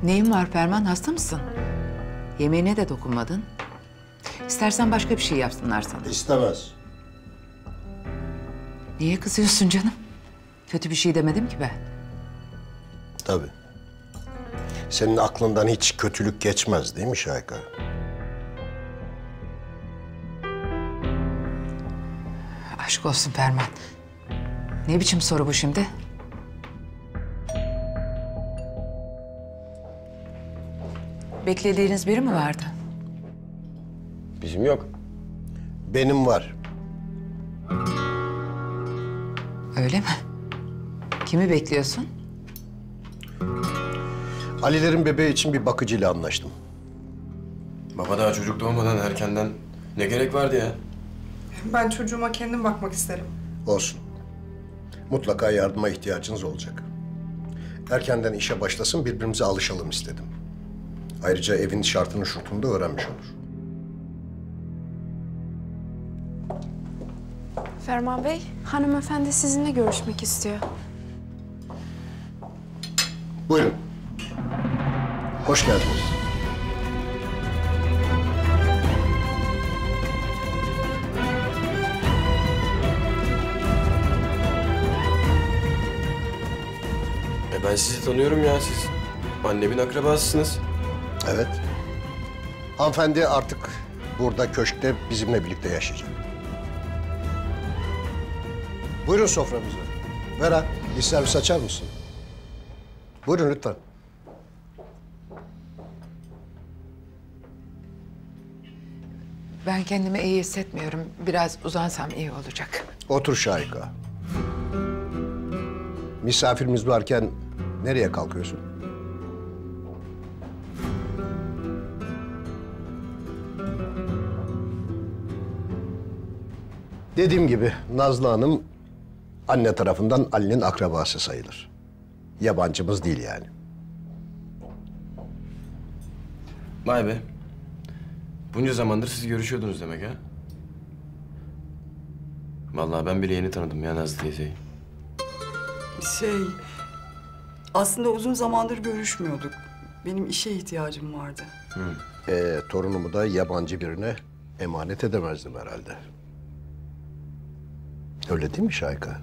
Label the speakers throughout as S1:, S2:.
S1: Neyin var Ferman? Hasta mısın? Yemeğine de dokunmadın. İstersen başka bir şey yapsınlar sana.
S2: İstemez.
S1: Niye kızıyorsun canım? Kötü bir şey demedim ki ben.
S2: Tabii. Senin aklından hiç kötülük geçmez değil mi Şahika?
S1: Aşk olsun Ferman. Ne biçim soru bu şimdi? Beklediğiniz biri mi vardı?
S3: Bizim yok.
S2: Benim var.
S1: Öyle mi? Kimi bekliyorsun?
S2: Alilerin bebeği için bir bakıcıyla anlaştım.
S3: Baba daha çocuk doğmadan erkenden ne gerek vardı ya?
S4: Ben çocuğuma kendim bakmak isterim.
S2: Olsun. Mutlaka yardıma ihtiyacınız olacak. Erkenden işe başlasın, birbirimize alışalım istedim. Ayrıca evin şartını şurtunu da öğrenmiş olur.
S5: Ferman Bey, hanımefendi sizinle görüşmek istiyor.
S2: Buyurun. Hoş geldiniz.
S3: Ben sizi tanıyorum ya, siz annemin akrabasısınız.
S2: Evet. Hanımefendi artık burada köşkte bizimle birlikte yaşayacak. Buyurun soframıza. Vera, bir servis açar mısın? Buyurun lütfen.
S1: Ben kendimi iyi hissetmiyorum. Biraz uzansam iyi olacak.
S2: Otur Şahika. Misafirimiz varken nereye kalkıyorsun? Dediğim gibi Nazlı Hanım anne tarafından Ali'nin akrabası sayılır. Yabancımız değil yani.
S3: Vay be. Bunca zamandır siz görüşüyordunuz demek ha? Vallahi ben bile yeni tanıdım ya Nazlı teyzeyi.
S4: Aslında uzun zamandır görüşmüyorduk. Benim işe ihtiyacım vardı.
S2: Torunumu da yabancı birine emanet edemezdim herhalde. Öyle değil mi Şahika?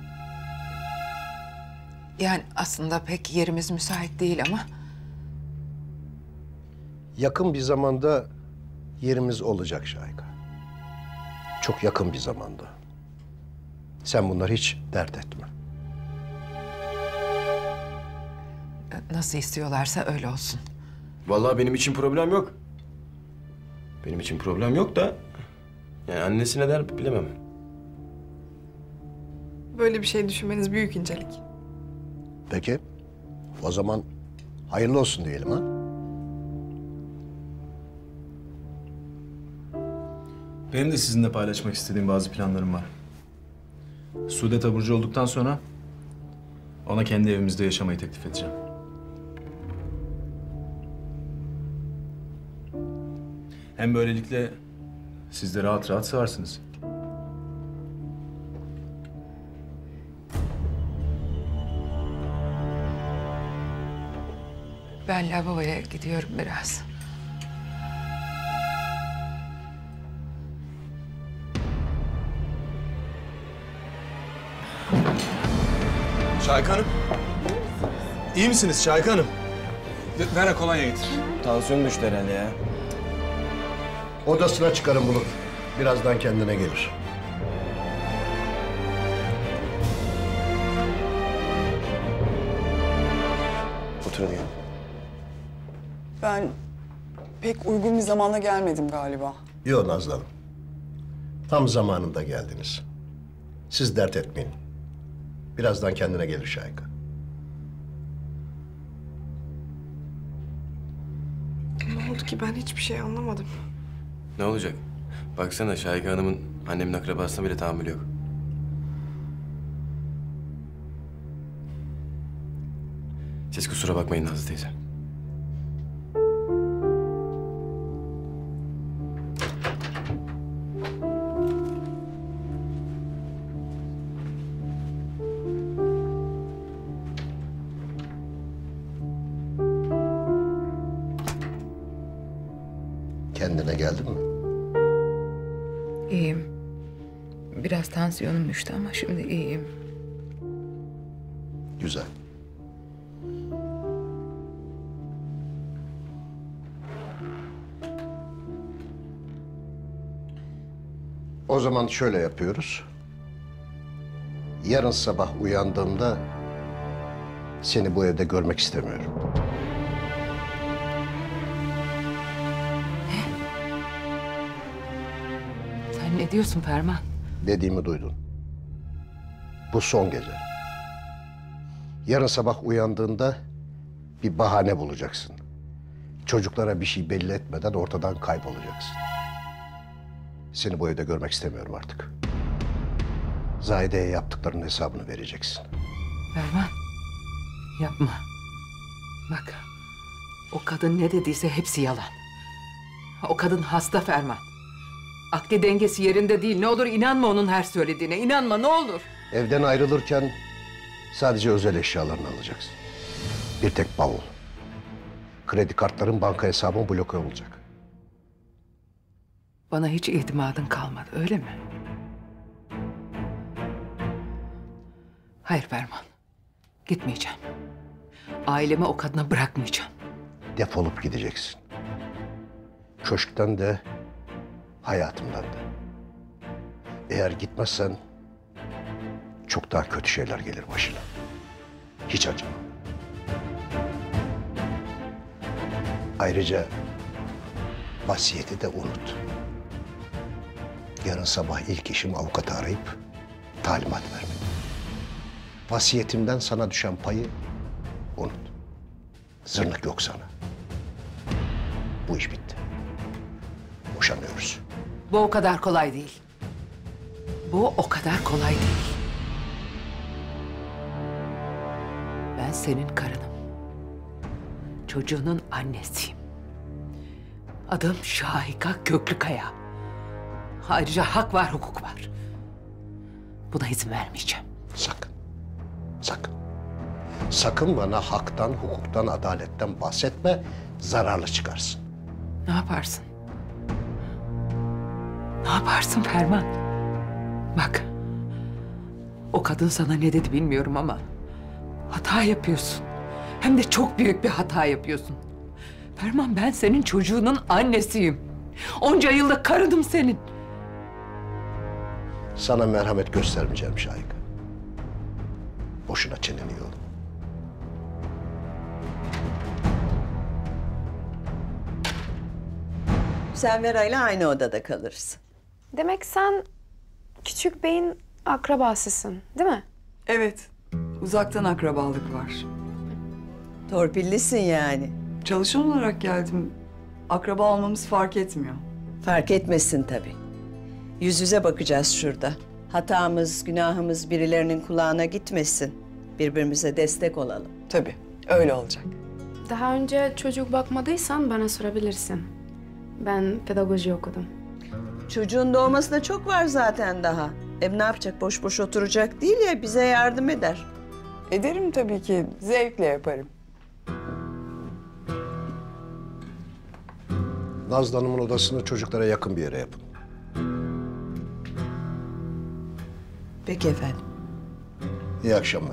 S1: Yani aslında pek yerimiz müsait değil ama...
S2: Yakın bir zamanda yerimiz olacak Şahika. Çok yakın bir zamanda. Sen bunları hiç dert etme.
S1: Nasıl istiyorlarsa öyle olsun.
S3: Vallahi benim için problem yok. Benim için problem yok da... Yani annesi ne der bilemem.
S4: Böyle bir şey düşünmeniz büyük incelik.
S2: Peki, o zaman hayırlı olsun diyelim ha?
S6: Benim de sizinle paylaşmak istediğim bazı planlarım var. Sude taburcu olduktan sonra ona kendi evimizde yaşamayı teklif edeceğim. Hem böylelikle siz de rahat rahat sığarsınız.
S1: Ben lavaboya gidiyorum biraz.
S6: Şahika Hanım. İyi misiniz Şahika Hanım? Ver kolonya getir.
S3: Tansiyon düştü herhalde ya.
S2: Odasına çıkarın bunu. Birazdan kendine gelir.
S3: Otur hadi gel.
S7: Ben pek uygun bir zamanda gelmedim galiba.
S2: Yok Nazlı Hanım. Tam zamanında geldiniz. Siz dert etmeyin. Birazdan kendine gelir Şahika.
S4: Ne oldu ki ben hiçbir şey anlamadım.
S3: Ne olacak? Baksana Şahika Hanım'ın annemin akrabasına bile tahammülü yok. Siz kusura bakmayın Nazlı teyze.
S2: Kendine geldin mi?
S1: İyiyim. Biraz tansiyonum düştü ama şimdi iyiyim.
S2: Güzel. O zaman şöyle yapıyoruz. Yarın sabah uyandığımda seni bu evde görmek istemiyorum.
S1: Sen ne diyorsun Ferman?
S2: Dediğimi duydun. Bu son gece. Yarın sabah uyandığında bir bahane bulacaksın. Çocuklara bir şey belli etmeden ortadan kaybolacaksın. Seni bu evde görmek istemiyorum artık. Zahide'ye yaptıklarının hesabını vereceksin.
S1: Ferman, yapma. Bak, o kadın ne dediyse hepsi yalan. O kadın hasta Ferman. Akli dengesi yerinde değil. Ne olur inanma onun her söylediğine. İnanma ne olur.
S2: Evden ayrılırken sadece özel eşyalarını alacaksın. Bir tek bavul. Kredi kartların, banka hesabın bloke olacak.
S1: Bana hiç itimadın kalmadı, öyle mi? Hayır Ferman. Gitmeyeceğim. Ailemi o kadına bırakmayacağım.
S2: Defolup gideceksin. Köşkten de, hayatımdan da. Eğer gitmezsen çok daha kötü şeyler gelir başına. Hiç acıma. Ayrıca vasiyeti de unut. Yarın sabah ilk işim avukatı arayıp talimat vermek. Vasiyetimden sana düşen payı unut. Zırnık yok sana. Bu iş bitti. Boşanıyoruz.
S1: Bu o kadar kolay değil. Bu o kadar kolay değil. Ben senin karınım. Çocuğunun annesiyim. Adım Şahika Köklükaya. Ayrıca hak var, hukuk var. Buna izin vermeyeceğim.
S2: Sakın. Sakın. Sakın bana haktan, hukuktan, adaletten bahsetme. Zararlı çıkarsın.
S1: Ne yaparsın? Ne yaparsın Ferman? Bak, o kadın sana ne dedi bilmiyorum ama hata yapıyorsun. Hem de çok büyük bir hata yapıyorsun. Ferman, ben senin çocuğunun annesiyim. Onca yıllık karınım senin.
S2: Sana merhamet göstermeyeceğim Şahika. Boşuna çeneni yorma.
S8: Sen Vera'yla aynı odada kalırsın.
S5: Demek sen küçük beyin akrabasısın, değil mi?
S4: Evet, uzaktan akrabalık var.
S8: Torpillisin yani.
S4: Çalışan olarak geldim. Akraba olmamız fark etmiyor.
S8: Fark etmesin tabii. Yüz yüze bakacağız şurada. Hatamız, günahımız birilerinin kulağına gitmesin. Birbirimize destek olalım.
S4: Tabii, öyle olacak.
S5: Daha önce çocuk bakmadıysan bana sorabilirsin. Ben pedagoji okudum.
S8: Çocuğun doğmasına çok var zaten daha. Ne yapacak? Boş boş oturacak değil ya, bize yardım eder.
S4: Ederim tabii ki, zevkle yaparım.
S2: Nazlı Hanım'ın odasını çocuklara yakın bir yere yapın.
S8: Peki efendim.
S2: İyi akşamlar.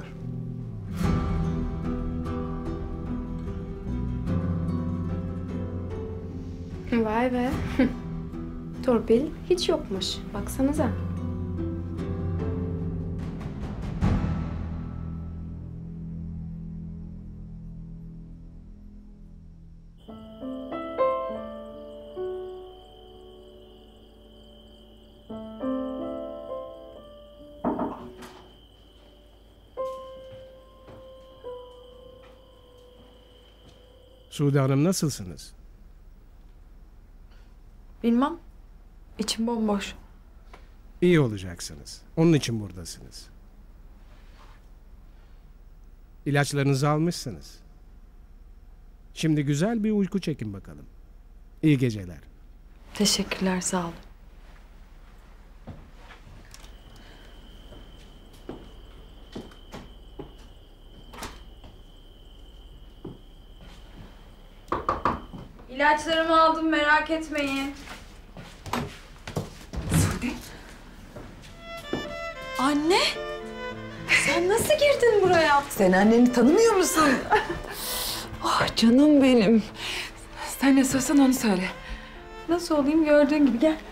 S5: Vay be. Torpil hiç yokmuş. Baksanıza.
S9: Sude Hanım, nasılsınız?
S10: Bilmem. İçim bomboş.
S9: İyi olacaksınız. Onun için buradasınız. İlaçlarınızı almışsınız. Şimdi güzel bir uyku çekin bakalım. İyi geceler.
S10: Teşekkürler, sağ olun. İlaçlarımı aldım, merak etmeyin.
S1: Sude.
S10: Anne! Sen nasıl girdin buraya?
S1: Sen anneni tanımıyor musun? Ah canım benim. Sen nasılsın onu söyle.
S10: Nasıl olayım gördüğün gibi, gel.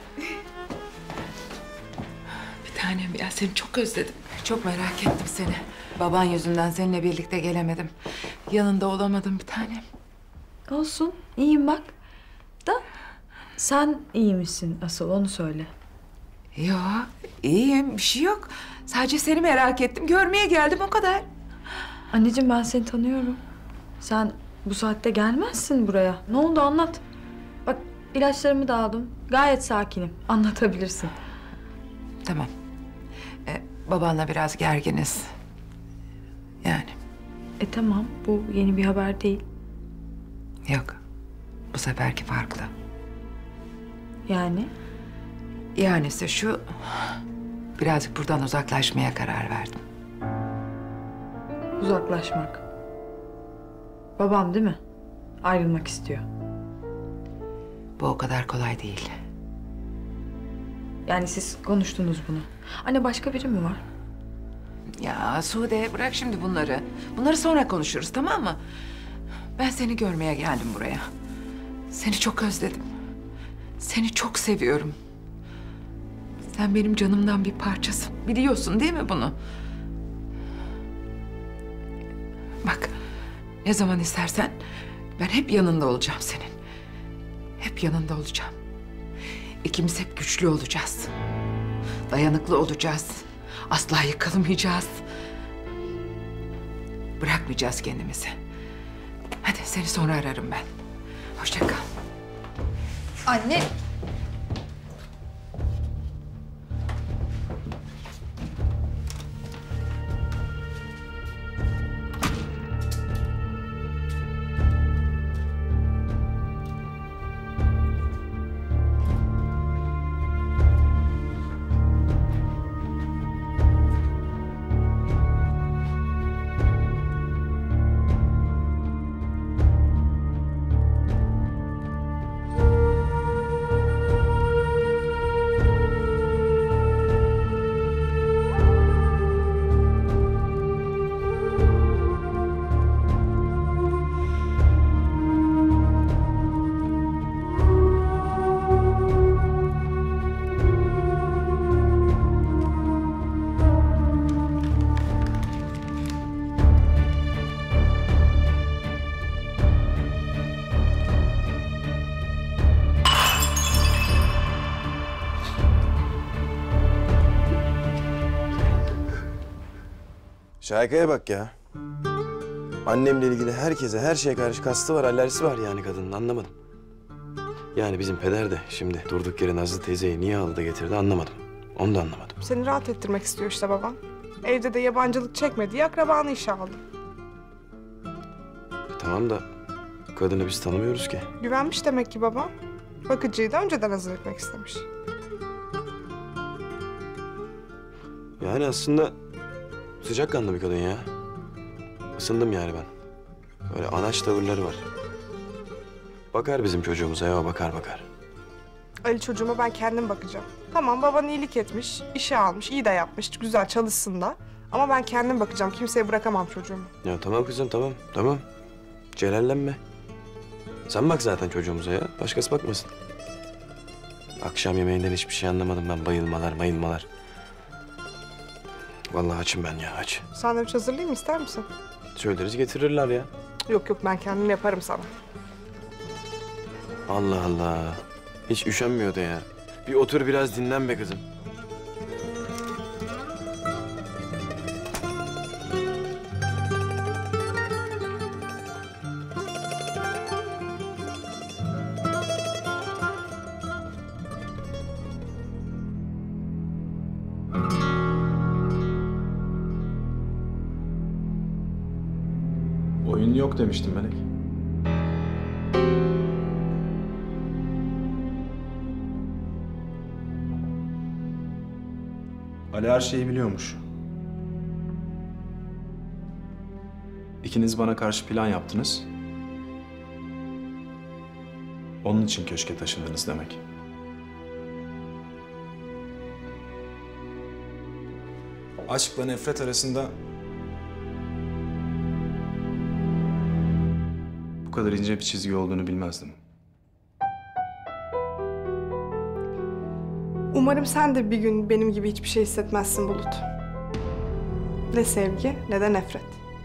S1: Bir tanem ya, seni çok özledim. Çok merak ettim seni. Baban yüzünden seninle birlikte gelemedim. Yanında olamadım bir tanem.
S10: Olsun, iyiyim bak. Da sen iyi misin asıl, onu söyle.
S1: Yo, iyiyim, bir şey yok. Sadece seni merak ettim, görmeye geldim o kadar.
S10: Anneciğim ben seni tanıyorum. Sen bu saatte gelmezsin buraya. Ne oldu anlat. Bak ilaçlarımı da aldım. Gayet sakinim. Anlatabilirsin.
S1: Tamam. Babanla biraz gerginiz. Yani.
S10: Tamam, bu yeni bir haber değil.
S1: Yok. Bu seferki farklı.
S10: Yani?
S1: Yanisi şu... Birazcık buradan uzaklaşmaya karar verdim.
S10: Uzaklaşmak. Babam değil mi? Ayrılmak istiyor.
S1: Bu o kadar kolay değil.
S10: Yani siz konuştunuz bunu. Anne başka biri mi var?
S1: Ya Sude, bırak şimdi bunları. Bunları sonra konuşuruz, tamam mı? Ben seni görmeye geldim buraya. Seni çok özledim. Seni çok seviyorum. Sen benim canımdan bir parçasın. Biliyorsun değil mi bunu? Bak, ne zaman istersen ben hep yanında olacağım senin. Hep yanında olacağım. İkimiz hep güçlü olacağız. Dayanıklı olacağız. Asla yıkılmayacağız. Bırakmayacağız kendimizi. Hadi seni sonra ararım ben. Hoşça kal.
S10: Anne.
S3: Şahika'ya bak ya. Annemle ilgili herkese, her şeye karşı kastı var, alerjisi var yani kadının, anlamadım. Yani bizim peder de şimdi durduk yere Nazlı teyzeyi niye aldı da getirdi anlamadım. Onu da anlamadım.
S11: Seni rahat ettirmek istiyor işte baban. Evde de yabancılık çekme diye akrabanı işe aldı.
S3: Tamam da kadını biz tanımıyoruz ki.
S11: Güvenmiş demek ki baba. Bakıcıyı da önceden hazır etmek istemiş.
S3: Yani aslında sıcakkanlı bir kadın ya. Isındım yani ben. Böyle anaç tavırları var. Bakar bizim çocuğumuza ya, bakar.
S11: Ali çocuğuma ben kendim bakacağım. Tamam baban iyilik etmiş, işe almış, iyi de yapmış, güzel çalışsın da. Ama ben kendim bakacağım, kimseye bırakamam çocuğumu.
S3: Ya tamam kızım, tamam. Celallenme. Sen bak zaten çocuğumuza ya, başkası bakmasın. Akşam yemeğinden hiçbir şey anlamadım ben, bayılmalar. Vallahi açım ben ya, aç.
S11: Sandviç hazırlayayım mı, ister misin?
S3: Söyleriz getirirler ya.
S11: Yok ben kendim yaparım sana.
S3: Allah Allah. Hiç üşenmiyordu ya. Bir otur biraz dinlen be kızım.
S6: Oyun yok demiştim Melek. Ali her şeyi biliyormuş. İkiniz bana karşı plan yaptınız. Onun için köşke taşındınız demek. Aşkla nefret arasında bu kadar ince bir çizgi olduğunu bilmezdim.
S11: Umarım sen de bir gün benim gibi hiçbir şey hissetmezsin Bulut. Ne sevgi ne de nefret.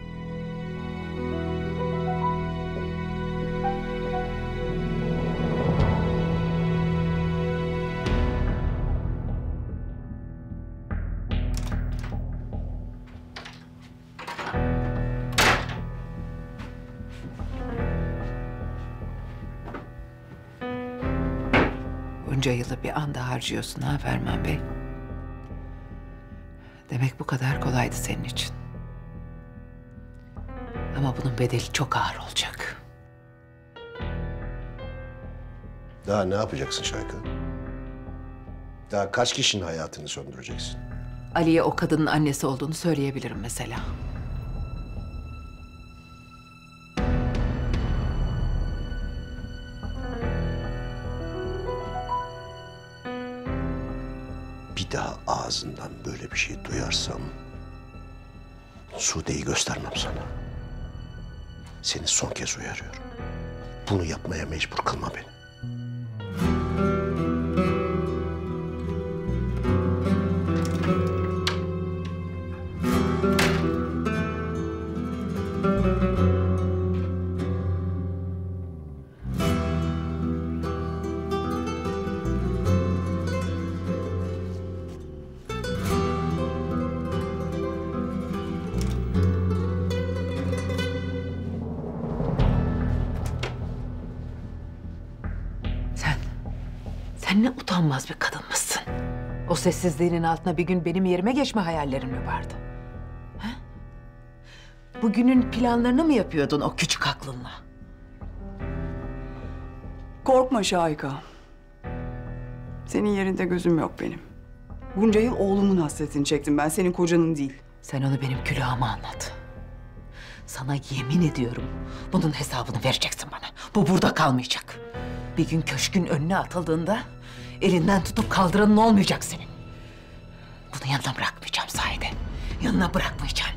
S1: Bunca yılı bir anda harcıyorsun ha Ferman Bey. Demek bu kadar kolaydı senin için. Ama bunun bedeli çok ağır olacak.
S2: Daha ne yapacaksın Şayka? Daha kaç kişinin hayatını söndüreceksin?
S1: Ali'ye o kadının annesi olduğunu söyleyebilirim mesela.
S2: Bir daha ağzından böyle bir şey duyarsam Sude'yi göstermem sana. Seni son kez uyarıyorum. Bunu yapmaya mecbur kılma beni.
S1: Sen ne utanmaz bir kadınmışsın. O sessizliğinin altına bir gün benim yerime geçme hayallerin mi vardı? Ha? Bugünün planlarını mı yapıyordun o küçük aklınla?
S7: Korkma Şahika. Senin yerinde gözüm yok benim. Bunca yıl oğlumun hasretini çektim ben, senin kocanın değil.
S1: Sen onu benim külahıma anlat. Sana yemin ediyorum bunun hesabını vereceksin bana. Bu burada kalmayacak. Bir gün köşkün önüne atıldığında elinden tutup kaldıranın olmayacak senin. Bunu yanına bırakmayacağım Saide. Yanına bırakmayacağım.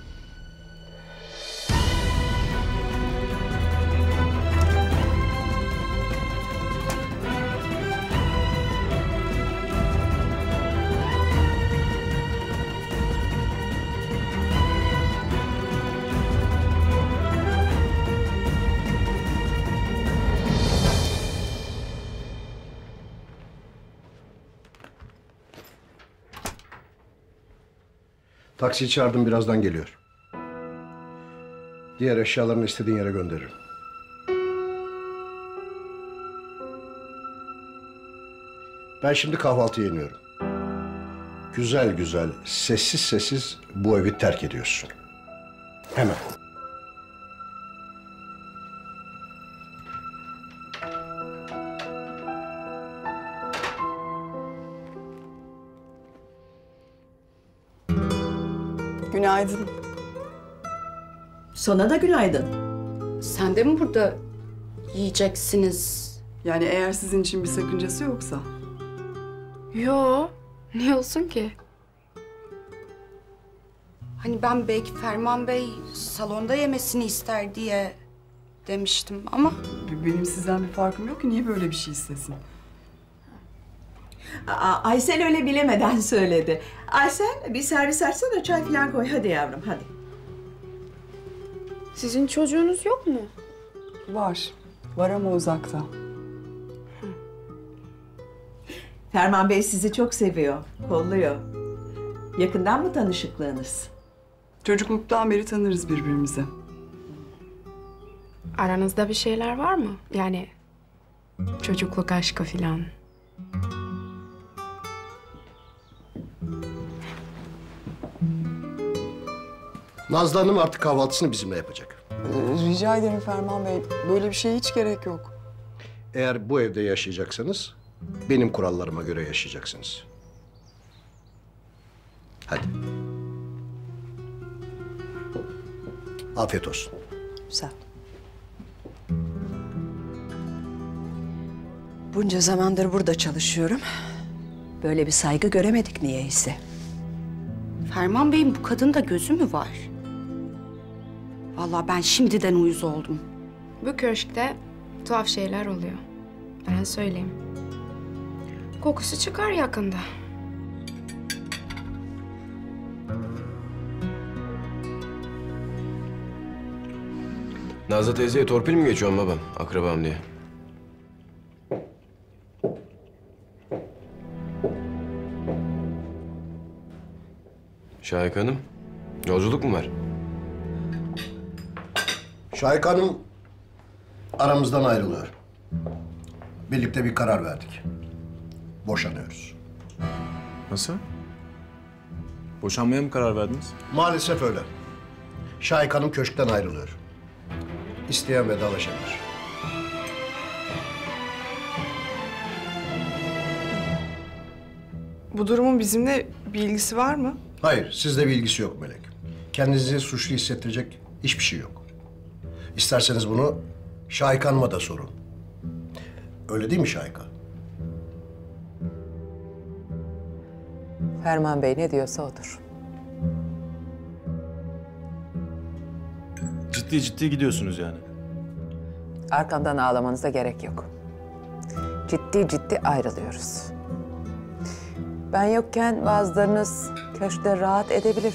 S2: Taksiyi çağırdım, birazdan geliyor. Diğer eşyalarını istediğin yere gönderirim. Ben şimdi kahvaltıya iniyorum. Güzel güzel, sessiz sessiz bu evi terk ediyorsun. Hemen.
S7: Günaydın.
S8: Sana da günaydın.
S5: Sen de mi burada yiyeceksiniz?
S7: Yani eğer sizin için bir sakıncası yoksa.
S5: Yo, ne olsun ki? Hani ben belki Ferman Bey salonda yemesini ister diye demiştim ama...
S7: Benim sizden bir farkım yok ki, niye böyle bir şey istesin?
S8: Aysel öyle bilemeden söyledi. Aysel bir servis açsana, çay falan koy. Hadi yavrum, hadi.
S5: Sizin çocuğunuz yok mu?
S7: Var. Var ama uzakta.
S8: Ferman Bey sizi çok seviyor, kolluyor. Yakından mı tanışıklığınız?
S7: Çocukluktan beri tanırız birbirimizi.
S5: Aranızda bir şeyler var mı? Yani çocukluk aşkı falan.
S2: Nazlı Hanım artık kahvaltısını bizimle yapacak.
S7: Rica ederim Ferman Bey. Böyle bir şeye hiç gerek yok.
S2: Eğer bu evde yaşayacaksanız benim kurallarıma göre yaşayacaksınız. Hadi. Afiyet olsun.
S7: Güzel.
S8: Bunca zamandır burada çalışıyorum. Böyle bir saygı göremedik niyeyse.
S5: Ferman Bey'in bu kadında gözü mü var? Vallahi ben şimdiden uyuz oldum.
S12: Bu köşkte tuhaf şeyler oluyor. Ben söyleyeyim. Kokusu çıkar yakında.
S3: Nazlı teyzeye torpil mi geçiyorsun babam? Akrabam diye. Şahika Hanım, yolculuk mu var?
S2: Şahika Hanım aramızdan ayrılıyor. Birlikte bir karar verdik. Boşanıyoruz.
S6: Nasıl? Boşanmaya mı karar verdiniz?
S2: Maalesef öyle. Şahika Hanım köşkten ayrılıyor. İsteyen vedalaşabilir.
S11: Bu durumun bizimle bir ilgisi var mı?
S2: Hayır, sizle bir ilgisi yok Melek. Kendinizi suçlu hissettirecek hiçbir şey yok. İsterseniz bunu Şahika Hanım'a da sorun. Öyle değil mi Şahika?
S1: Ferman Bey ne diyorsa odur.
S6: Ciddi ciddi gidiyorsunuz yani.
S1: Arkamdan ağlamanıza gerek yok. Ciddi ciddi ayrılıyoruz. Ben yokken bazılarınız köşkte rahat edebilir.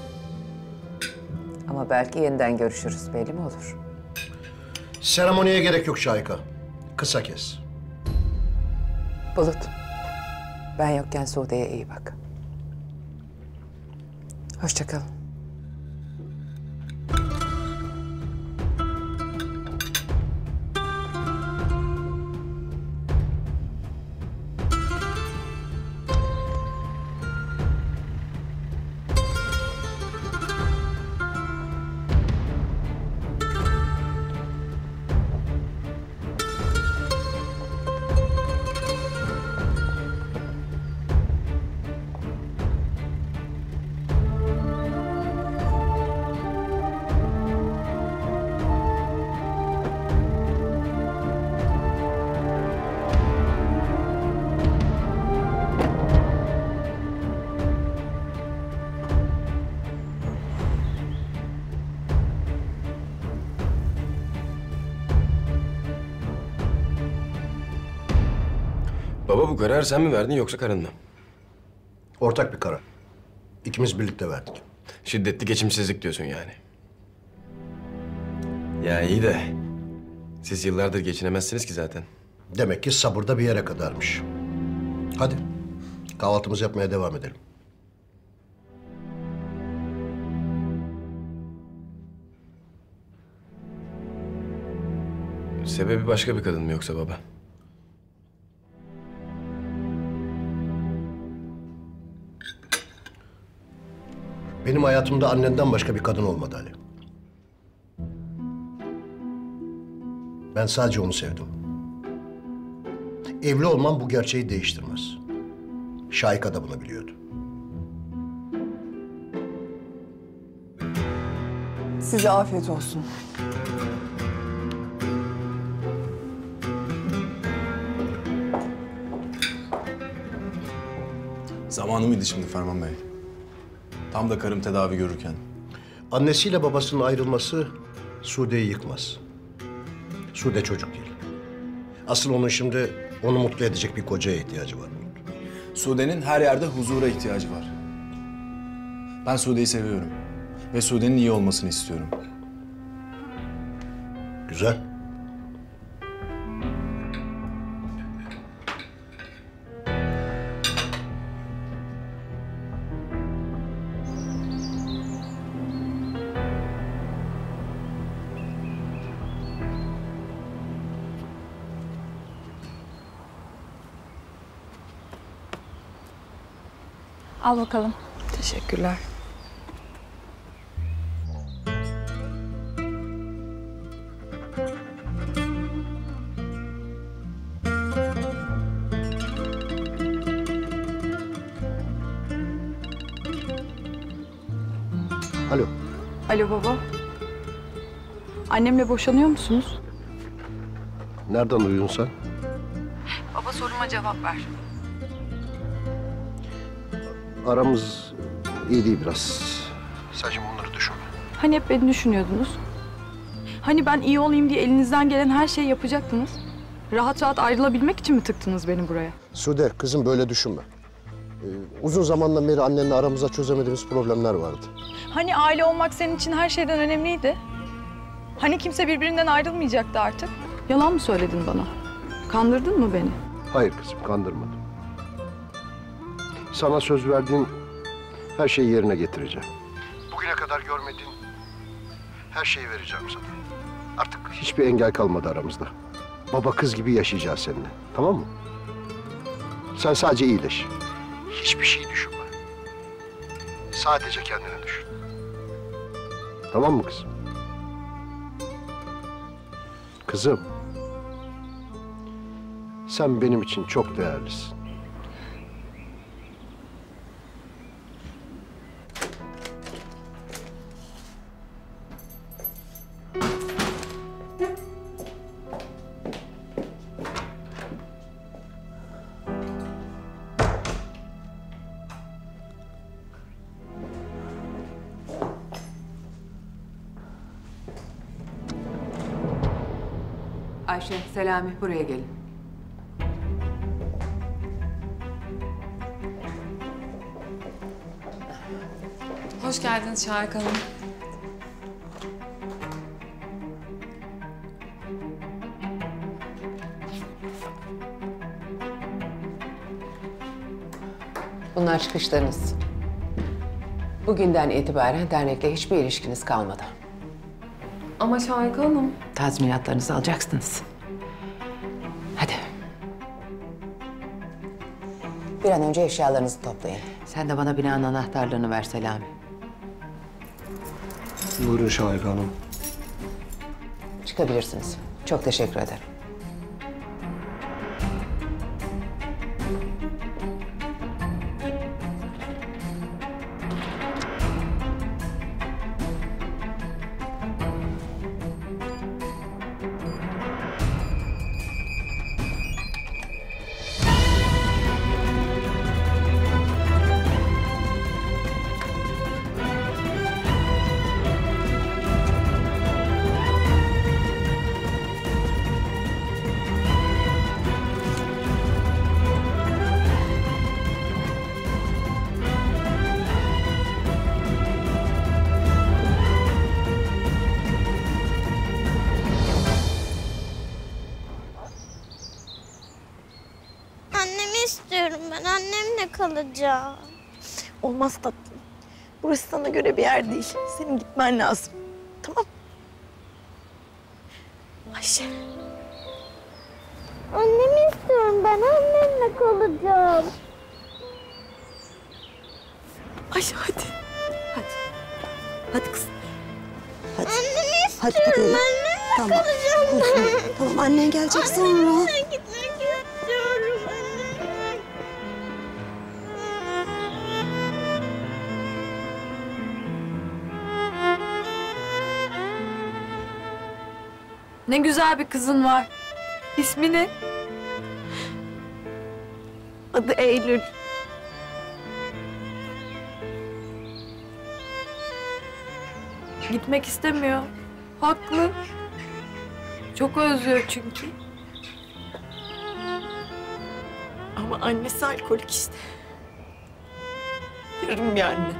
S1: Ama belki yeniden görüşürüz, belli mi olur?
S2: Seremoniye gerek yok Şahika. Kısa kes.
S1: Bulut, ben yokken Sude'ye iyi bak. Hoşça kalın.
S3: Baba bu kararı sen mi verdin yoksa karınla?
S2: Ortak bir karar. İkimiz birlikte verdik.
S3: Şiddetli geçimsizlik diyorsun yani. Ya iyi de siz yıllardır geçinemezsiniz ki zaten.
S2: Demek ki sabırda bir yere kadarmış. Hadi kahvaltımızı yapmaya devam edelim.
S3: Sebebi başka bir kadın mı yoksa baba?
S2: Benim hayatımda annenden başka bir kadın olmadı Ali. Ben sadece onu sevdim. Evli olmam bu gerçeği değiştirmez. Şahika da bunu biliyordu.
S7: Size afiyet olsun.
S6: Zamanı mıydı şimdi Ferman Bey? Tam da karım tedavi görürken.
S2: Annesiyle babasının ayrılması Sude'yi yıkmaz. Sude çocuk değil. Asıl onun şimdi onu mutlu edecek bir kocaya ihtiyacı var.
S6: Sude'nin her yerde huzura ihtiyacı var. Ben Sude'yi seviyorum. Ve Sude'nin iyi olmasını istiyorum.
S2: Güzel.
S10: Al bakalım.
S7: Teşekkürler.
S2: Alo.
S10: Alo baba. Annemle boşanıyor musunuz?
S2: Nereden duyuyorsun sen?
S10: Baba soruma cevap ver.
S2: Aramız iyi değil biraz. Sen şimdi bunları düşünme.
S10: Hani hep beni düşünüyordunuz? Hani ben iyi olayım diye elinizden gelen her şeyi yapacaktınız? Rahat rahat ayrılabilmek için mi tıktınız beni buraya?
S2: Sude, kızım böyle düşünme. Uzun zamandan beri annenle aramızda çözemediğimiz problemler vardı.
S10: Hani aile olmak senin için her şeyden önemliydi? Hani kimse birbirinden ayrılmayacaktı artık? Yalan mı söyledin bana? Kandırdın mı beni?
S2: Hayır kızım, kandırmadım. Sana söz verdiğim her şeyi yerine getireceğim. Bugüne kadar görmediğin her şeyi vereceğim sana. Artık hiçbir engel kalmadı aramızda. Baba kız gibi yaşayacağız seninle, tamam mı? Sen sadece iyileş. Hiçbir şey düşünme. Sadece kendini düşün. Tamam mı kızım? Kızım, sen benim için çok değerlisin.
S1: Ayşe, Selami buraya gelin.
S13: Hoş geldiniz Şahika Hanım.
S1: Bunlar çıkışlarınız. Bugünden itibaren dernekle hiçbir ilişkiniz kalmadı.
S13: Ama Şahika Hanım...
S1: Tazminatlarınızı alacaksınız. Hadi. Bir an önce eşyalarınızı toplayın. Sen de bana binanın anahtarlarını ver Selami.
S2: Buyurun Şahika Hanım.
S1: Çıkabilirsiniz. Çok teşekkür ederim.
S14: istiyorum ben. Annemle kalacağım.
S15: Olmaz tatlım. Burası sana göre bir yer değil. Senin gitmen lazım. Tamam. Ayşe.
S14: Annemi istiyorum ben. Annemle kalacağım.
S15: Ayşe hadi. Hadi. Hadi kızım. Hadi.
S14: Annemi
S15: Hadi
S14: istiyorum.
S15: gidelim.
S14: Annemle
S15: Tamam.
S14: kalacağım.
S15: Tamam annen gelecek sonra.
S14: Annemle gitmek istiyorum.
S10: Ne güzel bir kızın var. İsmi ne?
S15: Adı Eylül.
S10: Gitmek istemiyor. Haklı. Çok özlüyor çünkü.
S15: Ama annesi alkolik işte. Yarım bir anne.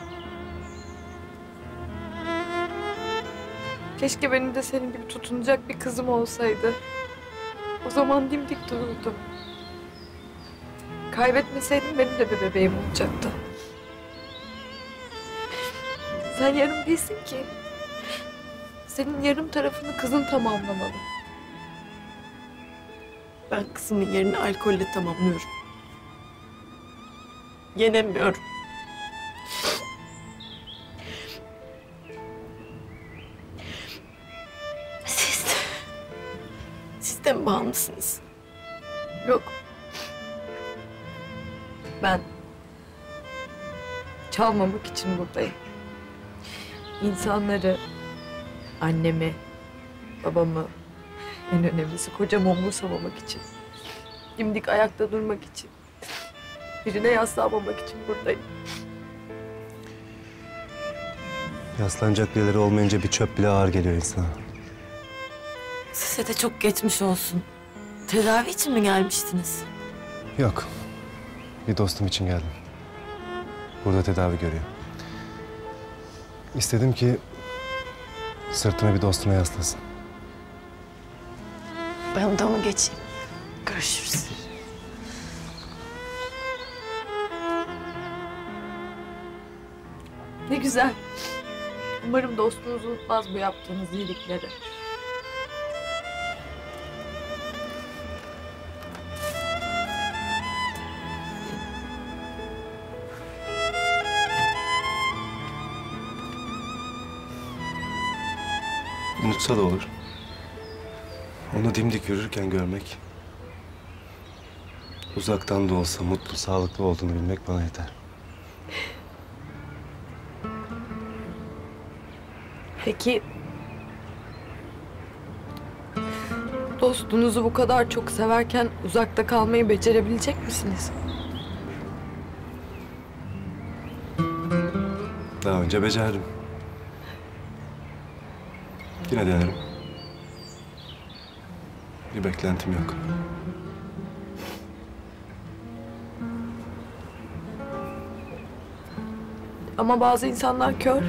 S10: Keşke benim de senin gibi tutunacak bir kızım olsaydı. O zaman dimdik dururdum. Kaybetmeseydim benim de bir bebeğim olacaktı. Sen yarım değilsin ki. Senin yarım tarafını kızın tamamlamalı.
S15: Ben kızımın yerini alkolle tamamlıyorum. Yenemiyorum. Siz de mi bağımlısınız?
S10: Yok. Ben çalmamak için buradayım. İnsanları, annemi, babamı, en önemlisi kocamı umursamamak için.
S13: dimdik ayakta durmak için, birine yaslanmamak için buradayım.
S16: Yaslanacak birileri olmayınca bir çöp bile ağır geliyor insana.
S15: Size de çok geçmiş olsun. Tedavi için mi gelmiştiniz?
S16: Yok. Bir dostum için geldim. Burada tedavi görüyor. İstedim ki sırtına bir dostuna yaslasın.
S15: Ben odama geçeyim. Görüşürüz.
S13: Ne güzel. Umarım dostunuz unutmaz bu yaptığınız iyilikleri.
S16: Unutsa da olur. Onu dimdik yürürken görmek, uzaktan da olsa mutlu, sağlıklı olduğunu bilmek bana yeter.
S13: Peki dostunuzu bu kadar çok severken uzakta kalmayı becerebilecek misiniz?
S16: Daha önce becerdim. Yine denerim. Bir beklentim yok.
S13: Ama bazı insanlar kör.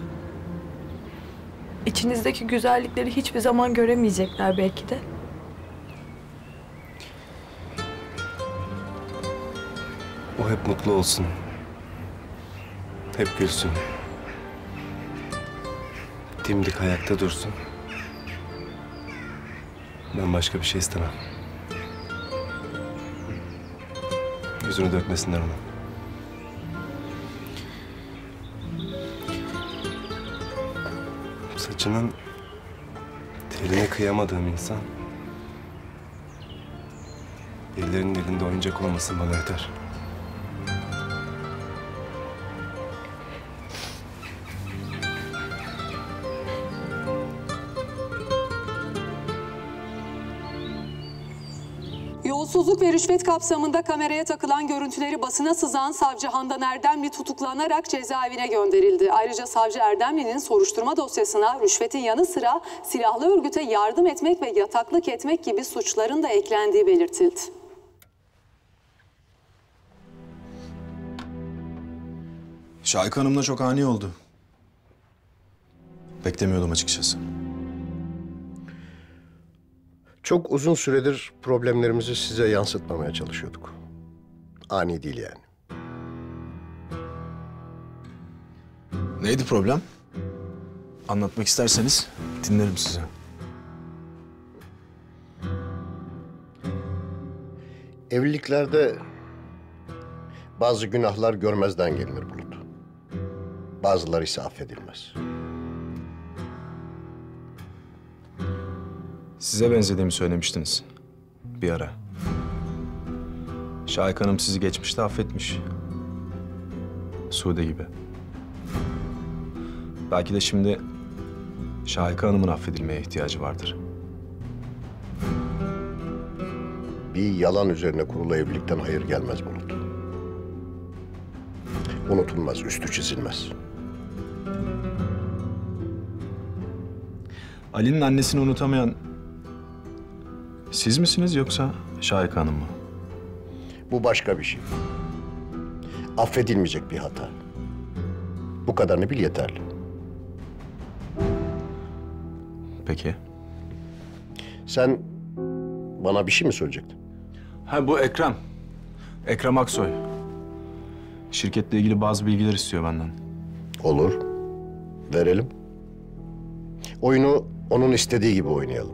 S13: İçinizdeki güzellikleri hiçbir zaman göremeyecekler belki de.
S16: O hep mutlu olsun. Hep gülsün. Dimdik ayakta dursun. Ben başka bir şey istemem. Yüzünü dökmesinler ona. Saçının teline kıyamadığım insan birilerinin elinde oyuncak olmasın bana yeter.
S17: Yolsuzluk ve rüşvet kapsamında kameraya takılan görüntüleri basına sızan savcı Handan Erdemli tutuklanarak cezaevine gönderildi. Ayrıca savcı Erdemli'nin soruşturma dosyasına rüşvetin yanı sıra silahlı örgüte yardım etmek ve yataklık etmek gibi suçların da eklendiği belirtildi.
S6: Şahika Hanım'la çok ani oldu. Beklemiyordum açıkçası.
S2: Çok uzun süredir problemlerimizi size yansıtmamaya çalışıyorduk. Ani değil yani.
S6: Neydi problem? Anlatmak isterseniz dinlerim sizi.
S2: Evliliklerde bazı günahlar görmezden gelinir Bulut. Bazıları ise affedilmez.
S6: Size benzediğimi söylemiştiniz bir ara. Şahika Hanım sizi geçmişte affetmiş. Sude gibi. Belki de şimdi Şahika Hanım'ın affedilmeye ihtiyacı vardır.
S2: Bir yalan üzerine kurulu evlilikten hayır gelmez Bulut. Unutulmaz, üstü çizilmez.
S6: Ali'nin annesini unutamayan siz misiniz yoksa Şahika Hanım mı?
S2: Bu başka bir şey. Affedilmeyecek bir hata. Bu kadarını bil yeterli.
S6: Peki.
S2: Sen bana bir şey mi söyleyecektin?
S6: Ha bu Ekrem. Ekrem Aksoy. Şirketle ilgili bazı bilgiler istiyor benden.
S2: Olur. Verelim. Oyunu onun istediği gibi oynayalım.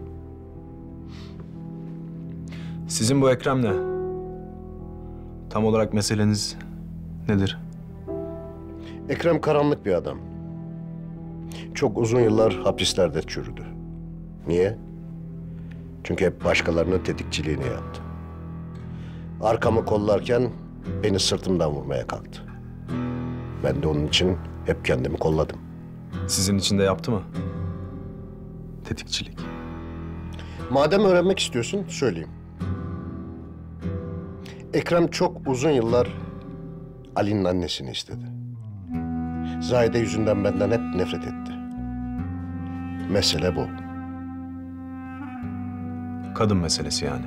S6: Sizin bu Ekrem'le tam olarak meseleniz nedir?
S2: Ekrem karanlık bir adam. Çok uzun yıllar hapislerde çürüdü. Niye? Çünkü hep başkalarının tetikçiliğini yaptı. Arkamı kollarken beni sırtımdan vurmaya kalktı. Ben de onun için hep kendimi kolladım.
S6: Sizin için de yaptı mı? Tetikçilik.
S2: Madem öğrenmek istiyorsun, söyleyeyim. Ekrem çok uzun yıllar Ali'nin annesini istedi. Zahide yüzünden benden hep nefret etti. Mesele bu.
S6: Kadın meselesi yani.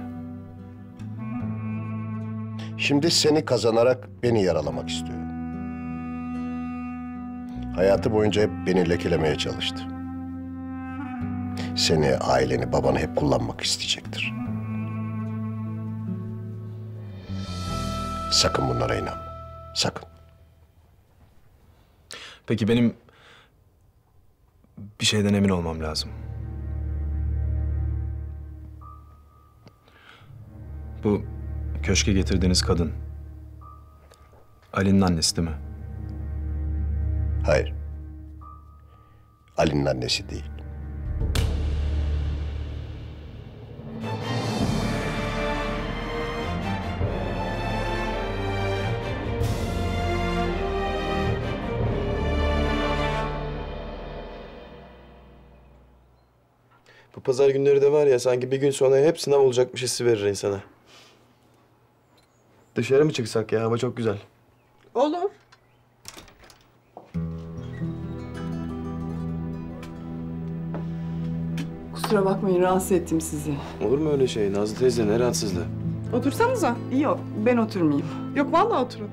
S2: Şimdi seni kazanarak beni yaralamak istiyor. Hayatı boyunca hep beni lekelemeye çalıştı. Seni, aileni, babanı hep kullanmak isteyecektir. Sakın bunlara inanma. Sakın.
S6: Peki benim bir şeyden emin olmam lazım. Bu köşke getirdiğiniz kadın Ali'nin annesi değil mi?
S2: Hayır. Ali'nin annesi değil.
S3: Bu pazar günleri de var ya sanki bir gün sonra hep sınav olacakmış hissi verir insana. Dışarı mı çıksak ya? Hava çok güzel.
S11: Olur.
S7: Kusura bakmayın, rahatsız ettim sizi.
S3: Olur mu öyle şey? Nazlı teyze ne rahatsızlığı?
S11: Otursanıza.
S7: Yok, ben oturmayayım.
S11: Yok vallahi oturun.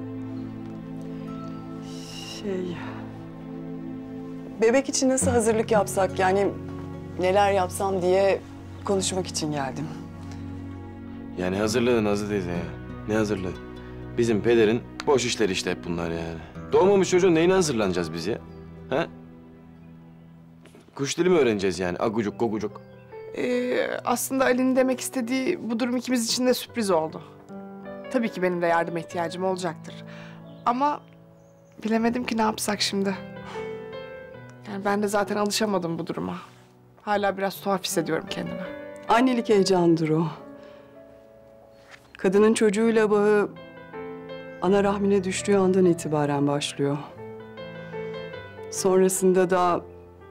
S11: Bebek için nasıl hazırlık yapsak, yani neler yapsam diye konuşmak için geldim.
S3: Yani hazırlığı Nazlı teyze ya. Ne hazırlığı? Bizim pederin boş işleri işte hep bunlar yani. Doğmamış çocuğun neyine hazırlanacağız biz ya? Ha? Kuş dili mi öğreneceğiz yani? Agucuk, gogucuk.
S11: Aslında Ali'nin demek istediği bu durum ikimiz için de sürpriz oldu. Tabii ki benim de yardıma ihtiyacım olacaktır. Ama bilemedim ki ne yapsak şimdi. Yani ben de zaten alışamadım bu duruma. Hala biraz tuhaf hissediyorum kendimi.
S7: Annelik heyecanıdır o. Kadının çocuğuyla bağı ana rahmine düştüğü andan itibaren başlıyor. Sonrasında da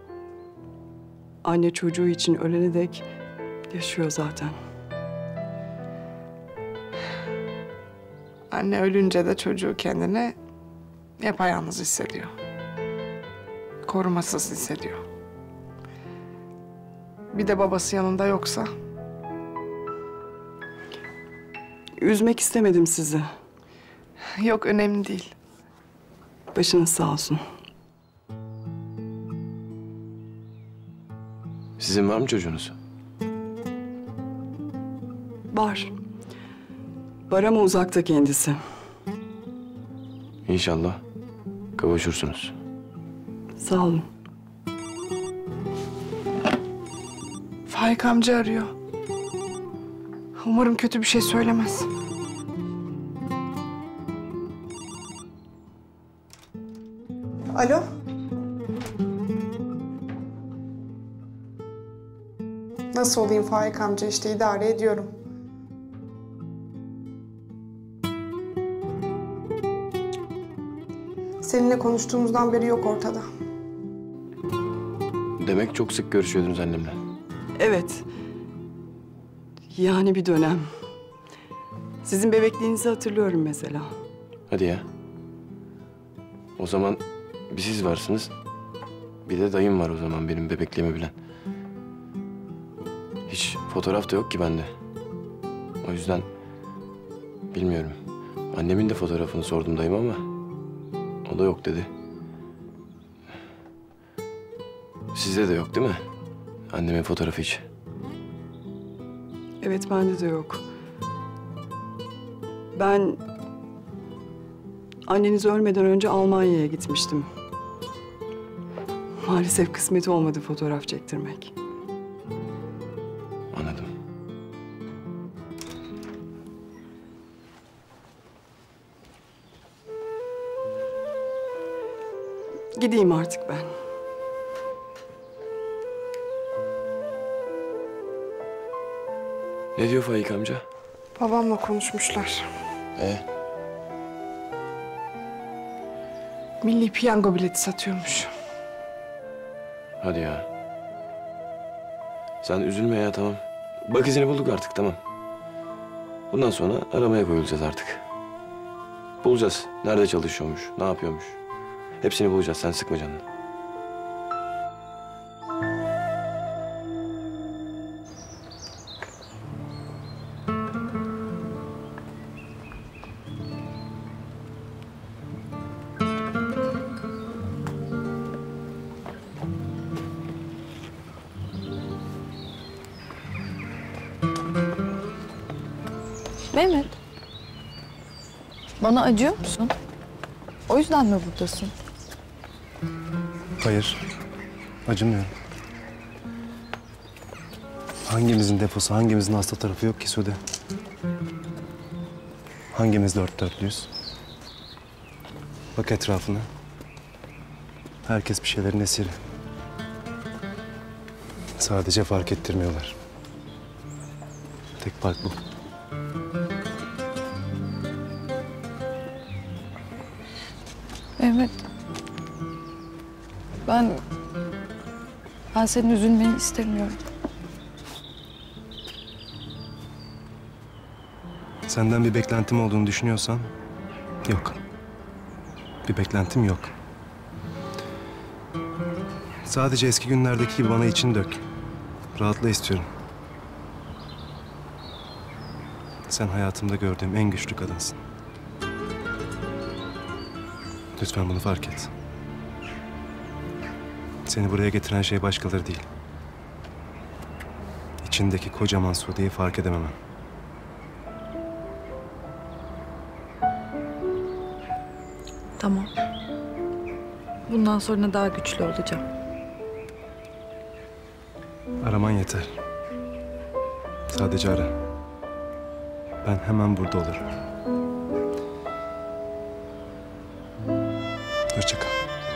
S7: anne çocuğu için ölene dek yaşıyor zaten.
S11: Anne ölünce de çocuğu kendini yapayalnız hissediyor. Korumasız hissediyor. Bir de babası yanında yoksa.
S7: Üzmek istemedim sizi.
S11: Yok, önemli değil.
S7: Başınız sağ olsun.
S3: Sizin var mı çocuğunuz?
S7: Var. Var ama uzakta kendisi.
S3: İnşallah kavuşursunuz.
S7: Sağ olun.
S11: Faik amca arıyor. Umarım kötü bir şey söylemez. Alo? Nasıl olayım Faik amca, işte idare ediyorum. Seninle konuştuğumuzdan beri yok ortada.
S3: Demek çok sık görüşüyordunuz annemle.
S7: Evet. Yani bir dönem. Sizin bebekliğinizi hatırlıyorum mesela.
S3: Hadi ya. O zaman bir siz varsınız. Bir de dayım var o zaman benim bebekliğimi bilen. Hiç fotoğraf da yok ki bende. O yüzden bilmiyorum. Annemin de fotoğrafını sordum dayıma ama o da yok dedi. Sizde de yok değil mi? Annemin fotoğrafı hiç.
S7: Evet, bende de yok. Ben anneniz ölmeden önce Almanya'ya gitmiştim. Maalesef kısmet olmadı fotoğraf çektirmek.
S3: Anladım.
S7: Gideyim artık ben.
S3: Ne diyor Faik amca?
S11: Babamla konuşmuşlar. Milli piyango bileti satıyormuş.
S3: Hadi ya. Sen üzülme ya, tamam. Bak izini bulduk artık, tamam. Bundan sonra aramaya koyulacağız artık. Bulacağız. Nerede çalışıyormuş, ne yapıyormuş. Hepsini bulacağız. Sen sıkma canını.
S10: Mehmet. Bana acıyor musun? O yüzden mi buradasın?
S16: Hayır. Acımıyorum. Hangimizin defosu, hangimizin hasta tarafı yok ki Sude? Hangimiz dört dörtlüyüz? Bak etrafına. Herkes bir şeylerin esiri. Sadece fark ettirmiyorlar. Tek fark bu.
S10: Mehmet. Ben senin üzülmeni istemiyorum.
S16: Senden bir beklentim olduğunu düşünüyorsan yok. Bir beklentim yok. Sadece eski günlerdeki gibi bana için dök. Rahatla istiyorum. Sen hayatımda gördüğüm en güçlü kadınsın. Lütfen bunu fark et. Seni buraya getiren şey başkaları değil. İçindeki kocaman Sude'yi fark edememem.
S10: Tamam. Bundan sonra daha güçlü olacağım.
S16: Araman yeter. Sadece ara. Ben hemen burada olurum. Hoşça kal.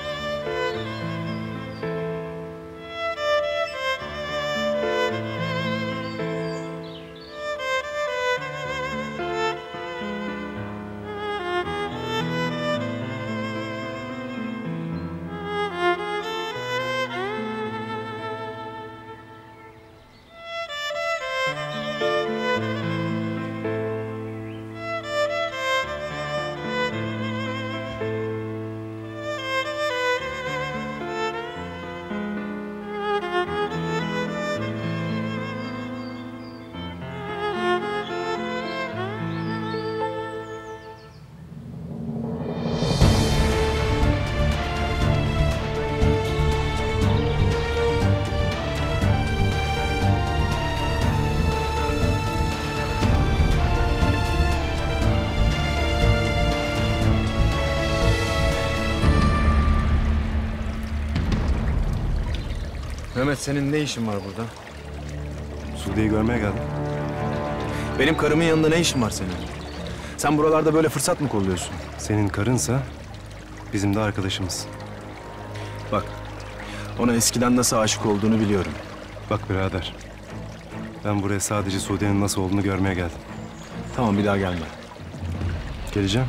S6: Mehmet senin ne işin var burada?
S16: Sude'yi görmeye geldim.
S6: Benim karımın yanında ne işin var senin? Sen buralarda böyle fırsat mı kolluyorsun?
S16: Senin karınsa bizim de arkadaşımız.
S6: Bak, ona eskiden nasıl aşık olduğunu biliyorum.
S16: Bak birader, ben buraya sadece Sude'nin nasıl olduğunu görmeye geldim.
S6: Tamam, bir daha gelme.
S16: Geleceğim.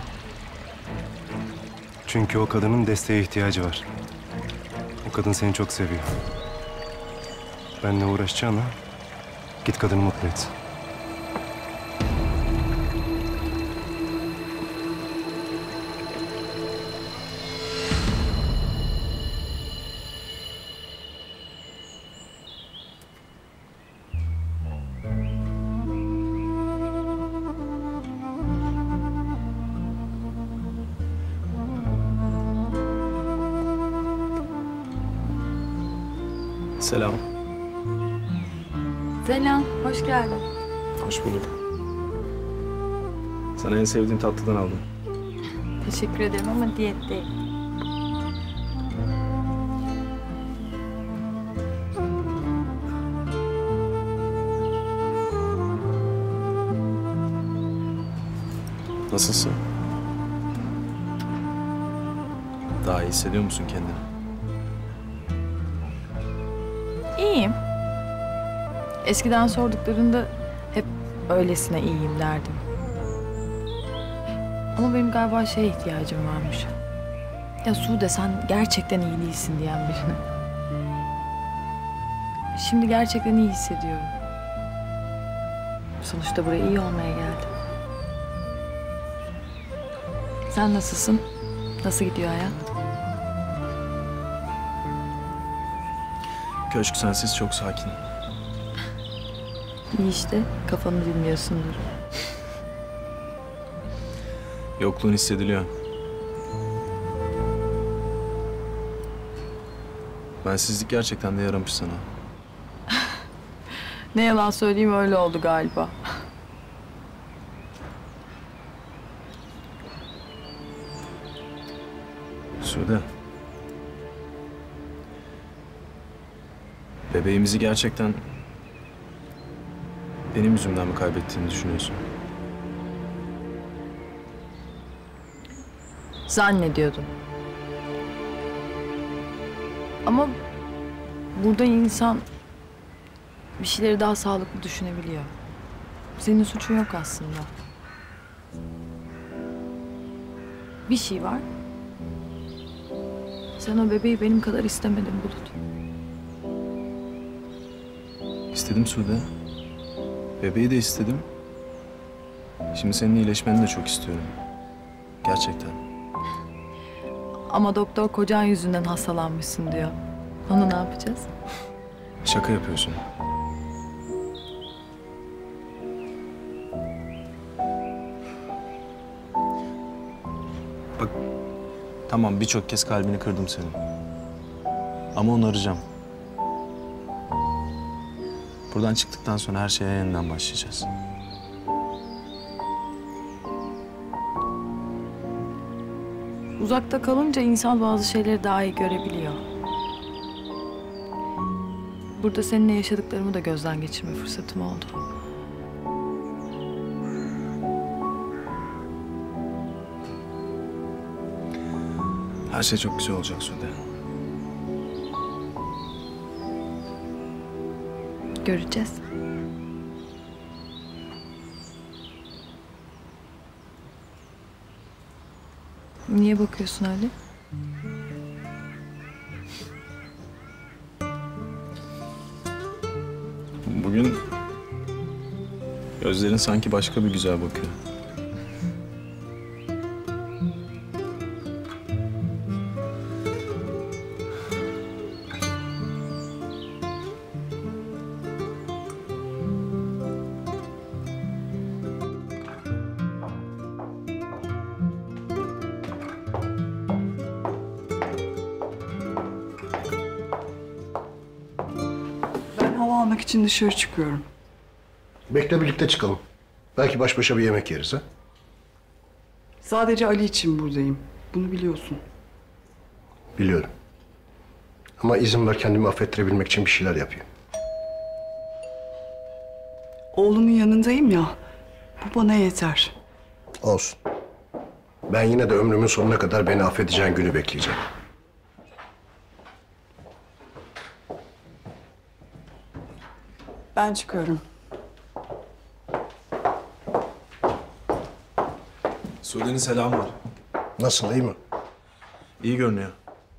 S16: Çünkü o kadının desteğe ihtiyacı var. O kadın seni çok seviyor. Benimle uğraşacağına git kadını mutlu et.
S6: Selam.
S10: Selam, hoş geldin.
S6: Hoş bulduk. Sana en sevdiğin tatlıdan aldım.
S10: Teşekkür ederim ama diyetteyim.
S6: Nasılsın? Daha iyi hissediyor musun kendini?
S10: İyiyim. Eskiden sorduklarında hep öylesine iyiyim derdim. Ama benim galiba şeye ihtiyacım varmış. Ya Sude, sen gerçekten iyi değilsin diyen birine. Şimdi gerçekten iyi hissediyorum. Sonuçta buraya iyi olmaya geldim. Sen nasılsın? Nasıl gidiyor hayat?
S6: Köşk sensiz çok sakin.
S10: İyi işte. Kafanı dinliyorsundur.
S6: Yokluğun hissediliyor. Bensizlik gerçekten de yaramış sana.
S10: Ne yalan söyleyeyim öyle oldu galiba.
S6: Sude. Bebeğimizi gerçekten benim yüzümden mi kaybettiğini düşünüyorsun?
S10: Zannediyordum. Ama burada insan bir şeyleri daha sağlıklı düşünebiliyor. Senin suçun yok aslında. Bir şey var. Sen o bebeği benim kadar istemedin Bulut.
S6: İstedim Sude. Bebeği de istedim. Şimdi senin iyileşmeni de çok istiyorum. Gerçekten.
S10: Ama doktor kocan yüzünden hastalanmışsın diyor. Onu ne yapacağız?
S6: Şaka yapıyorsun. Bak, tamam birçok kez kalbini kırdım senin. Ama onaracağım. Buradan çıktıktan sonra her şeye yeniden başlayacağız.
S10: Uzakta kalınca insan bazı şeyleri daha iyi görebiliyor. Burada seninle yaşadıklarımı da gözden geçirme fırsatım oldu.
S6: Her şey çok güzel olacak Sude.
S10: Göreceğiz. Niye bakıyorsun öyle?
S6: Bugün gözlerin sanki başka bir güzel bakıyor.
S7: Ben hava almak için dışarı çıkıyorum.
S2: Bekle birlikte çıkalım. Belki baş başa bir yemek yeriz ha?
S7: Sadece Ali için buradayım. Bunu biliyorsun.
S2: Biliyorum. Ama izin ver kendimi affettirebilmek için bir şeyler yapayım.
S7: Oğlumun yanındayım ya. Bu bana yeter.
S2: Olsun. Ben yine de ömrümün sonuna kadar beni affedeceğin günü bekleyeceğim.
S7: Ben çıkıyorum.
S6: Sude'nin selamı var.
S2: Nasıl, iyi mi?
S6: İyi görünüyor.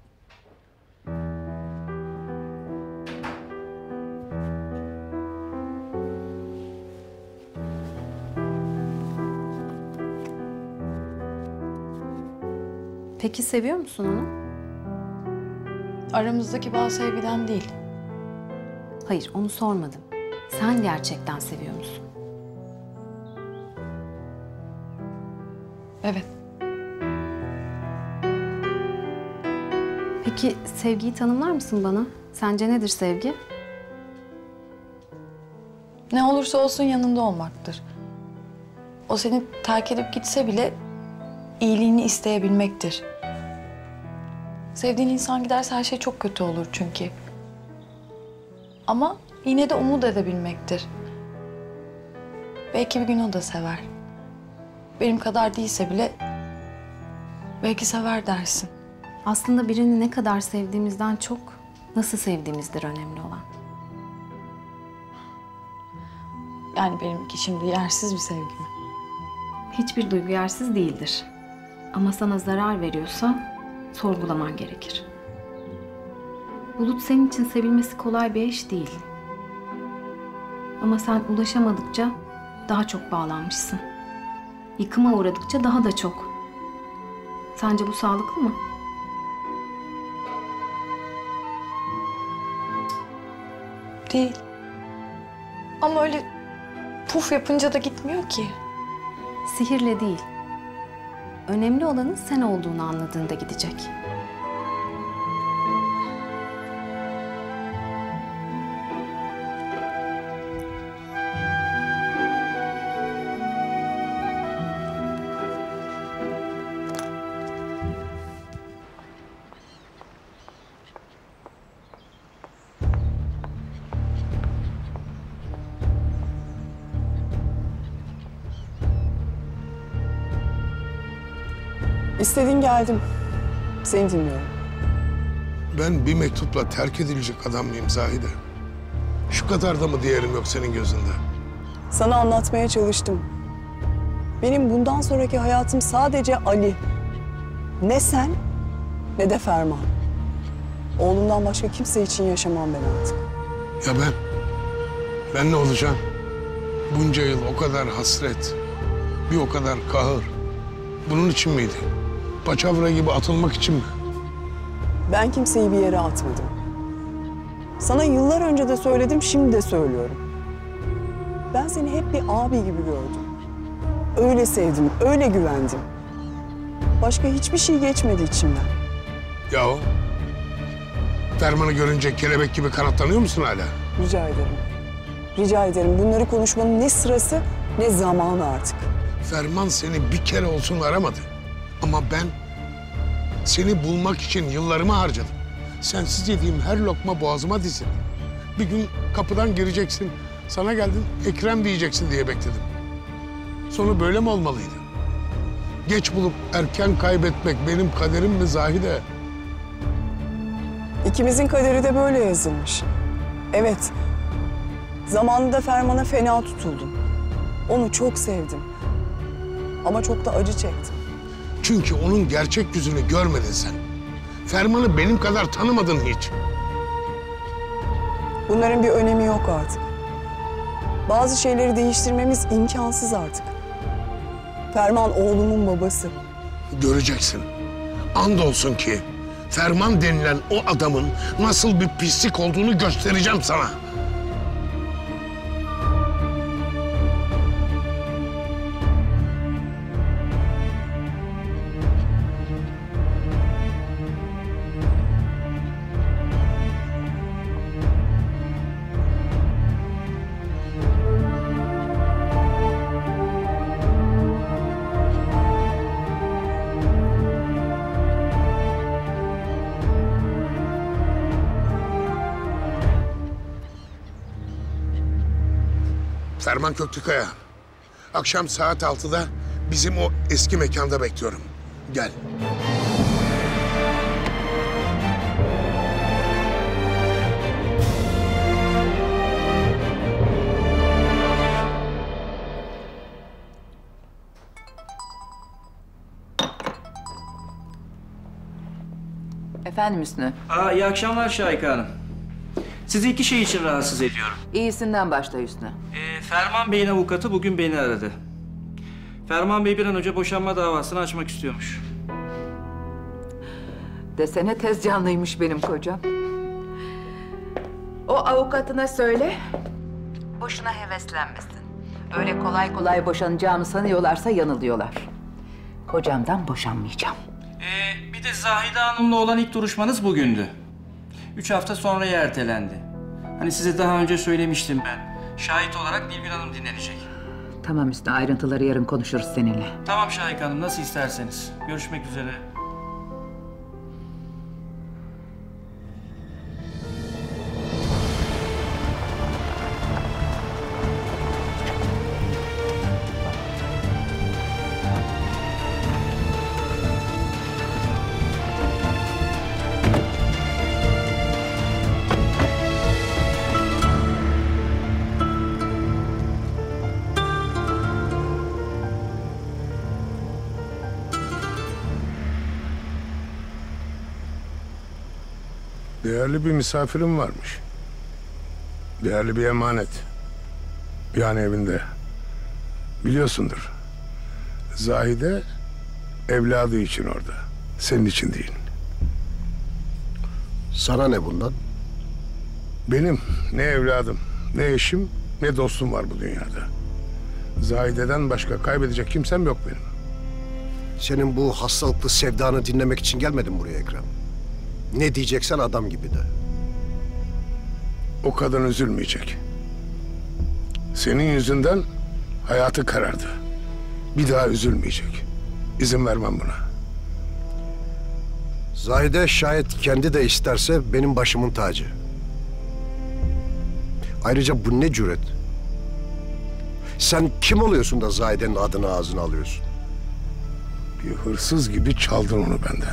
S18: Peki seviyor musun onu?
S10: Aramızdaki bağ sevgiden değil.
S18: Hayır, onu sormadım. Sen gerçekten seviyor musun?
S10: Evet.
S18: Peki sevgiyi tanımlar mısın bana? Sence nedir sevgi?
S10: Ne olursa olsun yanında olmaktır. O seni terk edip gitse bile iyiliğini isteyebilmektir. Sevdiğin insan giderse her şey çok kötü olur çünkü. Ama yine de umut edebilmektir. Belki bir gün o da sever. Benim kadar değilse bile belki sever dersin.
S18: Aslında birini ne kadar sevdiğimizden çok nasıl sevdiğimizdir önemli olan.
S10: Yani benimki şimdi yersiz bir sevgi mi?
S18: Hiçbir duygu yersiz değildir. Ama sana zarar veriyorsa sorgulaman gerekir. Bulut senin için sevilmesi kolay bir eş değil. Ama sen ulaşamadıkça daha çok bağlanmışsın. Yıkıma uğradıkça daha da çok. Sence bu sağlıklı mı?
S13: Değil. Ama öyle puf yapınca da gitmiyor ki.
S18: Sihirle değil. Önemli olanın sen olduğunu anladığında gidecek.
S7: İstediğin geldim. Seni dinliyorum.
S19: Ben bir mektupla terk edilecek adam mıyım Zahide? Şu kadar da mı değerim yok senin gözünde?
S7: Sana anlatmaya çalıştım. Benim bundan sonraki hayatım sadece Ali. Ne sen ne de Ferman. Oğlumdan başka kimse için yaşamam ben artık.
S19: Ya ben? Ben ne olacağım? Bunca yıl o kadar hasret, bir o kadar kahır. Bunun için miydi? Paçavra gibi atılmak için mi?
S7: Ben kimseyi bir yere atmadım. Sana yıllar önce de söyledim, şimdi de söylüyorum. Ben seni hep bir abi gibi gördüm. Öyle sevdim, öyle güvendim. Başka hiçbir şey geçmedi içimden.
S19: Yahu, Ferman'ı görünce kelebek gibi kanatlanıyor musun hala?
S7: Rica ederim. Rica ederim. Bunları konuşmanın ne sırası ne zamanı artık.
S19: Ferman seni bir kere olsun aramadı. Ama ben seni bulmak için yıllarımı harcadım. Sensiz yediğim her lokma boğazıma dizildi. Bir gün kapıdan gireceksin, sana geldim Ekrem diyeceksin diye bekledim. Sonu böyle mi olmalıydı? Geç bulup erken kaybetmek benim kaderim mi Zahide?
S7: İkimizin kaderi de böyle yazılmış. Evet, zamanında Ferman'a fena tutuldum. Onu çok sevdim. Ama çok da acı çektim.
S19: Çünkü onun gerçek yüzünü görmedin sen. Ferman'ı benim kadar tanımadın hiç.
S7: Bunların bir önemi yok artık. Bazı şeyleri değiştirmemiz imkansız artık. Ferman oğlumun babası.
S19: Göreceksin. Andolsun ki Ferman denilen o adamın nasıl bir pislik olduğunu göstereceğim sana. Ferman Köklükaya. Akşam saat 6'da bizim o eski mekanda bekliyorum. Gel.
S1: Efendim Hüsnü?
S20: İyi akşamlar Şahika Hanım. Sizi iki şey için rahatsız ediyorum.
S1: İyisinden başla Hüsnü.
S20: Ferman Bey'in avukatı bugün beni aradı. Ferman Bey bir an önce boşanma davasını açmak istiyormuş.
S1: Desene tez canlıymış benim kocam. O avukatına söyle. Boşuna heveslenmesin. Öyle kolay kolay boşanacağımı sanıyorlarsa yanılıyorlar. Kocamdan boşanmayacağım.
S20: Bir de Zahide Hanım'la olan ilk duruşmanız bugündü. 3 hafta sonraya ertelendi. Hani size daha önce söylemiştim ben. Şahit olarak Nilgün Hanım dinlenecek.
S1: Tamam Hüsnü, ayrıntıları yarın konuşuruz seninle.
S20: Tamam Şahika Hanım, nasıl isterseniz. Görüşmek üzere.
S19: Değerli bir misafirim varmış. Değerli bir emanet. Yani evinde. Biliyorsundur. Zahide evladı için orada. Senin için değil.
S2: Sana ne bundan?
S19: Benim ne evladım, ne eşim, ne dostum var bu dünyada. Zahide'den başka kaybedecek kimsem yok benim.
S2: Senin bu hastalıklı sevdanı dinlemek için gelmedim buraya Ekrem. Ne diyeceksen adam gibi de.
S19: O kadın üzülmeyecek. Senin yüzünden hayatı karardı. Bir daha üzülmeyecek. İzin vermem buna.
S2: Zahide şayet kendi de isterse benim başımın tacı. Ayrıca bu ne cüret? Sen kim oluyorsun da Zahide'nin adını ağzına alıyorsun?
S19: Bir hırsız gibi çaldın onu benden.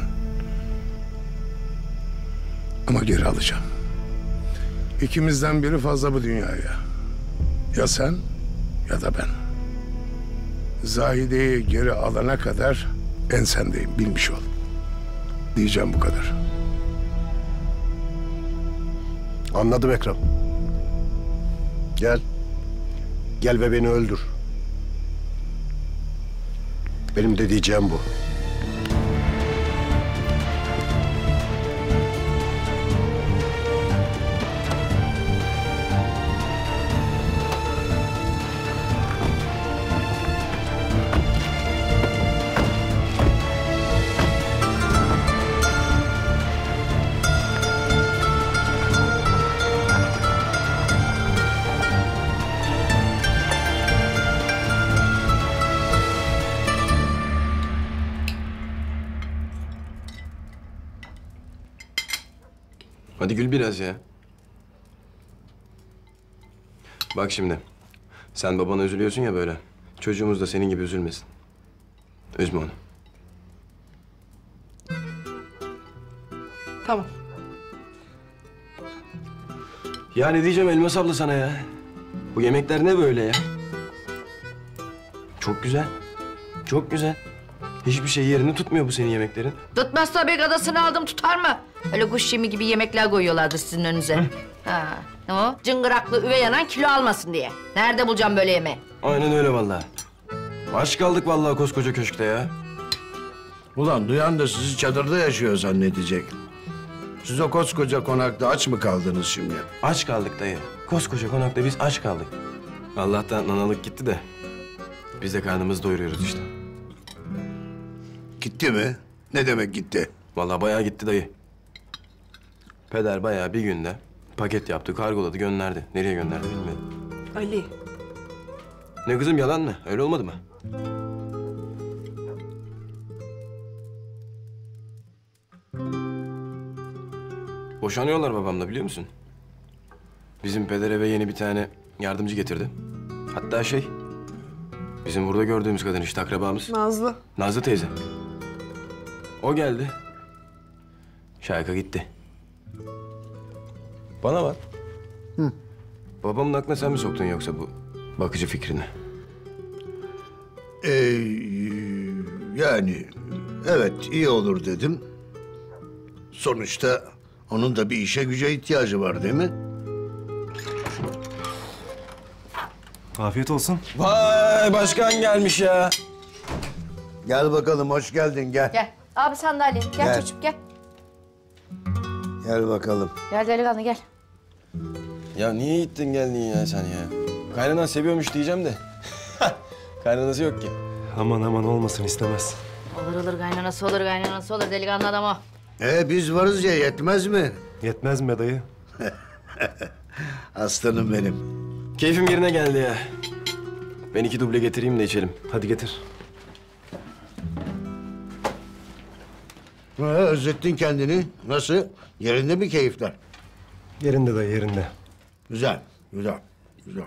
S19: Ama geri alacağım. İkimizden biri fazla bu dünyaya. Ya sen ya da ben. Zahide'yi geri alana kadar ensendeyim, bilmiş ol. Diyeceğim bu kadar.
S2: Anladım Ekrem. Gel. Gel ve beni öldür. Benim de diyeceğim bu.
S3: Hadi gül biraz ya. Bak şimdi. Sen babana üzülüyorsun ya böyle. Çocuğumuz da senin gibi üzülmesin. Üzme onu.
S11: Tamam.
S3: Ya ne diyeceğim Elmas abla sana ya? Bu yemekler ne böyle ya? Çok güzel. Çok güzel. Hiçbir şey yerini tutmuyor bu senin yemeklerin.
S21: Tutmaz tabii, gadasını aldım, tutar mı? Öyle kuş yemi gibi yemekler koyuyorlardı sizin önünüze. Ha, ne o? Cıngıraklı üvey anan kilo almasın diye. Nerede bulacağım böyle yemeği?
S3: Aynen öyle vallahi. Aç kaldık vallahi koskoca köşkte ya.
S22: Ulan duyan da sizi çadırda yaşıyor zannedecek. Siz o koskoca konakta aç mı kaldınız şimdi?
S3: Aç kaldık dayı. Koskoca konakta biz aç kaldık. Allah'tan analık gitti de biz de karnımızı doyuruyoruz işte.
S22: Gitti mi? Ne demek gitti?
S3: Vallahi bayağı gitti dayı. Peder bayağı bir günde paket yaptı, kargoladı, gönderdi. Nereye gönderdi bilmiyorum.
S11: Ali.
S3: Ne kızım, yalan mı? Öyle olmadı mı? Boşanıyorlar babamla, biliyor musun? Bizim peder eve yeni bir tane yardımcı getirdi. Hatta bizim burada gördüğümüz kadın işte, akrabamız.
S11: Nazlı.
S3: Nazlı teyze. O geldi. Şayka gitti. Bana bak.
S22: Hı.
S3: Babamın aklına sen mi soktun yoksa bu bakıcı fikrini?
S22: Yani evet iyi olur dedim. Sonuçta onun da bir işe güce ihtiyacı var değil mi?
S16: Afiyet olsun.
S3: Vay, başkan gelmiş ya.
S22: Gel bakalım, hoş geldin, gel.
S21: Gel. Abi sandalye. Gel,
S22: Gel.
S21: çocuğum gel.
S22: Gel bakalım.
S21: Gel delikanlı gel.
S3: Ya niye gittin geldin ya sen ya? Kaynanan seviyormuş diyeceğim de. Kaynanası yok ki.
S16: Aman aman olmasın, istemez.
S21: Olur kaynanası olur delikanlı adam o.
S22: Biz varız ya, yetmez mi?
S16: Yetmez mi dayı?
S22: Aslanım benim.
S3: Keyfim yerine geldi ya. Ben 2 duble getireyim de içelim.
S16: Hadi getir.
S22: Özlettin kendini. Nasıl? Yerinde mi keyifler?
S16: Yerinde dayı, yerinde.
S22: Güzel, güzel, güzel.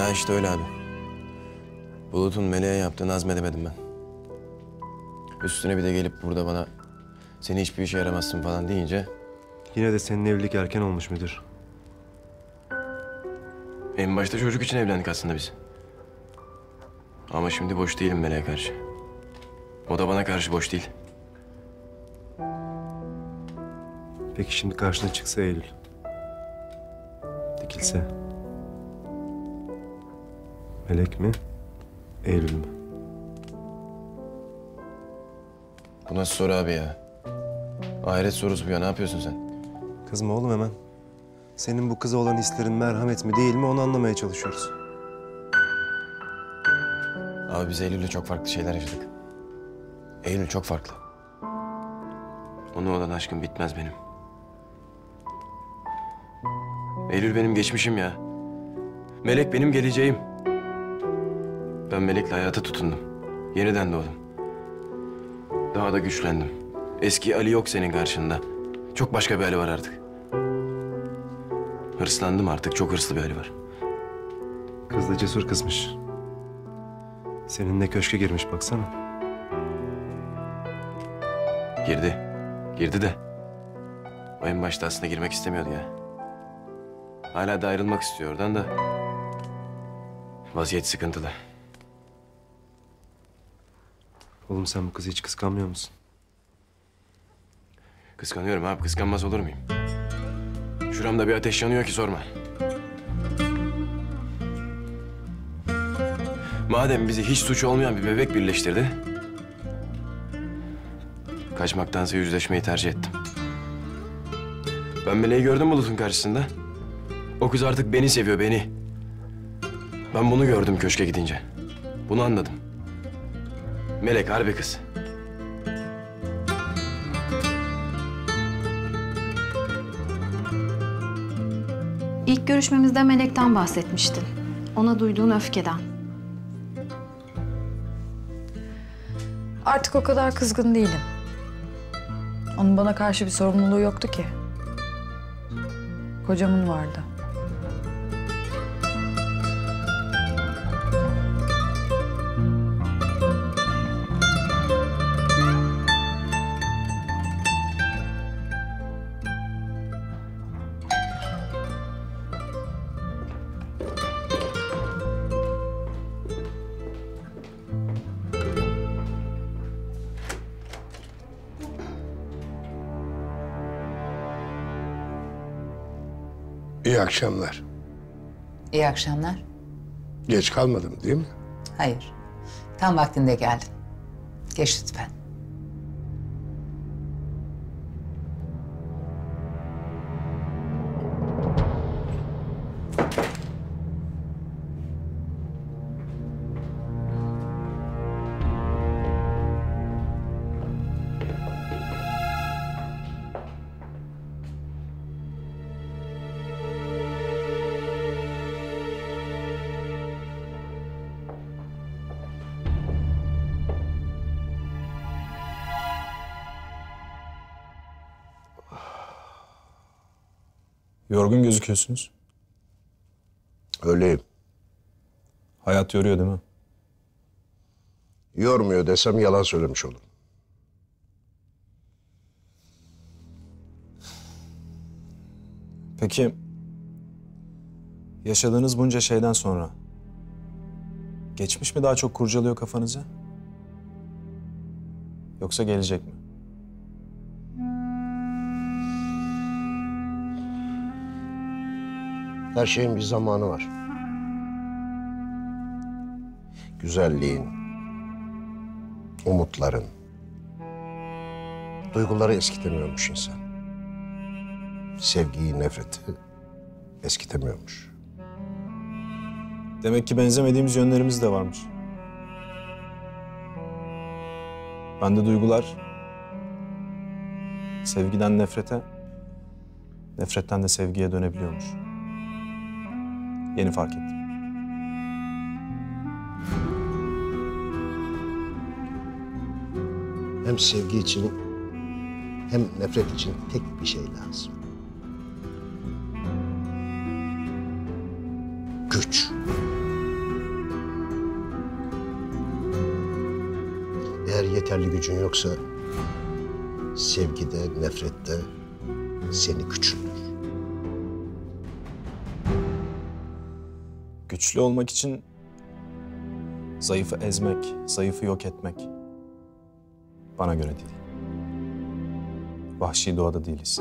S3: Ya işte öyle abi. Bulut'un Meleğe yaptığını hazmedemedim ben. Üstüne bir de gelip burada bana seni hiçbir işe yaramazsın falan deyince...
S16: Yine de senin evlilik erken olmuş müdür.
S3: En başta çocuk için evlendik aslında biz. Ama şimdi boş değilim Meleğe karşı. O da bana karşı boş değil.
S16: Peki şimdi karşına çıksa Eylül. Dikilse. Melek mi? Eylül mü?
S3: Bu nasıl soru abi ya? Ahiret sorusu bu ya. Ne yapıyorsun sen?
S16: Kızma oğlum hemen. Senin bu kıza olan hislerin merhamet mi değil mi onu anlamaya çalışıyoruz.
S3: Abi biz Eylül'le çok farklı şeyler yaşadık. Eylül çok farklı. Ona olan aşkım bitmez benim. Eylül benim geçmişim ya. Melek benim geleceğim. Ben Melek'le hayata tutundum. Yeniden doğdum. Daha da güçlendim. Eski Ali yok senin karşında. Çok başka bir Ali var artık. Hırslandım artık. Çok hırslı bir Ali var.
S16: Kız da cesur kızmış. Seninle köşke girmiş baksana.
S3: Girdi. Girdi de. O en başta aslında girmek istemiyordu ya. Hala da ayrılmak istiyor oradan da. Vaziyet sıkıntılı.
S16: Oğlum sen bu kızı hiç kıskanmıyor musun?
S3: Kıskanıyorum abi. Kıskanmaz olur muyum? Şuramda bir ateş yanıyor ki sorma. Madem bizi hiç suç olmayan bir bebek birleştirdi... kaçmaktansa yüzleşmeyi tercih ettim. Ben Meleği gördüm Bulut'un karşısında. O kız artık beni seviyor, beni. Ben bunu gördüm köşke gidince. Bunu anladım. Melek harbi kız.
S18: İlk görüşmemizde Melek'ten bahsetmiştin. Ona duyduğun öfkeden.
S10: Artık o kadar kızgın değilim. Onun bana karşı bir sorumluluğu yoktu ki. Kocamın vardı.
S19: İyi akşamlar.
S4: İyi akşamlar.
S19: Geç kalmadım değil mi?
S4: Hayır. Tam vaktinde geldin. Geç lütfen.
S6: Yorgun gözüküyorsunuz.
S2: Öyleyim.
S6: Hayat yoruyor değil mi?
S2: Yormuyor desem yalan söylemiş olurum.
S6: Peki, yaşadığınız bunca şeyden sonra geçmiş mi daha çok kurcalıyor kafanızı? Yoksa gelecek mi?
S2: Her şeyin bir zamanı var. Güzelliğin, umutların, duyguları eskitemiyormuş insan. Sevgiyi, nefreti eskitemiyormuş.
S6: Demek ki benzemediğimiz yönlerimiz de varmış. Bende duygular sevgiden nefrete, nefretten de sevgiye dönebiliyormuş. Yeni fark ettim.
S2: Hem sevgi için hem nefret için tek bir şey lazım. Güç. yeterli gücün yoksa sevgide, nefrette seni küçültür.
S6: Güçlü olmak için zayıfı ezmek, zayıfı yok etmek bana göre değil. Vahşi doğada değiliz.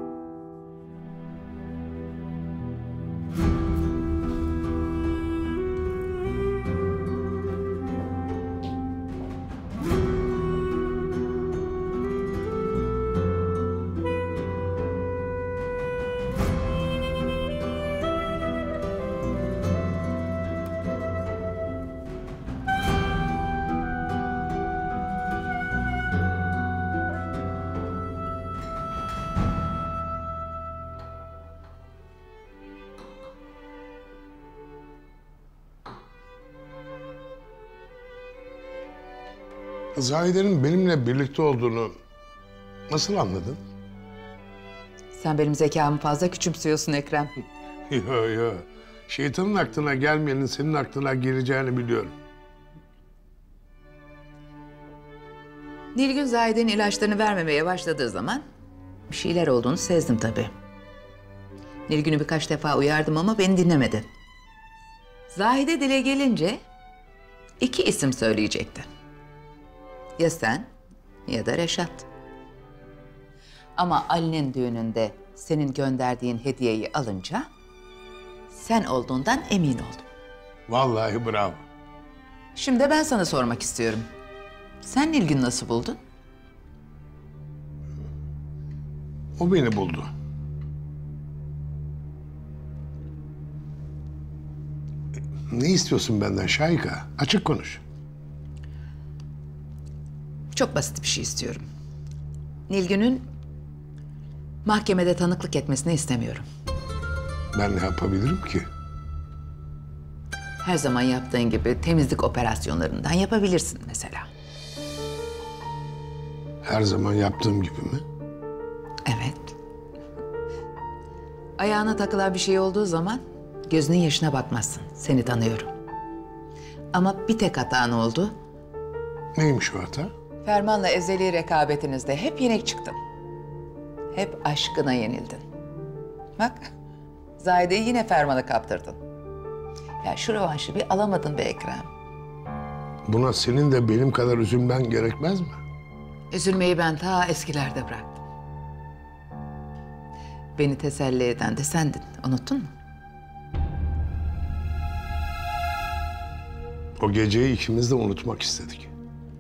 S19: Zahide'nin benimle birlikte olduğunu nasıl anladın?
S4: Sen benim zekamı fazla küçümsüyorsun Ekrem.
S19: Yo. Şeytanın aklına gelmeyenin senin aklına geleceğini biliyorum.
S4: Nilgün Zahide'nin ilaçlarını vermemeye başladığı zaman bir şeyler olduğunu sezdim tabii. Nilgün'ü birkaç defa uyardım ama beni dinlemedi. Zahide dile gelince 2 isim söyleyecekti. Ya sen ya da Reşat. Ama Ali'nin düğününde senin gönderdiğin hediyeyi alınca sen olduğundan emin oldum.
S19: Vallahi bravo.
S4: Şimdi ben sana sormak istiyorum. Sen Nilgün'ü nasıl buldun?
S19: O beni buldu. Ne istiyorsun benden Şahika? Açık konuş.
S4: Çok basit bir şey istiyorum. Nilgün'ün mahkemede tanıklık etmesini istemiyorum.
S19: Ben ne yapabilirim ki?
S4: Her zaman yaptığın gibi temizlik operasyonlarından yapabilirsin mesela.
S19: Her zaman yaptığım gibi mi?
S4: Evet. Ayağına takılan bir şey olduğu zaman gözünün yaşına bakmazsın. Seni tanıyorum. Ama bir tek hatan oldu.
S19: Neymiş o hata?
S4: Ferman'la ezeli rekabetinizde hep yenik çıktın. Hep aşkına yenildin. Bak, Zahide'yi yine Ferman'a kaptırdın. Ya şu rövanşı bir alamadın be Ekrem.
S19: Buna senin de benim kadar üzülmen gerekmez mi?
S4: Üzülmeyi ben ta eskilerde bıraktım. Beni teselli eden de sendin, unuttun mu?
S19: O geceyi ikimiz de unutmak istedik.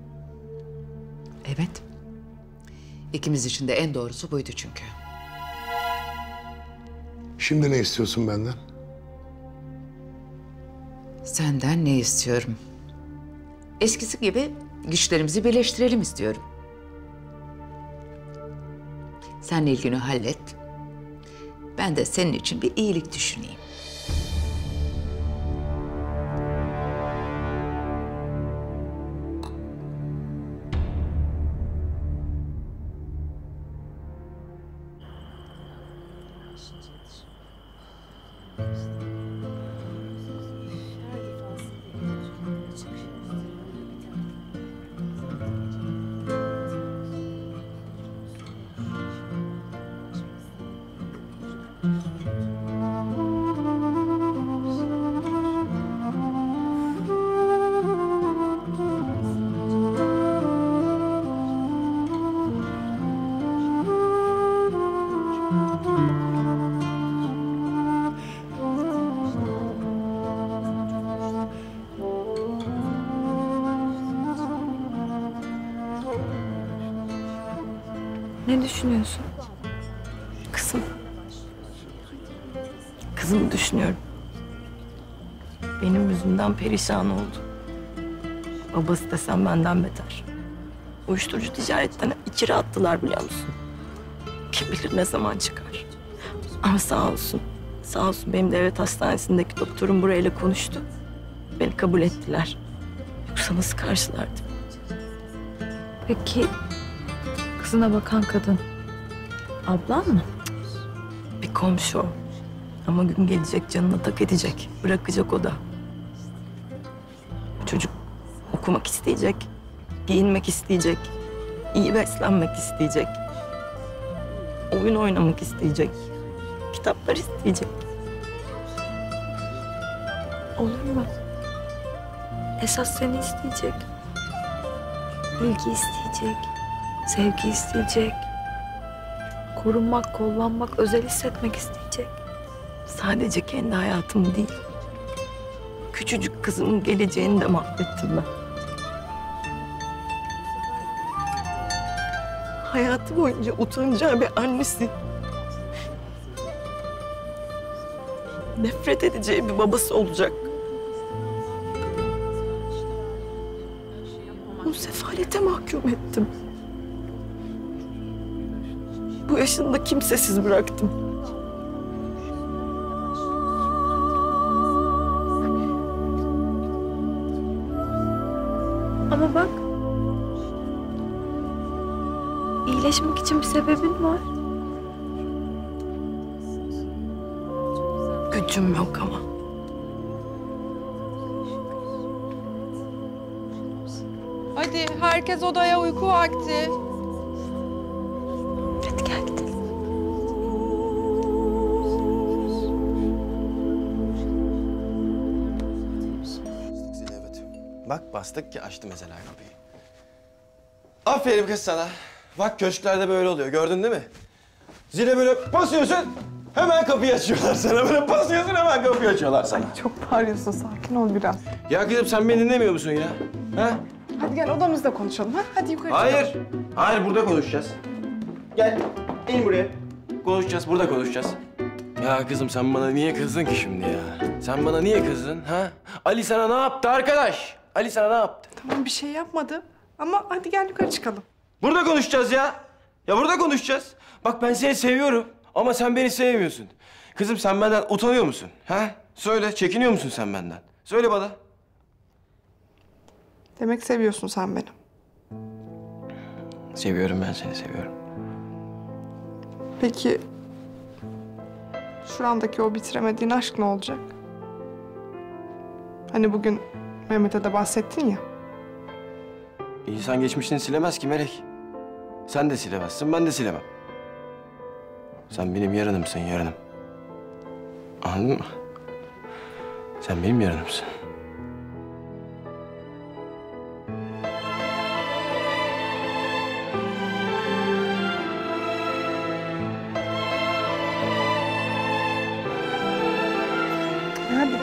S4: Evet. İkimiz için de en doğrusu buydu çünkü.
S19: Şimdi ne istiyorsun benden?
S4: Senden ne istiyorum? Eskisi gibi güçlerimizi birleştirelim istiyorum. Sen Nilgün'ü hallet. Ben de senin için bir iyilik düşüneyim.
S10: Ne düşünüyorsun?
S15: Kızım. Kızımı düşünüyorum. Benim yüzümden perişan oldu. Babası desem benden beter. Uyuşturucu ticaretten içeri attılar biliyor musun? Kim bilir ne zaman çıkar. Ama sağ olsun. Sağ olsun benim devlet hastanesindeki doktorum burayla konuştu. Beni kabul ettiler. Yoksa nasıl karşılardım?
S10: Peki kızına bakan kadın ablan mı?
S15: Bir komşu o. Ama gün gelecek canına tak edecek. Bırakacak o da. Bu çocuk okumak isteyecek. Giyinmek isteyecek. İyi beslenmek isteyecek. Oyun oynamak isteyecek. Kitaplar isteyecek.
S10: Olur mu? Esas seni isteyecek. İlgi isteyecek. Sevgi isteyecek. Korunmak, kollanmak, özel hissetmek isteyecek.
S15: Sadece kendi hayatımı değil, küçücük kızımın geleceğini de mahvettim ben. Hayatı boyunca utanacağı bir annesi, nefret edeceği bir babası olacak. Onu sefalete mahkum ettim. Bu yaşında kimsesiz bıraktım.
S10: Ama bak, iyileşmek için bir sebebin var.
S15: Gücüm yok ama.
S11: Hadi herkes odaya, uyku vakti.
S10: Hadi gel gidelim.
S3: Bak bastık ki açtı mesela kapıyı. Aferin kız sana. Bak köşklerde böyle oluyor, gördün değil mi? Zile böyle basıyorsun, hemen kapıyı açıyorlar sana. Böyle basıyorsun, hemen kapıyı açıyorlar sana.
S11: Ay çok bağırıyorsun, sakin ol biraz.
S3: Ya kızım sen beni dinlemiyor musun ya? Ha?
S11: Hadi gel odamızda konuşalım ha. Hadi yukarı
S3: Hayır,
S11: çıkalım.
S3: hayır burada konuşacağız. Gel, in buraya. Konuşacağız, burada konuşacağız. Ya kızım sen bana niye kızdın ki şimdi ya? Sen bana niye kızdın ha? Ali sana ne yaptı arkadaş? Ali sana ne yaptı?
S11: Tamam bir şey yapmadı. Ama hadi gel yukarı çıkalım.
S3: Burada konuşacağız ya. Ya burada konuşacağız. Bak ben seni seviyorum ama sen beni sevmiyorsun. Kızım sen benden utanıyor musun? Ha? Söyle, çekiniyor musun sen benden? Söyle bana.
S11: Demek seviyorsun sen beni.
S3: Seviyorum ben seni, seviyorum.
S11: Peki şuramdaki o bitiremediğin aşk ne olacak? Hani bugün Mehmet'e de bahsettin ya.
S3: İnsan geçmişini silemez ki Melek. Sen de silemezsin, ben de silemem. Sen benim yarınımsın, yarınım. Anladın mı? Sen benim yarınımsın.
S11: Hadi.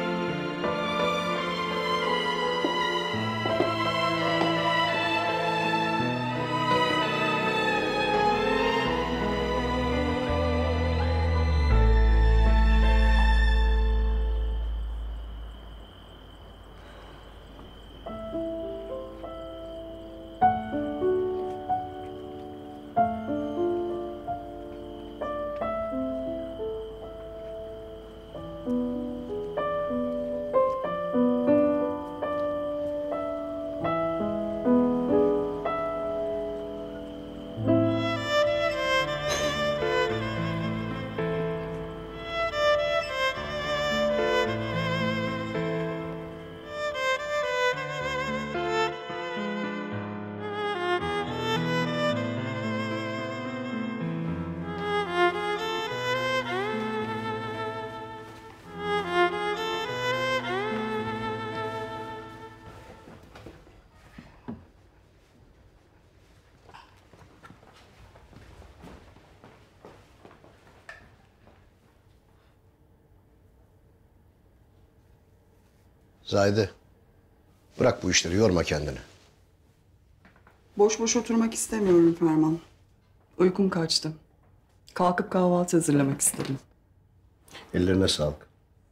S2: Zahide, bırak bu işleri, yorma kendini.
S7: Boş boş oturmak istemiyorum Ferman. Uykum kaçtı. Kalkıp kahvaltı hazırlamak istedim.
S2: Ellerine sağlık.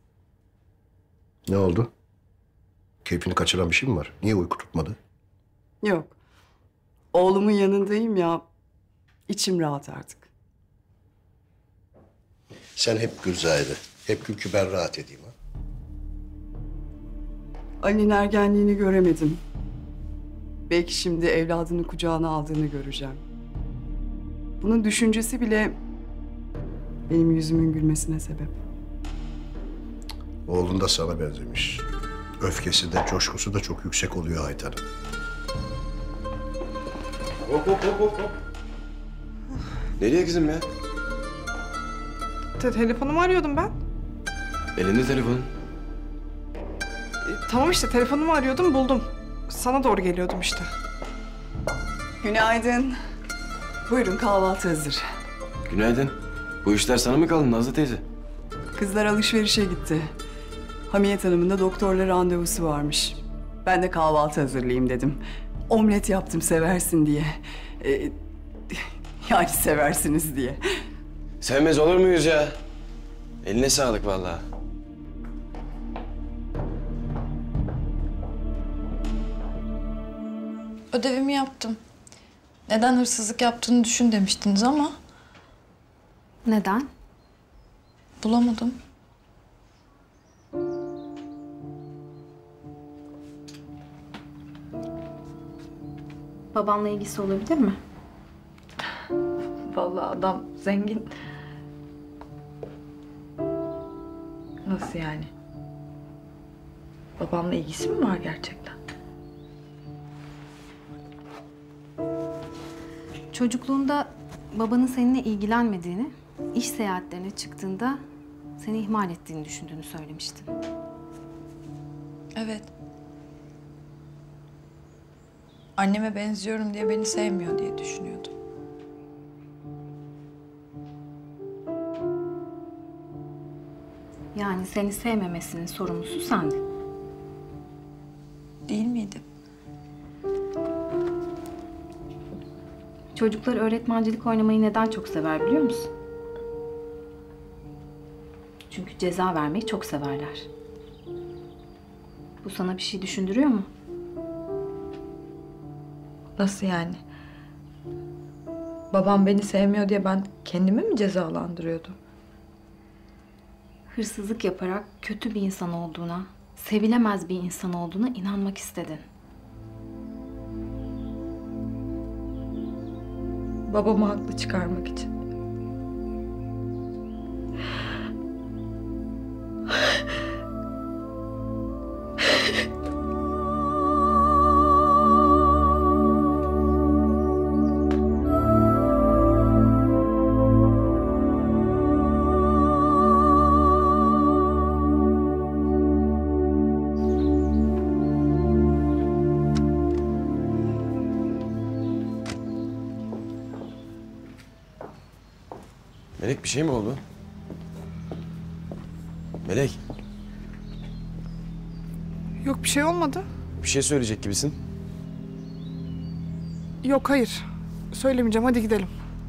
S2: Ne oldu? Keyfini kaçıran bir şey mi var? Niye uyku tutmadı?
S7: Yok. Oğlumun yanındayım ya. İçim rahat artık.
S2: Sen hep gül Zahide. Hep gül ki ben rahat edeyim ha.
S7: Ali'nin ergenliğini göremedim. Belki şimdi evladını kucağına aldığını göreceğim. Bunun düşüncesi bile benim yüzümün gülmesine sebep.
S2: Oğlun da sana benzemiş. Öfkesi de coşkusu da çok yüksek oluyor Ayten'in.
S3: Hop. Nereye kızım ya?
S11: Telefonumu arıyordum ben.
S3: Elinde telefonun.
S11: Tamam işte telefonumu arıyordum buldum. Sana doğru geliyordum işte.
S7: Günaydın. Buyurun kahvaltı hazır.
S3: Günaydın. Bu işler sana mı kaldı Nazlı teyze?
S7: Kızlar alışverişe gitti. Hamiyet Hanım'ın da doktorla randevusu varmış. Ben de kahvaltı hazırlayayım dedim. Omlet yaptım seversin diye. Yani seversiniz diye.
S3: Sevmez olur muyuz ya? Eline sağlık vallahi.
S10: Ödevimi yaptım. Neden hırsızlık yaptığını düşün demiştiniz ama...
S18: Neden?
S10: Bulamadım.
S18: Babanla ilgisi olabilir mi?
S10: Vallahi adam zengin. Nasıl yani? Babamla ilgisi mi var gerçekten?
S18: Çocukluğunda babanın seninle ilgilenmediğini, iş seyahatlerine çıktığında seni ihmal ettiğini düşündüğünü söylemiştin.
S10: Evet. Anneme benziyorum diye beni sevmiyor diye düşünüyordum.
S18: Yani seni sevmemesinin sorumlusu sendin.
S10: Değil miydim?
S18: Çocuklar öğretmencilik oynamayı neden çok sever biliyor musun? Çünkü ceza vermeyi çok severler. Bu sana bir şey düşündürüyor mu?
S10: Nasıl yani? Babam beni sevmiyor diye ben kendimi mi cezalandırıyordum?
S18: Hırsızlık yaparak kötü bir insan olduğuna, sevilemez bir insan olduğuna inanmak istedin.
S10: Babamı haklı çıkarmak için.
S3: Melek bir şey mi oldu? Melek.
S11: Yok bir şey olmadı.
S3: Bir şey söyleyecek gibisin.
S11: Yok hayır. Söylemeyeceğim hadi gidelim.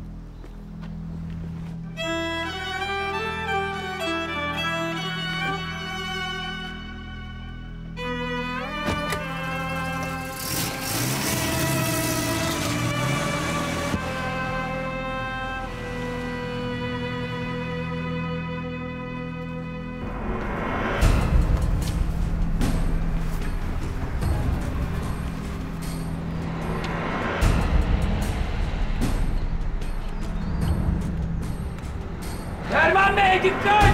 S20: Ferman Bey dikkat!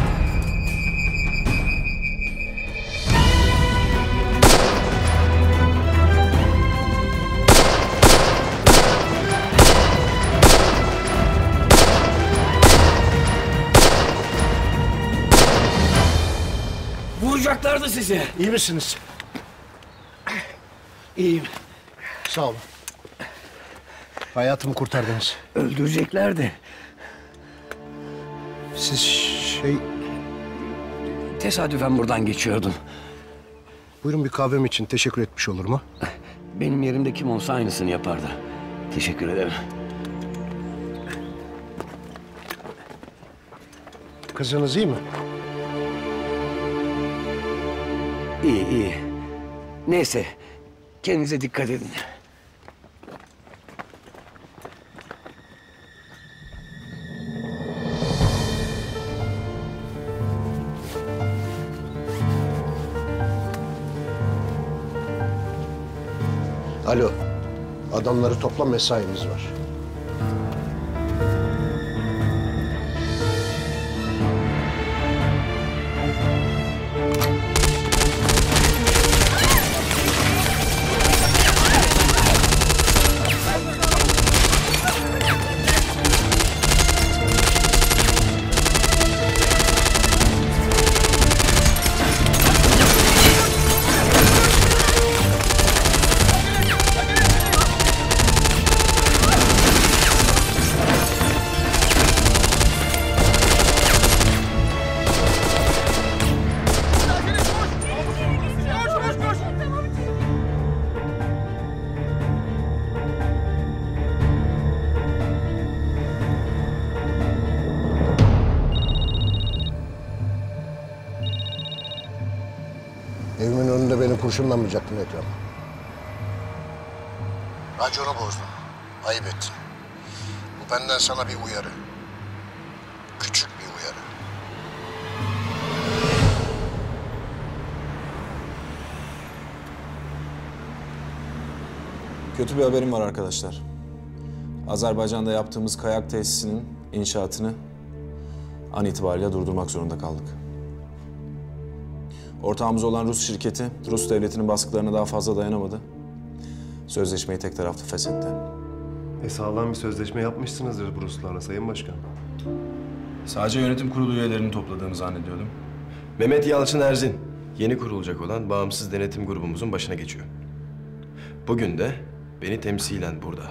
S20: Vuracaklardı sizi.
S2: İyi misiniz?
S22: İyiyim.
S2: Sağ olun. Hayatımı kurtardınız.
S22: Öldüreceklerdi.
S2: Siz
S22: Tesadüfen buradan geçiyordum.
S2: Buyurun bir kahvem için teşekkür etmiş olur mu?
S22: Benim yerimde kim olsa aynısını yapardı. Teşekkür ederim.
S2: Kızınız iyi mi?
S22: İyi, iyi. Neyse, kendinize dikkat edin.
S2: Alo. Adamları topla mesaimiz var. Gözümün önünde beni kurşunlamayacaktın Ekrem. Raconu bozdun. Ayıp ettin. Bu benden sana bir uyarı. Küçük bir uyarı.
S6: Kötü bir haberim var arkadaşlar. Azerbaycan'da yaptığımız kayak tesisinin inşaatını an itibariyle durdurmak zorunda kaldık. Ortağımız olan Rus şirketi, Rus devletinin baskılarına daha fazla dayanamadı. Sözleşmeyi tek taraflı feshetti.
S16: Sağlam bir sözleşme yapmışsınızdır bu Ruslarla Sayın Başkan.
S6: Sadece yönetim kurulu üyelerini topladığımı zannediyordum.
S3: Mehmet Yalçın Erzin, yeni kurulacak olan bağımsız denetim grubumuzun başına geçiyor. Bugün de beni temsilen burada.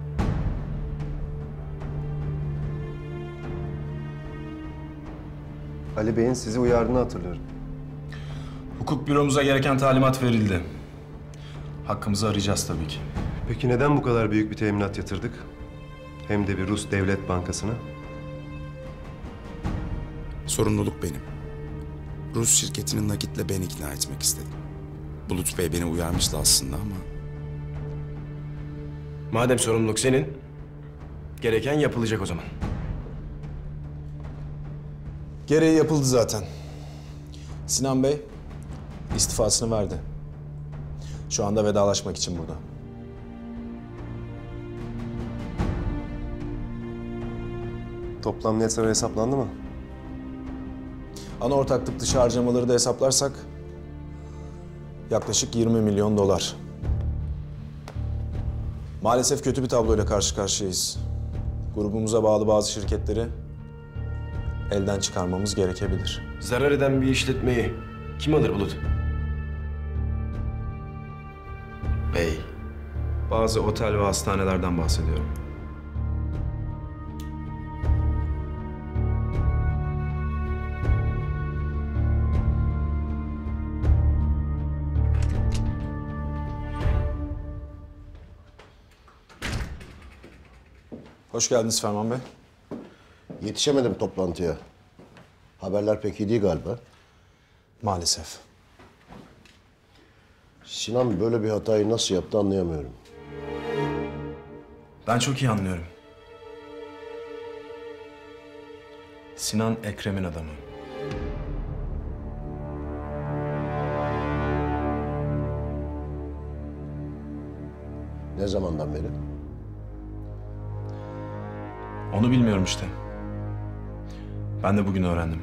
S16: Ali Bey'in sizi uyardığını hatırlıyorum.
S6: Hukuk büromuza gereken talimat verildi. Hakkımızı arayacağız tabii ki.
S16: Peki neden bu kadar büyük bir teminat yatırdık? Hem de bir Rus devlet bankasına.
S8: Sorumluluk benim. Rus şirketinin nakitle beni ikna etmek istedim. Bulut Bey beni uyarmıştı aslında ama...
S3: Madem sorumluluk senin, gereken yapılacak o zaman.
S6: Gereği yapıldı zaten. Sinan Bey istifasını verdi. Şu anda vedalaşmak için burada.
S16: Toplam net zarar hesaplandı mı?
S6: Ana ortaklık dışı harcamaları da hesaplarsak yaklaşık 20 milyon dolar. Maalesef kötü bir tabloyla karşı karşıyayız. Grubumuza bağlı bazı şirketleri elden çıkarmamız gerekebilir.
S3: Zarar eden bir işletmeyi kim alır Bulut? Bey.
S6: Bazı otel ve hastanelerden bahsediyorum. Hoş geldiniz Ferman Bey.
S2: Yetişemedim toplantıya. Haberler pek iyi değil galiba.
S6: Maalesef.
S2: Sinan böyle bir hatayı nasıl yaptı anlayamıyorum.
S6: Ben çok iyi anlıyorum. Sinan Ekrem'in adamı.
S2: Ne zamandan beri?
S6: Onu bilmiyorum işte. Ben de bugün öğrendim.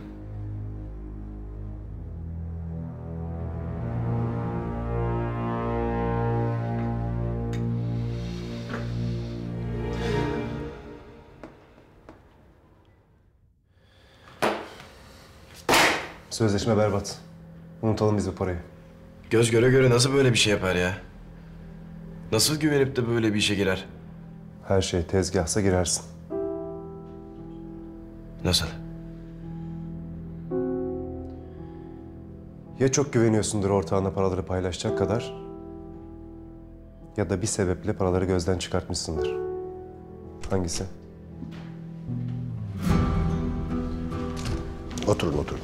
S16: Sözleşme berbat. Unutalım biz bu parayı.
S3: Göz göre göre nasıl böyle bir şey yapar ya? Nasıl güvenip de böyle bir işe girer?
S16: Her şey tezgahsa girersin.
S3: Nasıl?
S16: Ya çok güveniyorsundur ortağına paraları paylaşacak kadar... ...ya da bir sebeple paraları gözden çıkartmışsındır. Hangisi?
S2: Oturun, oturun.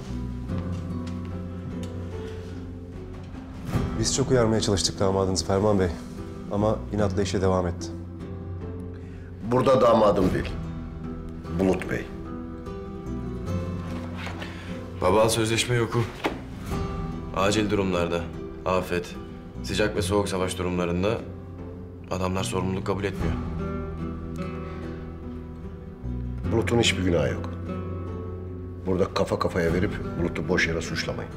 S16: Biz çok uyarmaya çalıştık damadınızı Ferman Bey. Ama inatla işe devam etti.
S2: Burada damadım değil. Bulut Bey.
S3: Babal sözleşme yoku. Acil durumlarda, afet, sıcak ve soğuk savaş durumlarında adamlar sorumluluk kabul etmiyor.
S2: Bulut'un hiçbir günahı yok. Burada kafa kafaya verip Bulut'u boş yere suçlamayın.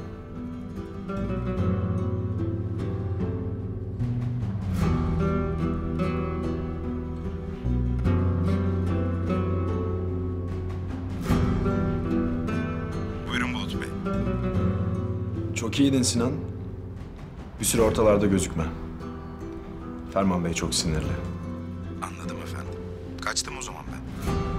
S8: Buyurun Bulut Bey.
S6: Çok iyiydin Sinan. Bir süre ortalarda gözükme. Ferman Bey çok sinirli.
S8: Anladım efendim. Kaçtım o zaman ben.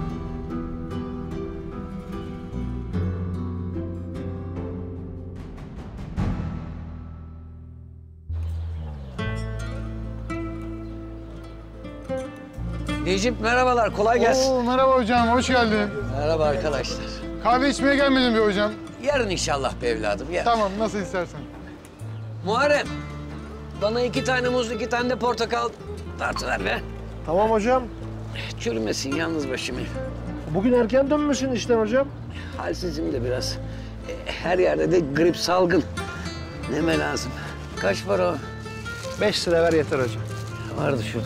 S9: Necip merhabalar, kolay gelsin.
S23: Oo, merhaba hocam, hoş geldin.
S9: Merhaba arkadaşlar.
S23: Kahve içmeye gelmedin bir hocam.
S9: Yarın inşallah be evladım, yarın.
S23: Tamam, nasıl istersen.
S9: Muharrem, bana 2 tane muz, 2 tane de portakal tartıver be.
S22: Tamam hocam.
S9: Çürümesin yalnız başımı.
S22: Bugün erken dönmüşsün işten hocam.
S9: Halsizim de biraz. Her yerde de grip salgın. Neme lazım. Kaç para o?
S22: 5 lira ver yeter hocam.
S9: Vardı şurada.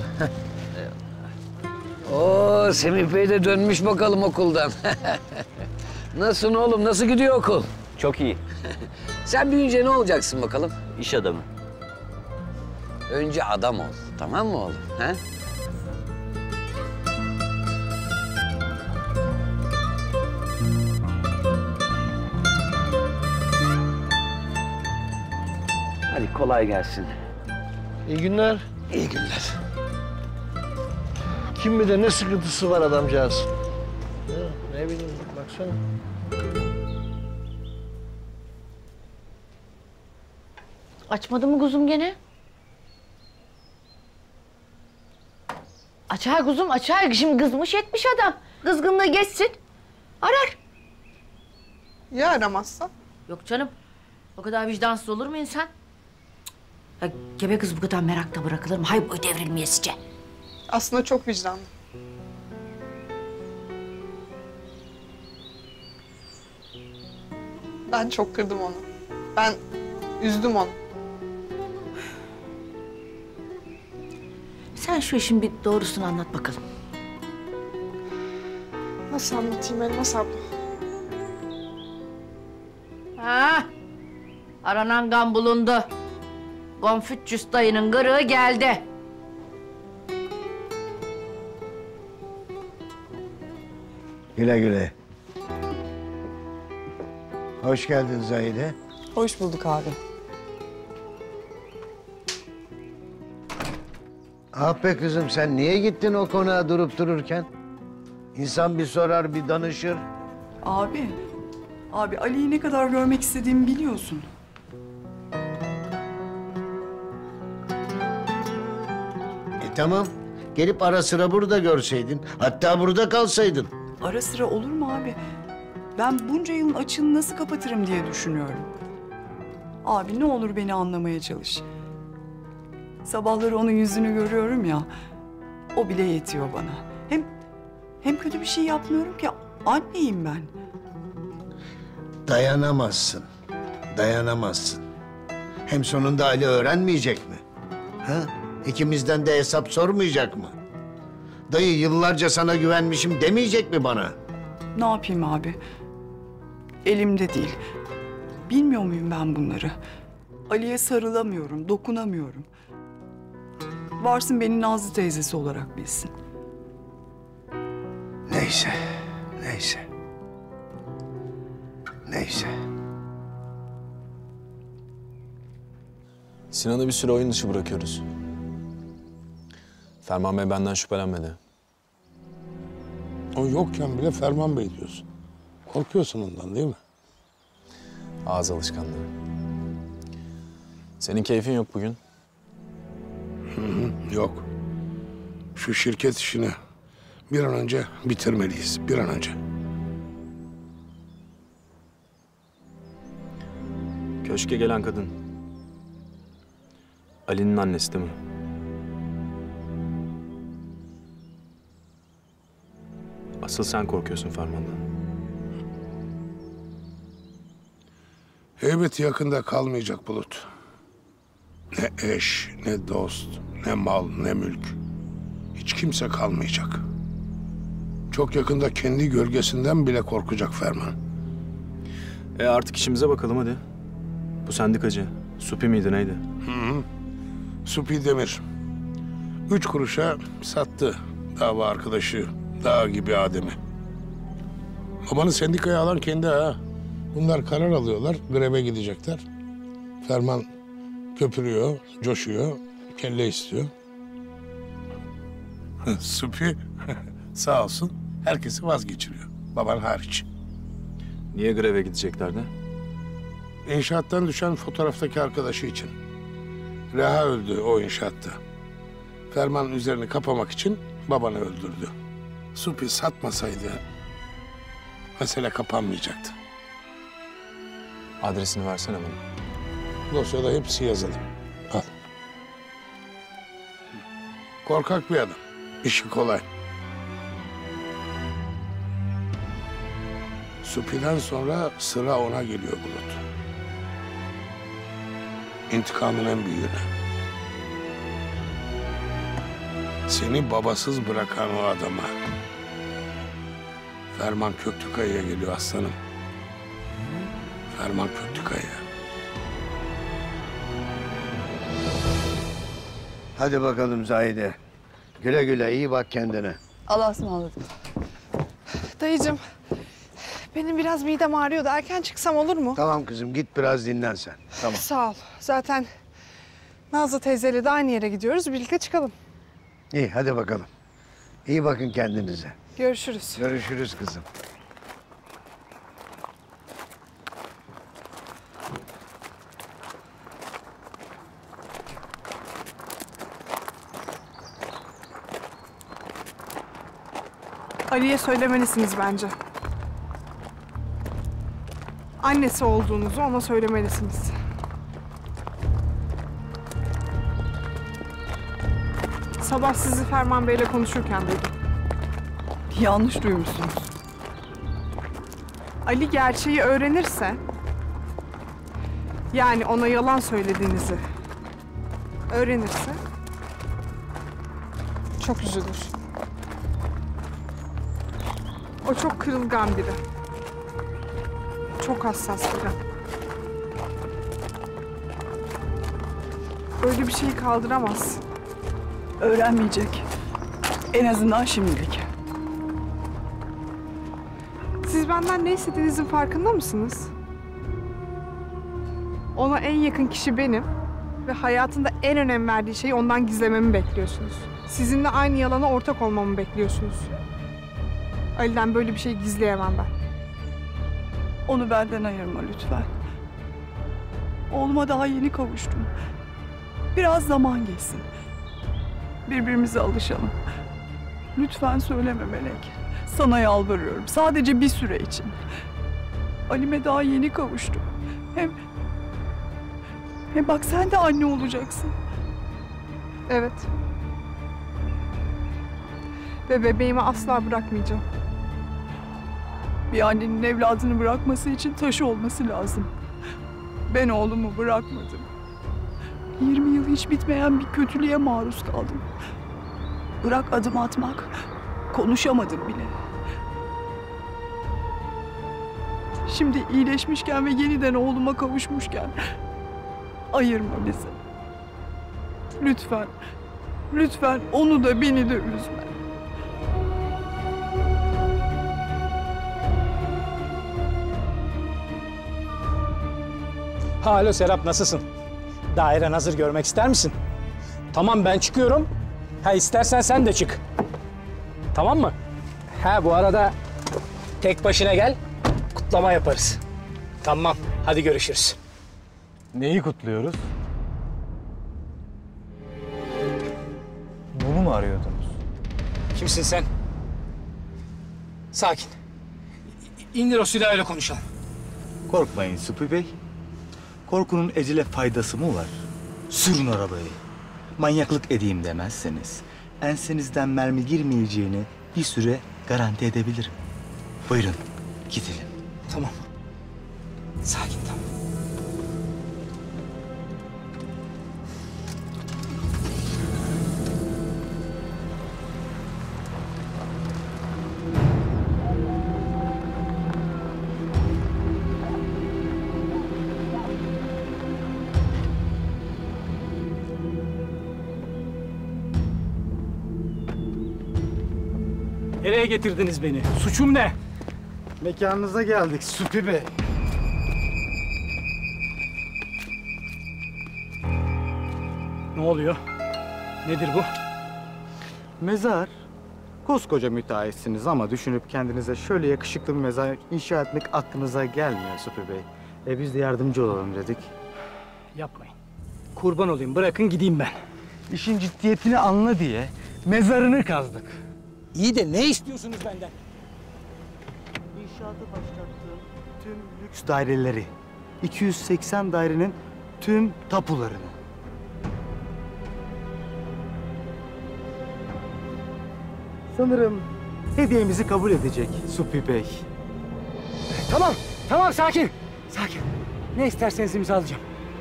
S9: Oo, Semih Bey de dönmüş bakalım okuldan. Nasılsın oğlum? Nasıl gidiyor okul?
S5: Çok iyi.
S9: Sen büyüyünce ne olacaksın bakalım?
S5: İş adamı.
S9: Önce adam ol. Tamam mı oğlum? Ha? Hadi kolay gelsin.
S22: İyi günler.
S9: İyi günler.
S22: Kim bilir ne sıkıntısı var adamcağız. Ne bileyim baksana.
S21: Açmadı mı kuzum gene? Açar kuzum açar. Şimdi kızmış etmiş adam. Kızgınlığı geçsin. Arar.
S11: Ya aramazsa?
S21: Yok canım. O kadar vicdansız olur mu insan? Ya, gebe kız bu kadar merakla bırakılır mı? Hay boy devrilmeyesice.
S11: Aslında çok vicdanlı. Ben çok kırdım onu. Ben üzdüm onu.
S21: Sen şu işin bir doğrusunu anlat bakalım.
S11: Nasıl anlatayım Elmas abla?
S21: Ha, aranan kan bulundu. Konfüçyüs dayının gırığı geldi.
S22: Güle güle. Hoş geldin Zahide.
S7: Hoş bulduk abi.
S22: Ah be kızım sen niye gittin o konağa durup dururken? İnsan bir sorar bir danışır.
S7: Abi Ali'yi ne kadar görmek istediğimi biliyorsun.
S22: Tamam. Gelip ara sıra burada görseydin. Hatta burada kalsaydın.
S7: Ara sıra olur mu abi? Ben bunca yılın açığını nasıl kapatırım diye düşünüyorum. Abi ne olur beni anlamaya çalış. Sabahları onun yüzünü görüyorum ya. O bile yetiyor bana. Hem kötü bir şey yapmıyorum ki. Anneyim ben.
S22: Dayanamazsın. Dayanamazsın. Hem sonunda Ali öğrenmeyecek mi? Ha? İkimizden de hesap sormayacak mı? Dayı yıllarca sana güvenmişim demeyecek mi bana?
S7: Ne yapayım abi? Elimde değil. Bilmiyor muyum ben bunları? Ali'ye sarılamıyorum, dokunamıyorum. Varsın beni Nazlı teyzesi olarak bilsin.
S22: Neyse, neyse. Neyse.
S6: Sinan'ı bir süre oyun dışı bırakıyoruz. Ferman Bey benden şüphelenmedi.
S19: O yokken bile Ferman Bey diyorsun. Korkuyorsun ondan değil mi?
S6: Ağız alışkanlığı. Senin keyfin yok bugün.
S19: Yok. Şu şirket işini bir an önce bitirmeliyiz. Bir an önce.
S6: Köşke gelen kadın. Ali'nin annesi değil mi? Asıl sen korkuyorsun Ferman'dan.
S19: Heybeti yakında kalmayacak Bulut. Ne eş, ne dost, ne mal, ne mülk. Hiç kimse kalmayacak. Çok yakında kendi gölgesinden bile korkacak Ferman.
S6: Artık işimize bakalım hadi. Bu sendikacı. Supi miydi neydi?
S19: Hı. Supi Demir. 3 kuruşa sattı dava arkadaşı dağ gibi Adem'i. Babanı sendikaya alan kendi ha. Bunlar karar alıyorlar, greve gidecekler. Ferman köpürüyor, coşuyor, kelle istiyor. Supi sağ olsun herkesi vazgeçiriyor, baban hariç.
S6: Niye greve gideceklerdi?
S19: İnşaattan düşen fotoğraftaki arkadaşı için. Reha öldü o inşaatta. Ferman üzerini kapamak için babanı öldürdü. Supi satmasaydı mesele kapanmayacaktı.
S6: Adresini versene bana.
S19: Dosyada hepsi yazılı. Al. Korkak bir adam. İşi kolay. Supi'den sonra sıra ona geliyor Bulut. İntikamın en büyüğüne. Seni babasız bırakan o adama. Ferman Köktükaya'ya geliyor aslanım. Ferman Köktükaya'ya.
S22: Hadi bakalım Zahide. Güle güle, iyi bak kendine.
S7: Allah'a ısmarladık.
S11: Dayıcığım, benim biraz midem ağrıyordu. Erken çıksam olur mu?
S22: Tamam kızım, git biraz dinlen sen. Tamam.
S11: Sağ ol. Zaten Nazlı teyzeyle de aynı yere gidiyoruz. Birlikte çıkalım.
S22: İyi, hadi bakalım. İyi bakın kendinize.
S11: Görüşürüz.
S22: Görüşürüz kızım.
S11: Ali'ye söylemelisiniz bence. Annesi olduğunuzu ona söylemelisiniz. Sabah sizi Ferman Bey'le konuşurken duydum.
S7: Yanlış duymuşsunuz.
S11: Ali gerçeği öğrenirse, yani ona yalan söylediğinizi öğrenirse çok üzülür. O çok kırılgan biri. Çok hassas biri. Böyle bir şeyi kaldıramaz.
S7: Öğrenmeyecek. En azından şimdilik.
S11: Siz benden ne istediğinizin farkında mısınız? Ona en yakın kişi benim ve hayatında en önem verdiği şeyi ondan gizlememi bekliyorsunuz. Sizinle aynı yalana ortak olmamı bekliyorsunuz. Ali'den böyle bir şey gizleyemem ben.
S7: Onu benden ayırma lütfen. Oğluma daha yeni kavuştum. Biraz zaman geçsin. Birbirimize alışalım. Lütfen söyleme Melek. Sana yalvarıyorum. Sadece bir süre için. Ali'me daha yeni kavuştum. Hem bak sen de anne olacaksın.
S11: Evet. Ve bebeğimi asla bırakmayacağım.
S7: Bir annenin evladını bırakması için taşı olması lazım. Ben oğlumu bırakmadım. 20 yıl hiç bitmeyen bir kötülüğe maruz kaldım. Bırak adım atmak, konuşamadım bile. Şimdi iyileşmişken ve yeniden oğluma kavuşmuşken ayırma bizi. Lütfen, lütfen onu da beni de üzme.
S5: Alo Serap, nasılsın? Dairen hazır, görmek ister misin? Tamam, ben çıkıyorum. Ha, istersen sen de çık. Tamam mı? Ha, bu arada tek başına gel, kutlama yaparız. Tamam, hadi görüşürüz. Neyi kutluyoruz? Bunu mu arıyordunuz? Kimsin sen? Sakin. İndir o silahıyla konuşalım.
S12: Korkmayın Supi Bey. Korkunun ecele faydası mı var? Sürün arabayı. Manyaklık edeyim demezseniz ensenizden mermi girmeyeceğini bir süre garanti edebilirim. Buyurun gidelim.
S5: Tamam. Sakin, tamam. Nereye getirdiniz beni? Suçum ne?
S12: Mekanınıza geldik Supi Bey.
S5: Ne oluyor? Nedir bu?
S12: Mezar. Koskoca müteahhitsiniz ama düşünüp kendinize şöyle yakışıklı bir mezar inşa etmek aklınıza gelmiyor Supi Bey. Biz de yardımcı olalım dedik.
S5: Yapmayın. Kurban olayım, bırakın gideyim ben.
S12: İşin ciddiyetini anla diye mezarını kazdık.
S5: İyi de ne istiyorsunuz benden?
S12: İnşaatı başlattığım tüm lüks daireleri, 280 dairenin tüm tapularını. Sanırım hediyemizi kabul edecek Supi Bey.
S5: Tamam, tamam sakin. Sakin. Ne isterseniz imzalayacağım.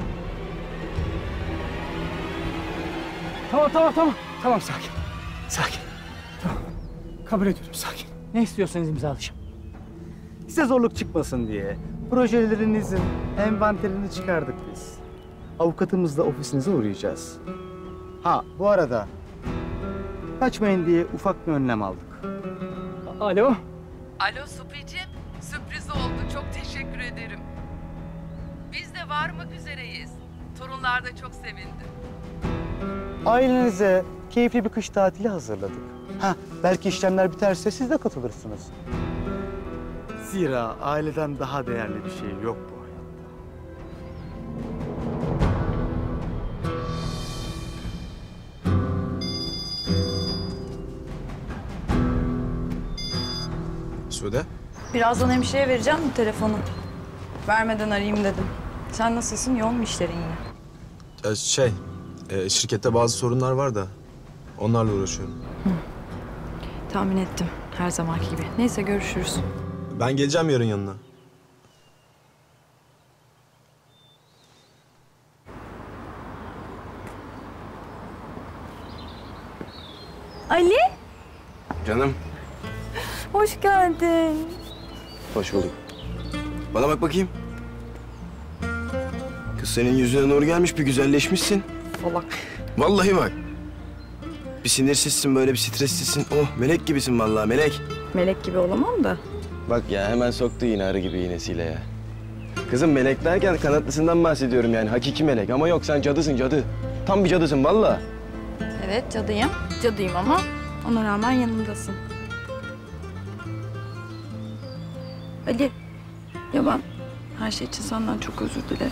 S5: Tamam. Tamam sakin. Sakin. Tamam. Kabul ediyorum sakin. Ne istiyorsanız imzalayacağım.
S12: Size zorluk çıkmasın diye projelerinizin envanterini çıkardık biz. Avukatımızla ofisinize uğrayacağız. Ha bu arada kaçmayın diye ufak bir önlem aldık.
S5: Alo.
S1: Alo Supi'cim, sürpriz oldu. Çok teşekkür ederim. Biz de varmak üzereyiz. Torunlar da çok sevindi.
S12: Ailenize keyifli bir kış tatili hazırladık. Ha belki işlemler biterse siz de katılırsınız. Zira aileden daha değerli bir şey yok bu hayatta.
S6: Sude?
S10: Birazdan hemşireye vereceğim bu telefonu. Vermeden arayayım dedim. Sen nasılsın? Yoğun mu işlerin yine?
S6: Şirkette bazı sorunlar var da onlarla uğraşıyorum.
S10: Tahmin ettim. Her zamanki gibi. Neyse görüşürüz.
S6: Ben geleceğim yarın yanına.
S10: Ali,
S3: Canım,
S10: hoş geldin.
S3: hoş bulduk. Bana bak bakayım. Kız senin yüzüne nur gelmiş, bir güzelleşmişsin.
S10: Salak.
S3: Vallahi bak. Bir sinirsizsin, böyle bir streslisin. Oh, melek gibisin vallahi, melek.
S10: Melek gibi olamam da.
S3: Bak ya, hemen soktu yine arı gibi iğnesiyle ya. Kızım melek derken kanatlısından bahsediyorum yani, hakiki melek. Ama yok, sen cadısın, cadı. Tam bir cadısın vallahi.
S10: Evet cadıyım. Cadıyım ama ona rağmen yanımdasın. Ali, ya ben her şey için senden çok özür dilerim.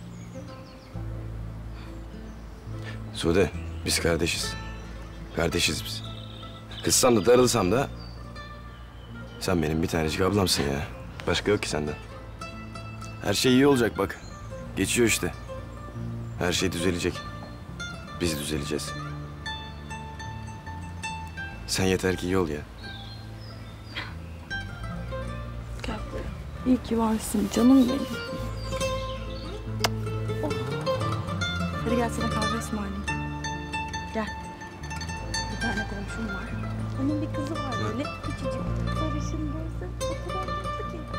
S3: Sude, biz kardeşiz. Kardeşiz biz. Kızsam da darılsam da sen benim bir tanecik ablamsın ya. Başka yok ki senden. Her şey iyi olacak bak. Geçiyor işte. Her şey düzelecek. Biz düzeleceğiz. Sen yeter ki iyi ol ya.
S10: Gel buraya. İyi ki varsın canım benim. Oh. Hadi gel sana kahve ısmarlayayım. Gel. Bir tane komşum var. Onun bir kızı var böyle küçücük. Sarışın gözü. O kadar tatlı ki.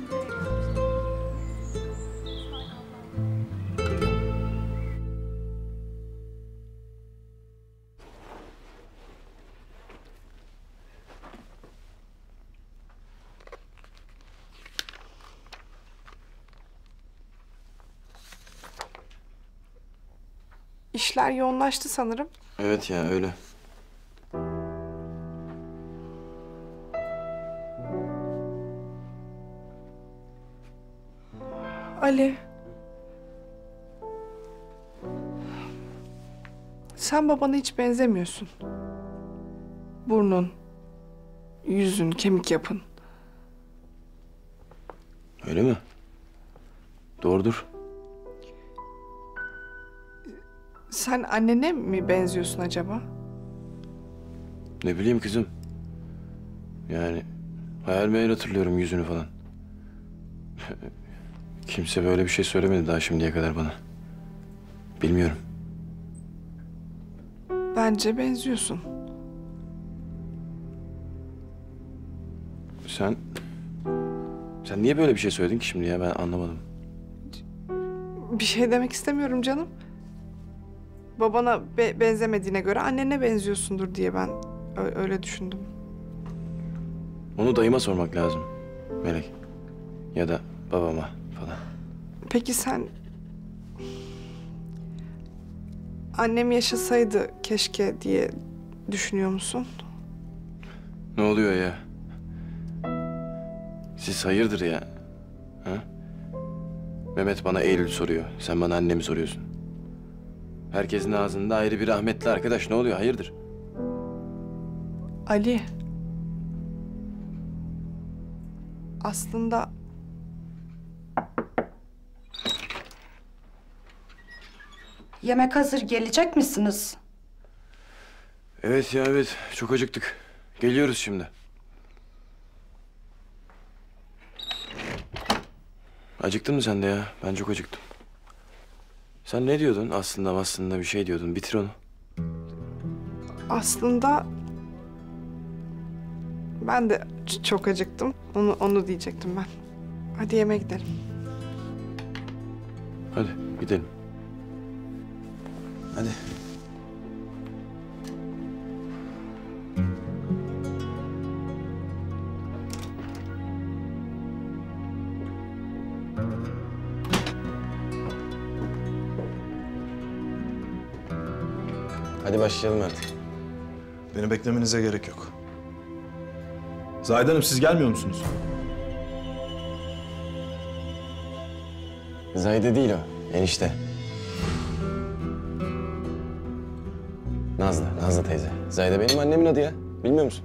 S11: İşler yoğunlaştı sanırım.
S3: Evet ya, öyle.
S11: Ali. Sen babana hiç benzemiyorsun. Burnun, yüzün, kemik yapın.
S3: Öyle mi? Doğrudur.
S11: Sen annene mi benziyorsun acaba?
S3: Ne bileyim kızım. Yani hayal meyal hatırlıyorum yüzünü falan. Kimse böyle bir şey söylemedi daha şimdiye kadar bana. Bilmiyorum.
S11: Bence benziyorsun.
S3: Sen niye böyle bir şey söyledin ki şimdi ya, ben anlamadım.
S11: Bir şey demek istemiyorum canım. Babana benzemediğine göre annene benziyorsundur diye ben öyle düşündüm.
S3: Onu dayıma sormak lazım Melek. Ya da babama falan.
S11: Peki sen... Annem yaşasaydı keşke diye düşünüyor musun?
S3: Ne oluyor ya? Siz hayırdır ya? Ha? Mehmet bana Eylül soruyor. Sen bana annemi soruyorsun. Herkesin ağzında ayrı bir rahmetli arkadaş. Ne oluyor? Hayırdır?
S11: Ali. Aslında...
S14: Yemek hazır. Gelecek misiniz?
S3: Evet ya evet. Çok acıktık. Geliyoruz şimdi. Acıktın mı sen de ya? Ben çok acıktım. Sen ne diyordun? Aslında bir şey diyordun. Bitir onu.
S11: Aslında ben de çok acıktım. Onu diyecektim ben. Hadi yemeğe gidelim.
S3: Hadi gidelim. Hadi. Hadi başlayalım artık.
S6: Beni beklemenize gerek yok. Zahide Hanım siz gelmiyor musunuz?
S3: Zahide değil o. Enişte. Nazlı teyze. Zahide benim annemin adı ya. Bilmiyor musun?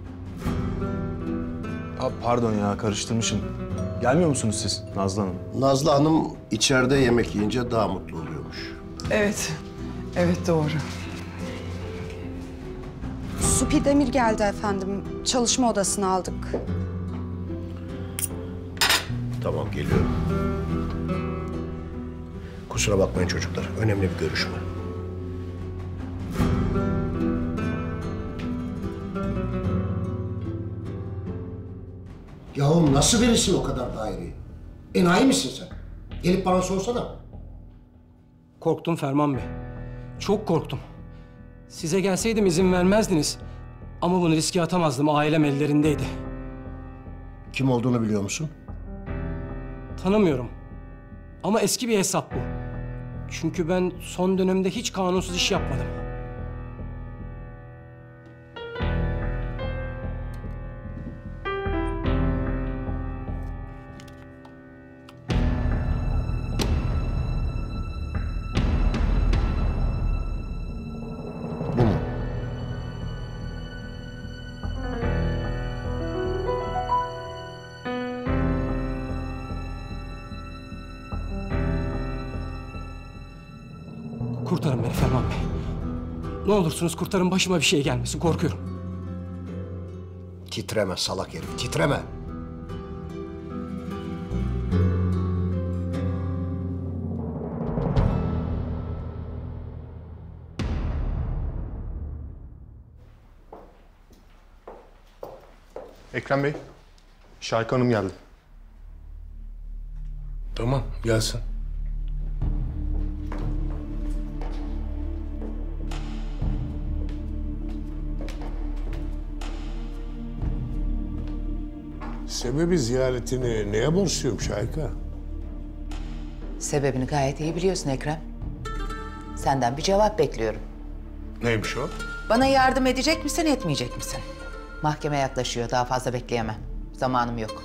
S6: Aa, pardon ya karıştırmışım. Gelmiyor musunuz siz Nazlı Hanım?
S2: Nazlı Hanım içeride yemek yiyince daha mutlu oluyormuş.
S7: Evet. Evet doğru.
S14: Supi Demir geldi efendim. Çalışma odasına aldık.
S2: Tamam geliyorum. Kusura bakmayın çocuklar. Önemli bir görüşme. Yahu nasıl verirsin o kadar daireyi? Enayi misin sen? Gelip bana sorsana.
S5: Korktum Ferman Bey. Çok korktum. Size gelseydim izin vermezdiniz. Ama bunu riske atamazdım. Ailem ellerindeydi.
S2: Kim olduğunu biliyor musun?
S5: Tanımıyorum. Ama eski bir hesap bu. Çünkü ben son dönemde hiç kanunsuz iş yapmadım.
S2: Bu mu?
S5: Kurtarın beni Ferman Bey. Ne olursunuz kurtarın, başıma bir şey gelmesin, korkuyorum.
S2: Titreme salak herif, titreme.
S19: Ekrem Bey, Şahika Hanım geldi. Tamam, gelsin. Sebebi ziyaretini neye borçluyum Şahika?
S4: Sebebini gayet iyi biliyorsun Ekrem. Senden bir cevap bekliyorum.
S19: Neymiş o?
S4: Bana yardım edecek misin, etmeyecek misin? Mahkeme yaklaşıyor, daha fazla bekleyemem. Zamanım yok.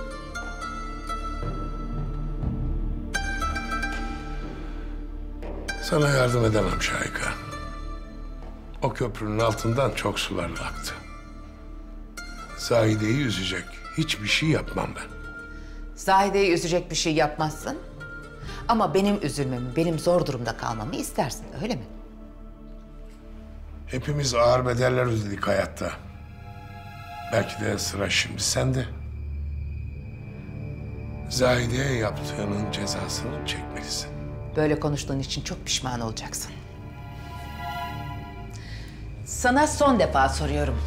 S19: Sana yardım edemem Şahika. O köprünün altından çok sular aktı. Zahide'yi üzecek hiçbir şey yapmam ben.
S4: Zahide'yi üzecek bir şey yapmazsın. Ama benim üzülmemi, benim zor durumda kalmamı istersin, öyle mi?
S19: Hepimiz ağır bedeller ödedik hayatta. Belki de sıra şimdi sende. Zahide'ye yaptığının cezasını çekmelisin.
S4: Böyle konuştuğun için çok pişman olacaksın. Sana son defa soruyorum.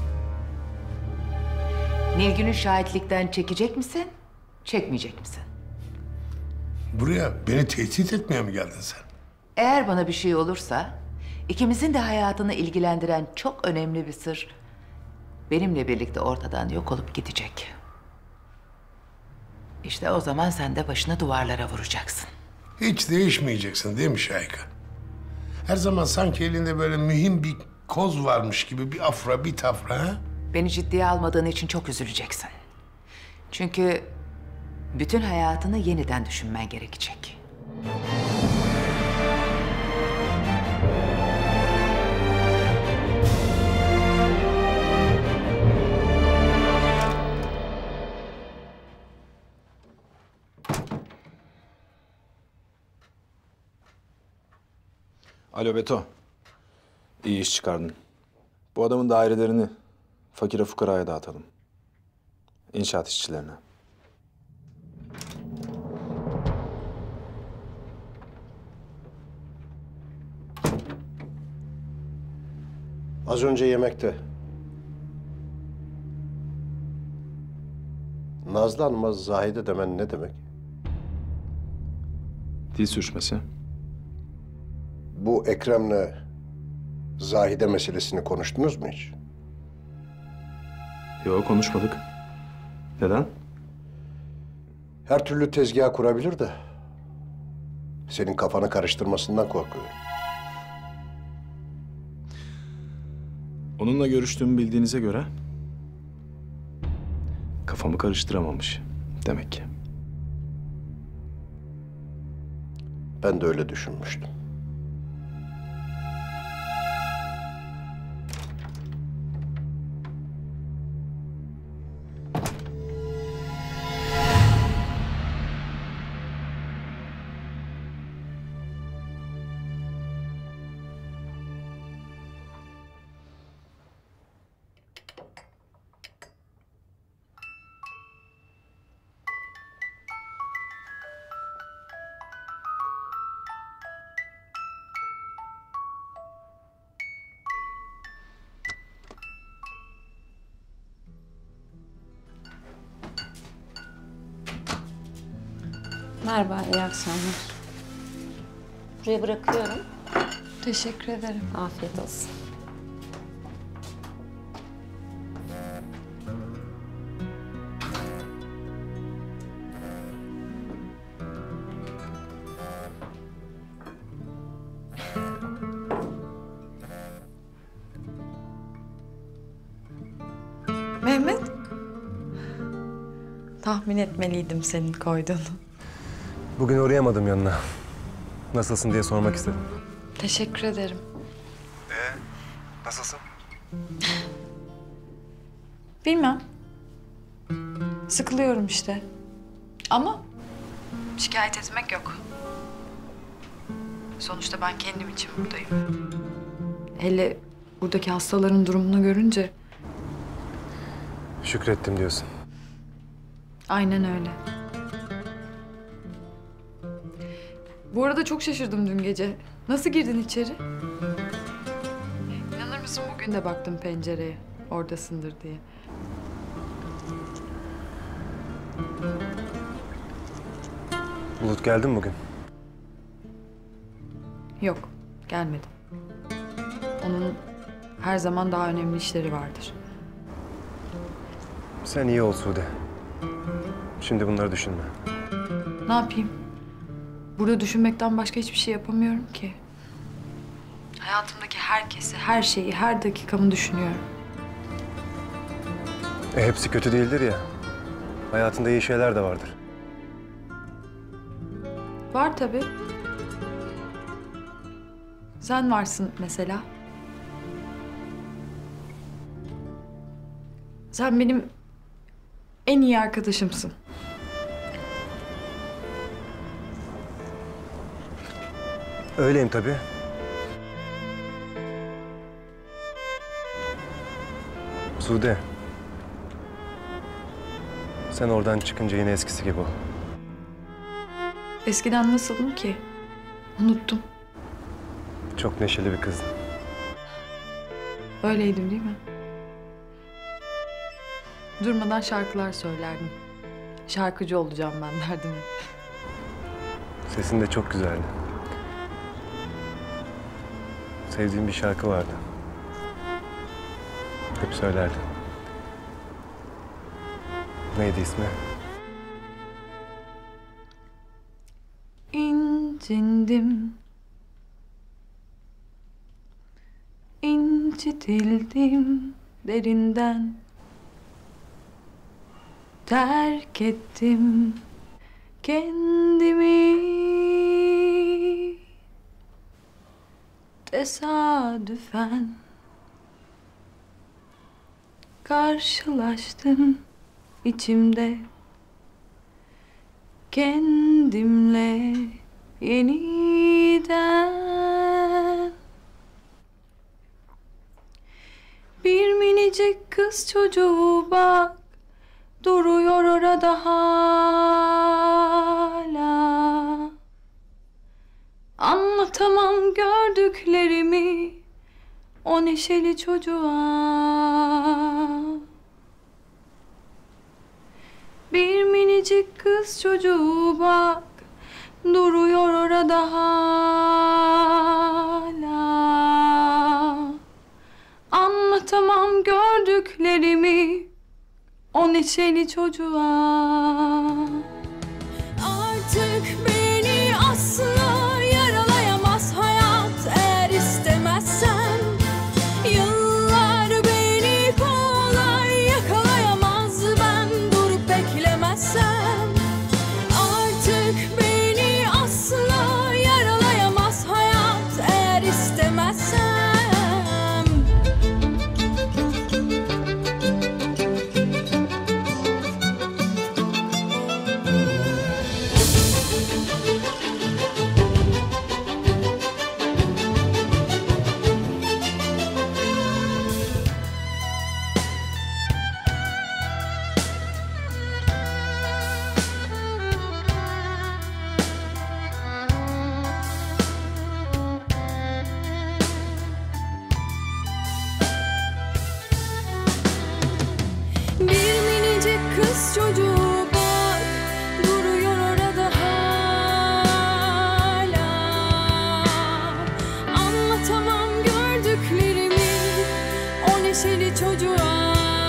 S4: Nilgün'ü şahitlikten çekecek misin, çekmeyecek misin?
S19: Buraya beni tehdit etmeye mi geldin sen?
S4: Eğer bana bir şey olursa, ikimizin de hayatını ilgilendiren çok önemli bir sır benimle birlikte ortadan yok olup gidecek. İşte o zaman sen de başını duvarlara vuracaksın.
S19: Hiç değişmeyeceksin değil mi Şahika? Her zaman sanki elinde böyle mühim bir koz varmış gibi bir afra bir tafra ha?
S4: Beni ciddiye almadığın için çok üzüleceksin. Çünkü bütün hayatını yeniden düşünmen gerekecek.
S6: Alo Beto. İyi iş çıkardın. Bu adamın dairelerini fakire fukaraya dağıtalım. İnşaat işçilerine.
S2: Az önce yemekte Nazlı Hanım'a Zahide demen ne demek?
S6: Dil sürçmesi.
S2: Bu Ekrem'le Zahide meselesini konuştunuz mu hiç?
S6: Yok, konuşmadık. Neden?
S2: Her türlü tezgah kurabilir de senin kafanı karıştırmasından korkuyorum.
S6: Onunla görüştüğümü bildiğinize göre kafamı karıştıramamış demek ki.
S2: Ben de öyle düşünmüştüm.
S18: Merhaba, iyi akşamlar. Buraya bırakıyorum.
S10: Teşekkür ederim.
S18: Afiyet olsun.
S10: Mehmet. Tahmin etmeliydim senin koyduğunu.
S16: Bugün uğrayamadım yanına. Nasılsın diye sormak istedim.
S10: Teşekkür ederim.
S16: Nasılsın?
S10: Bilmem. Sıkılıyorum işte. Ama şikayet etmek yok. Sonuçta ben kendim için buradayım. Hele buradaki hastaların durumunu görünce
S16: Şükrettim diyorsun.
S10: aynen öyle. Bu arada çok şaşırdım dün gece. Nasıl girdin içeri? İnanır mısın bugün de baktım pencereye. Oradasındır diye.
S16: Bulut geldin mi bugün?
S10: Yok, gelmedim. Onun her zaman daha önemli işleri vardır.
S16: Sen iyi ol Sude. Şimdi bunları düşünme.
S10: Ne yapayım? Burada düşünmekten başka hiçbir şey yapamıyorum ki. Hayatımdaki herkesi, her şeyi, her dakikamı düşünüyorum.
S16: Hepsi kötü değildir ya. Hayatında iyi şeyler de vardır.
S10: Var tabii. Sen varsın mesela. Sen benim en iyi arkadaşımsın.
S16: Öyleyim tabii. Sude. Sen oradan çıkınca yine eskisi gibi ol.
S10: Eskiden nasıldım ki? Unuttum.
S16: Çok neşeli bir kızdın.
S10: Öyleydim değil mi? Durmadan şarkılar söylerdim. Şarkıcı olacağım ben derdim.
S16: Sesin de çok güzeldi. Sevdiğim bir şarkı vardı. Hep söylerdin. Neydi ismi?
S10: İncindim. İncitildim derinden. Terk ettim kendimi. Tesadüfen karşılaştım içimde kendimle yeniden.
S15: minicik kız çocuğu bak, duruyor orada hala. Anlatamam gördüklerimi o neşeli çocuğa. Bir minicik kız çocuğu bak, duruyor orada hala. Anlatamam gördüklerimi o neşeli çocuğa. Artık beni asla yaralayamaz hayat eğer istemezsen. Yıllar beni kolay yakalayamaz ben durup beklemezsem. Artık beni asla yaralayamaz hayat eğer istemezsen. Bir minicik kız çocuğu bak, duruyor orada hala. Anlatamam gördüklerimi o neşeli çocuğa.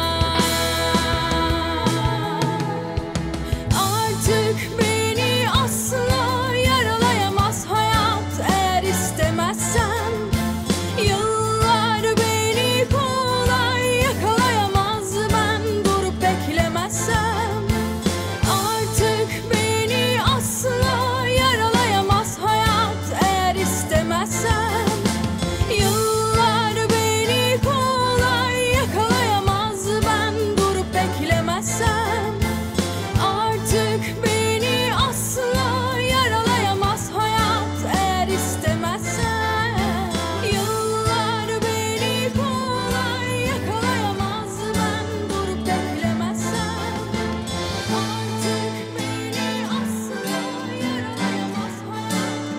S15: Artık beni asla yaralayamaz hayat eğer istemezsen. Yıllar beni kolay yakalayamaz ben durup beklemezsem. Artık beni asla yaralayamaz hayat eğer istemezsem. Yıllar beni kolay yakalayamaz ben durup beklemezsem. Artık beni asla yaralayamaz hayat eğer istemezsen. Yıllar beni kolay yakalayamaz ben durup beklemezsem. Artık beni asla yaralayamaz hayat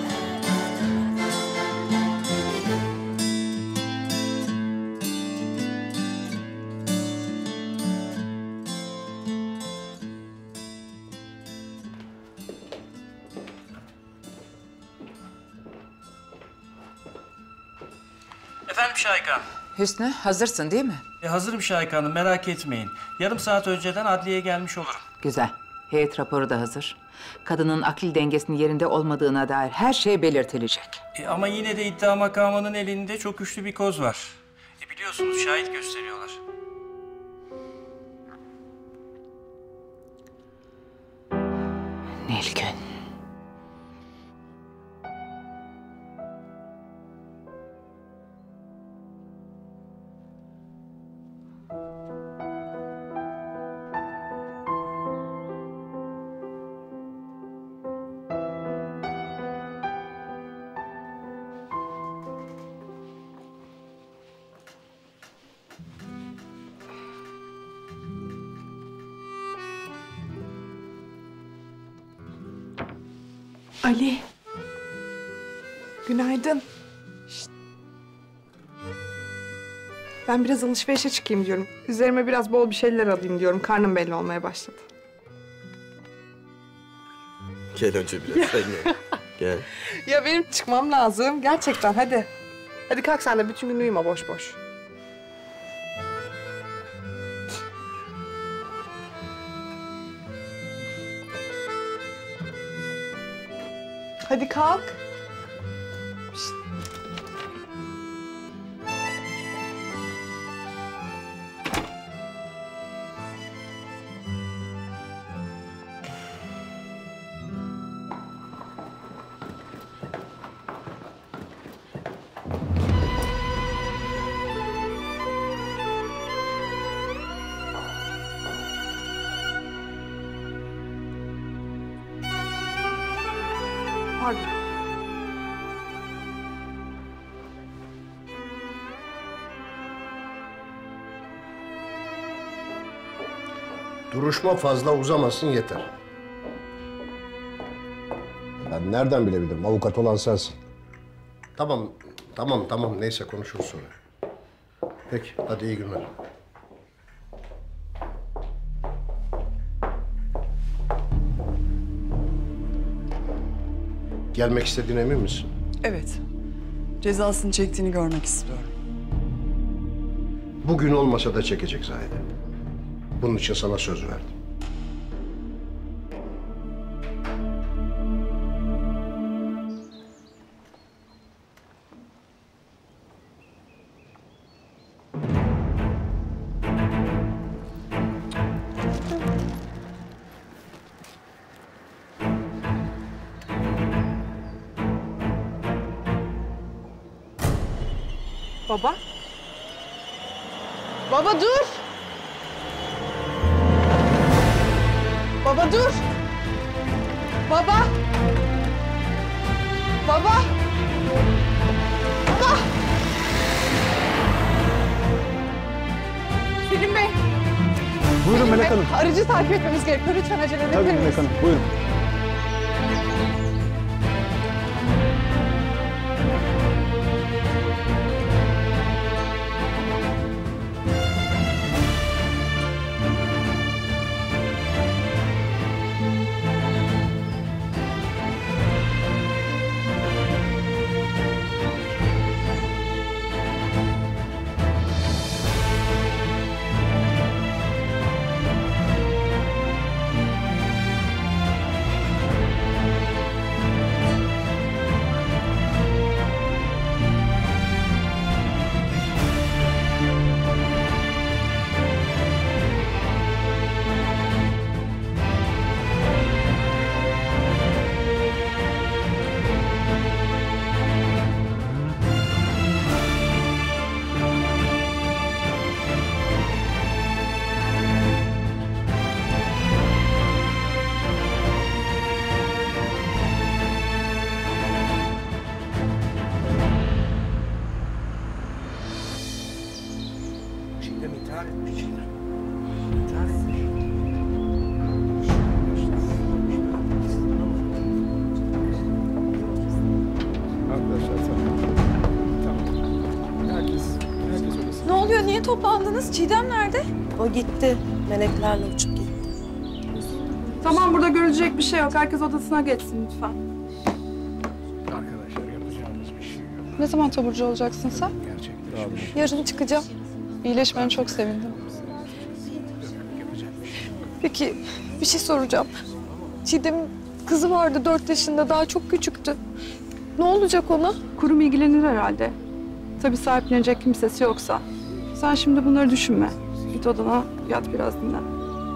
S20: Efendim Şahika.
S4: Hüsnü, hazırsın değil mi?
S20: Hazırım Şahika Hanım, merak etmeyin. Yarım saat önceden adliyeye gelmiş olurum.
S4: Güzel. Heyet raporu da hazır. Kadının akli dengesinin yerinde olmadığına dair her şey belirtilecek.
S20: Ama yine de iddia makamının elinde çok güçlü bir koz var. Biliyorsunuz şahit gösteriyorlar.
S4: Nilgün.
S11: Ali. Günaydın. Ben biraz alışverişe çıkayım diyorum. Üzerime biraz bol bir şeyler alayım diyorum. Karnım belli olmaya başladı.
S3: Gel önce biraz sen gel. Gel.
S11: Ya benim çıkmam lazım. Gerçekten hadi. Hadi kalk sen de bütün gün uyuma boş boş. Hadi kalk. Şişt. Pardon.
S2: Duruşma fazla uzamasın yeter. Ben nereden bilebilirim? Avukat olan sensin. Tamam. Neyse konuşuruz sonra. Peki, hadi iyi günler. Gelmek istediğine emin misin?
S7: Evet. Cezasını çektiğini görmek istiyorum.
S2: Bugün olmasa da çekecek Zahide. Bunun için sana söz verdim.
S11: Baba? Baba dur! Baba dur! Baba! Baba! Baba! Selim Bey!
S5: Buyurun Melek Hanım.
S11: Aracı takip etmemiz gerekiyor. Lütfen acele edebilir
S5: Tabii
S11: miyiz?
S5: Melek Hanım, buyurun.
S10: Ne oluyor? Niye toplandınız? Çiğdem nerede?
S15: O gitti. Meleklerle uçup gitti.
S11: Tamam, burada görülecek bir şey yok. Herkes odasına geçsin lütfen.
S19: Arkadaşlar yapacağımız bir şey yok.
S11: Ne zaman taburcu olacaksın sen?
S19: Gerçekleşmiş.
S11: Yarın çıkacağım. İyileşmene çok sevindim. Peki bir şey soracağım. Çiğdem'in kızı vardı 4 yaşında, daha çok küçüktü. Ne olacak ona? Kurum ilgilenir herhalde. Tabii sahiplenecek kimsesi yoksa. Sen şimdi bunları düşünme. Git odana, yat biraz dinlen.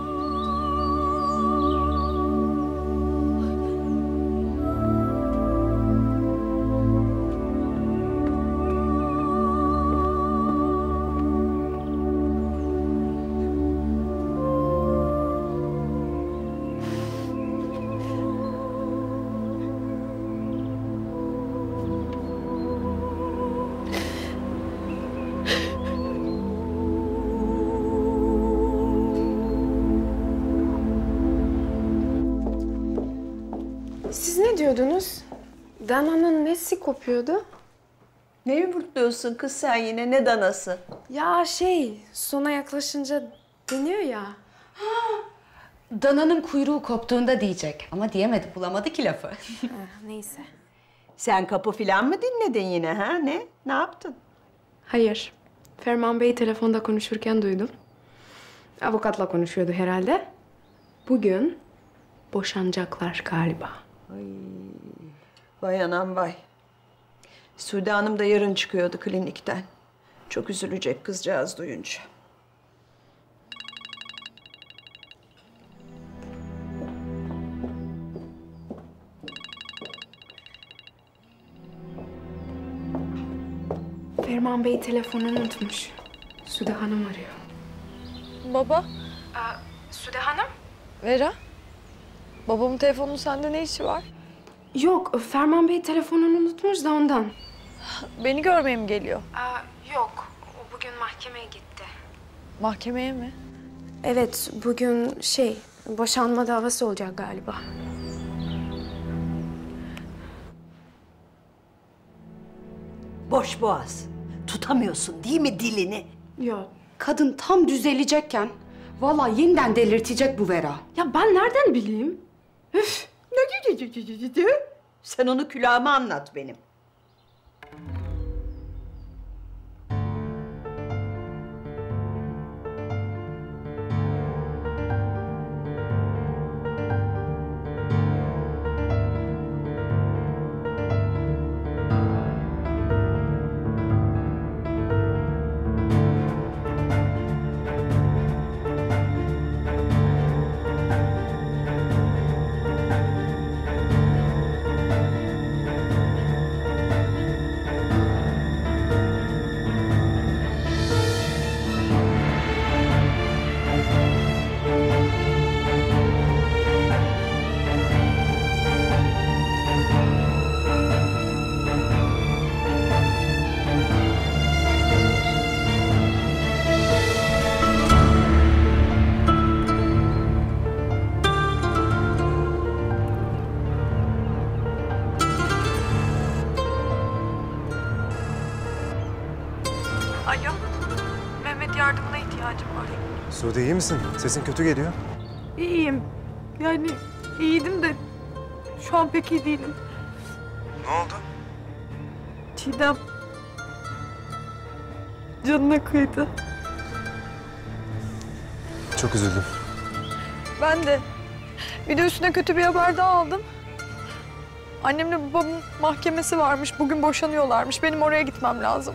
S10: Siz ne diyordunuz? Dana'nın nesi kopuyordu?
S15: Neyi mutluyorsun kız sen yine? Ne danası?
S10: Ya sona yaklaşınca deniyor ya.
S13: Dana'nın kuyruğu koptuğunda diyecek. Ama diyemedi, bulamadı ki lafı.
S10: Neyse.
S15: Sen kapı filan mı dinledin yine ha? Ne yaptın?
S10: Hayır. Ferman Bey telefonda konuşurken duydum. Avukatla konuşuyordu herhalde. Bugün boşanacaklar galiba.
S15: Ay, vay anam vay. Sude Hanım da yarın çıkıyordu klinikten. Çok üzülecek kızcağız duyunca.
S10: Ferman Bey telefonunu unutmuş. Sude Hanım arıyor.
S11: Baba.
S10: Sude Hanım?
S11: Vera. Babamın telefonunun sende ne işi var?
S10: Yok, Ferman Bey telefonunu unutmuş da ondan.
S11: Beni görmeye mi geliyor?
S10: Yok, o bugün mahkemeye gitti.
S11: Mahkemeye mi?
S8: Evet, bugün boşanma davası olacak galiba.
S17: Boş boğaz. Tutamıyorsun değil mi dilini?
S14: Ya kadın tam düzelecekken vallahi yeniden delirtecek bu Vera. Ya ben nereden bileyim? Üf.
S17: Sen onu külahıma anlat benim.
S10: Alo, Mehmet yardımına ihtiyacım var.
S16: Sude iyi misin? Sesin kötü geliyor.
S10: İyiyim. Yani iyiydim de şu an pek iyi değilim.
S16: Ne oldu?
S10: Çiğdem canına kıydı.
S16: Çok üzüldüm.
S10: Ben de. Bir de üstüne kötü bir haber daha aldım. Annemle babamın mahkemesi varmış. Bugün boşanıyorlarmış. Benim oraya gitmem lazım.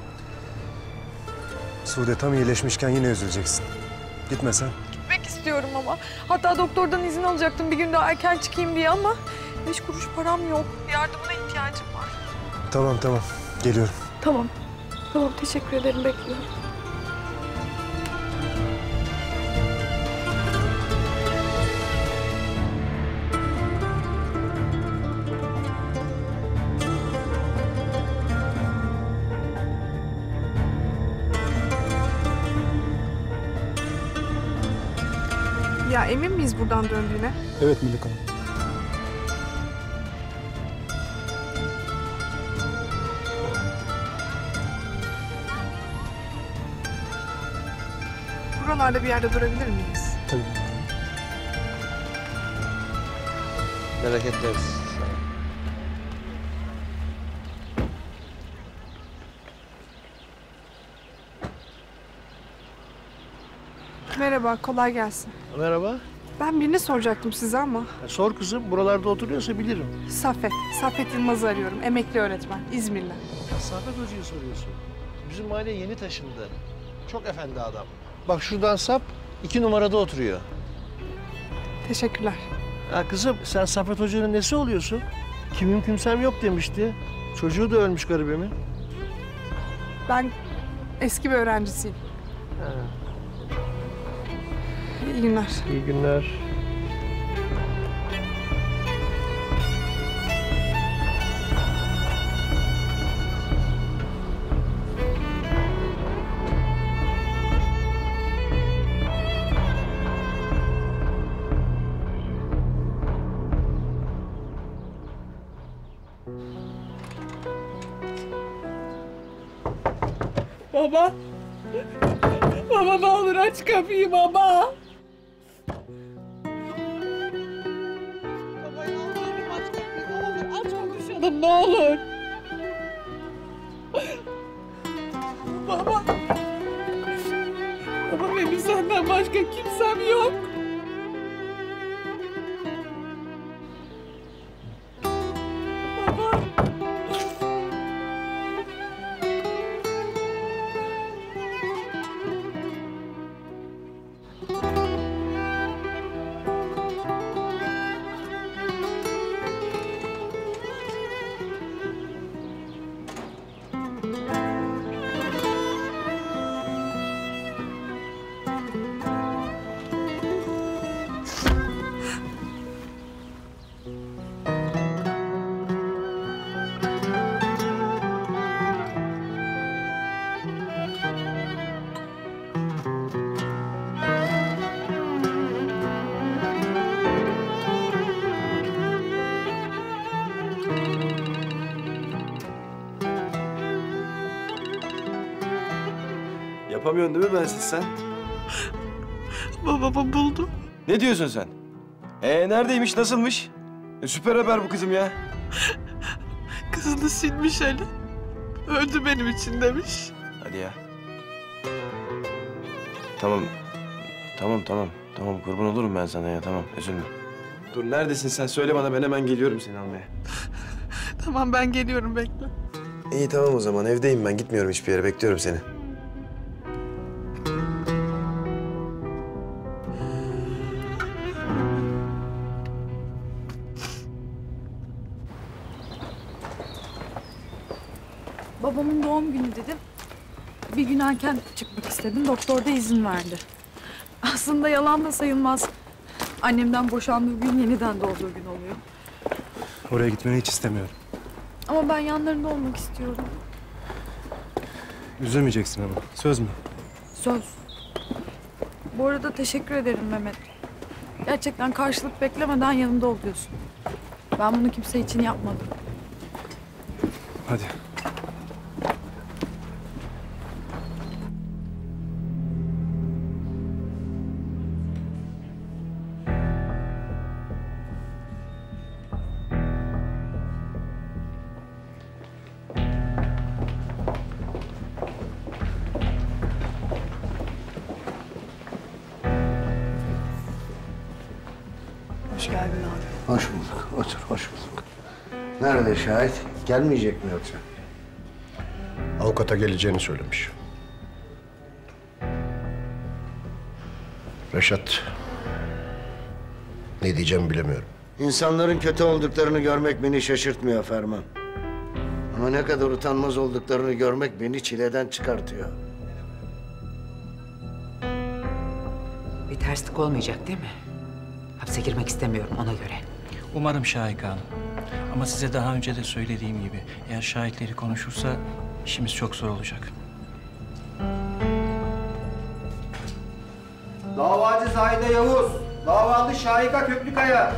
S16: Sude tam iyileşmişken yine üzüleceksin. Gitme sen.
S10: Gitmek istiyorum ama. Hatta doktordan izin alacaktım bir gün daha erken çıkayım diye ama 5 kuruş param yok. Yardımına ihtiyacım var.
S16: Tamam geliyorum.
S10: Tamam. Tamam teşekkür ederim bekliyorum. Ya emin miyiz buradan döndüğüne?
S5: Evet Melek Hanım.
S11: Buralarda bir yerde durabilir miyiz?
S5: Tabii.
S9: Bereketler.
S11: Merhaba, kolay gelsin.
S23: Merhaba.
S11: Ben birini soracaktım size ama.
S23: Sor kızım, buralarda oturuyorsa bilirim.
S11: Saffet Yılmaz'ı arıyorum. Emekli öğretmen, İzmir'den.
S23: Saffet Hoca'yı soruyorsun. Bizim mahalleye yeni taşındı. Çok efendi adam. Bak şuradan sap, 2 numarada oturuyor.
S11: Teşekkürler.
S23: Ya kızım, sen Saffet Hoca'nın nesi oluyorsun? Kimim kimsem yok demişti. Çocuğu da ölmüş garibimin.
S11: Ben eski bir öğrencisiyim.
S23: Ha.
S11: İyi günler.
S23: İyi günler.
S10: Baba. Baba ne olur aç kapıyı baba. Baba yalvarırım aç kapıyı ne olur. Aç konuşalım ne olur. Baba. Baba benim senden başka kimsem yok. Baba.
S3: Yapamıyorsun değil mi bensiz sen?
S11: Babamı buldum.
S3: Ne diyorsun sen? Neredeymiş, nasılmış? Süper haber bu kızım ya.
S11: Kızını silmiş Ali. Öldü benim için demiş.
S3: Hadi ya. Tamam kurban olurum ben sana ya, tamam üzülme. Dur neredesin sen, söyle bana, ben hemen geliyorum seni almaya.
S11: Tamam ben geliyorum, bekle.
S3: İyi tamam o zaman, evdeyim ben, gitmiyorum hiçbir yere, bekliyorum seni.
S10: Babamın doğum günü dedim. Bir gün erken çıkmak istedim. Doktor da izin verdi. Aslında yalan da sayılmaz. Annemden boşandığı gün yeniden doğduğu gün oluyor.
S16: Oraya gitmeni hiç istemiyorum.
S10: Ama ben yanlarında olmak istiyorum.
S16: Üzülmeyeceksin ama. Söz mü?
S10: Söz. Bu arada teşekkür ederim Mehmet. Gerçekten karşılık beklemeden yanımda oluyorsun. Ben bunu kimse için yapmadım.
S16: Hadi.
S7: Hoş geldin abi.
S2: Hoş bulduk. Otur, hoş bulduk. Nerede şahit? Gelmeyecek mi yoksa? Avukata geleceğini söylemiş. Reşat, ne diyeceğimi bilemiyorum.
S1: İnsanların kötü olduklarını görmek beni şaşırtmıyor Ferman. Ama ne kadar utanmaz olduklarını görmek beni çileden çıkartıyor.
S4: Bir terslik olmayacak değil mi? Hapse girmek istemiyorum ona göre.
S20: Umarım Şahika Hanım. Ama size daha önce de söylediğim gibi eğer şahitleri konuşursa işimiz çok zor olacak.
S21: Davacı Zahide Yavuz, davalı Şahika Köklükaya.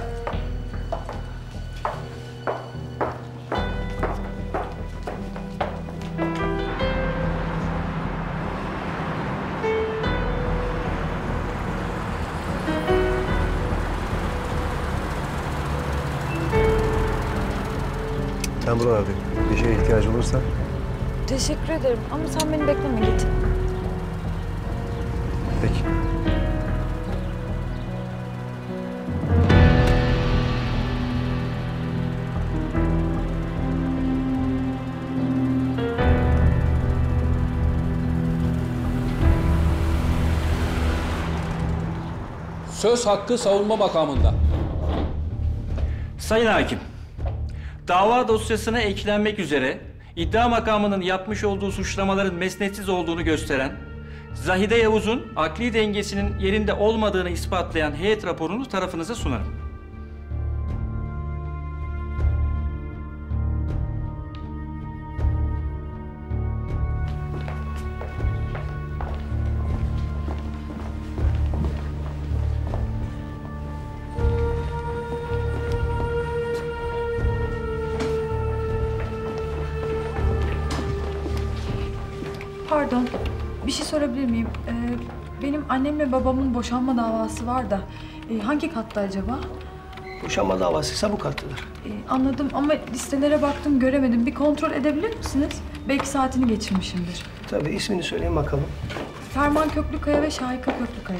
S16: Sen bura abi. Bir şeye ihtiyacı olursa
S10: Teşekkür ederim ama sen beni bekleme, git.
S16: peki.
S22: Söz hakkı savunma makamında.
S20: Sayın Hakim, dava dosyasına eklenmek üzere iddia makamının yapmış olduğu suçlamaların mesnetsiz olduğunu gösteren, Zahide Yavuz'un akli dengesinin yerinde olmadığını ispatlayan heyet raporunu tarafınıza sunarım.
S10: Pardon, bir şey sorabilir miyim? Benim annemle babamın boşanma davası var da hangi katta acaba?
S21: Boşanma davasıysa bu kattıdır.
S10: Anladım ama listelere baktım göremedim. Bir kontrol edebilir misiniz? Belki saatini geçirmişimdir.
S21: Tabii ismini söyleyin bakalım.
S10: Ferman Köklükaya ve Şahika Köklükaya.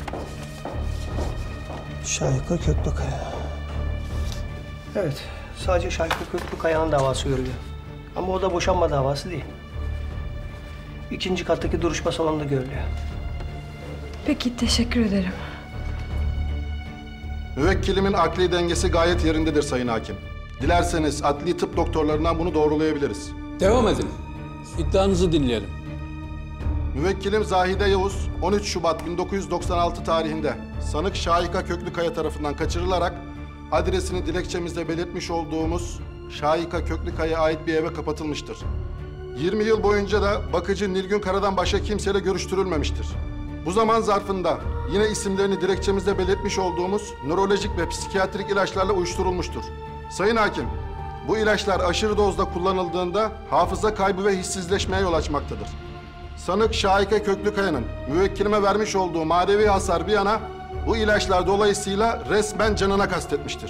S21: Şahika Köklükaya. Evet, sadece Şahika Köklükaya'nın davası görülüyor. Ama o da boşanma davası değil. İkinci kattaki duruşma salonunda görülüyor.
S10: Peki, teşekkür ederim.
S24: Müvekkilimin akli dengesi gayet yerindedir Sayın Hakim. Dilerseniz adli tıp doktorlarından bunu doğrulayabiliriz.
S22: Devam edin. İddianızı dinleyelim.
S24: Müvekkilim Zahide Yavuz, 13 Şubat 1996 tarihinde sanık Şahika Köklükaya tarafından kaçırılarak adresini dilekçemizde belirtmiş olduğumuz Şahika Köklükaya'ya ait bir eve kapatılmıştır. 20 yıl boyunca da bakıcı Nilgün Kara'dan başka kimseyle görüştürülmemiştir. Bu zaman zarfında yine isimlerini dilekçemizde belirtmiş olduğumuz nörolojik ve psikiyatrik ilaçlarla uyuşturulmuştur. Sayın Hakim, bu ilaçlar aşırı dozda kullanıldığında hafıza kaybı ve hissizleşmeye yol açmaktadır. Sanık Şahika Köklükaya'nın müvekkilime vermiş olduğu manevi hasar bir yana bu ilaçlar dolayısıyla resmen canına kastetmiştir.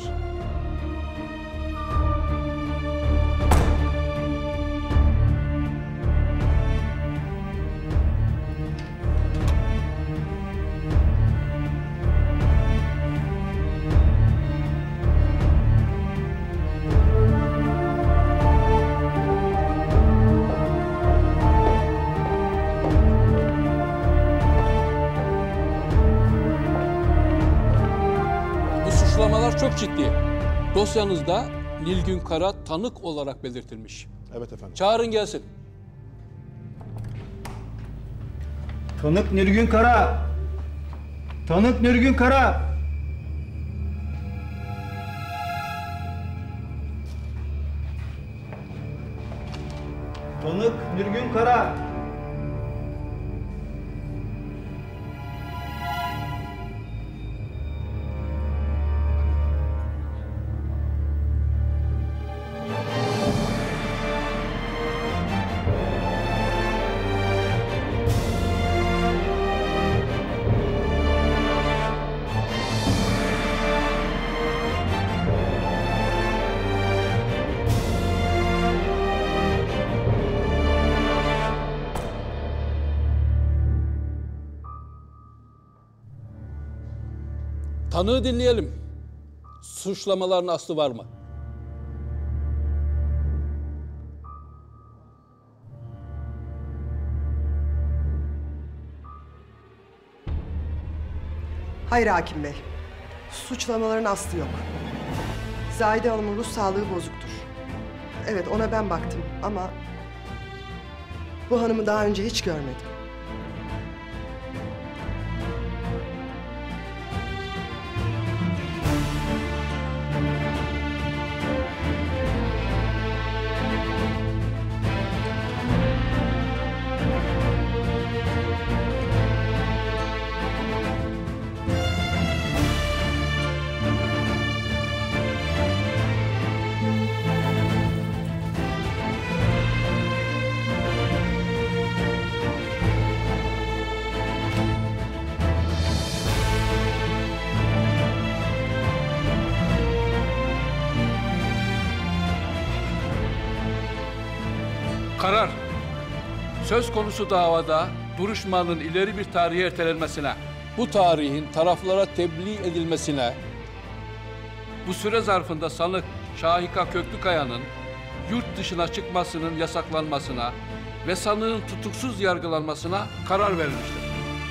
S22: Suçlamalar çok ciddi. Dosyanızda Nilgün Kara tanık olarak belirtilmiş.
S24: Evet efendim.
S22: Çağırın gelsin.
S6: Tanık Nilgün Kara. Tanık Nilgün Kara. Tanık Nilgün Kara.
S22: Tanığı dinleyelim. Suçlamaların aslı var mı?
S12: Hayır hakim bey. Suçlamaların aslı yok. Zahide Hanım'ın ruh sağlığı bozuktur. Evet, ona ben baktım ama bu hanımı daha önce hiç görmedim.
S22: Karar. Söz konusu davada duruşmanın ileri bir tarihe ertelenmesine, bu tarihin taraflara tebliğ edilmesine, bu süre zarfında sanık Şahika Köklükaya'nın yurt dışına çıkmasının yasaklanmasına ve sanığın tutuksuz yargılanmasına karar verilmiştir.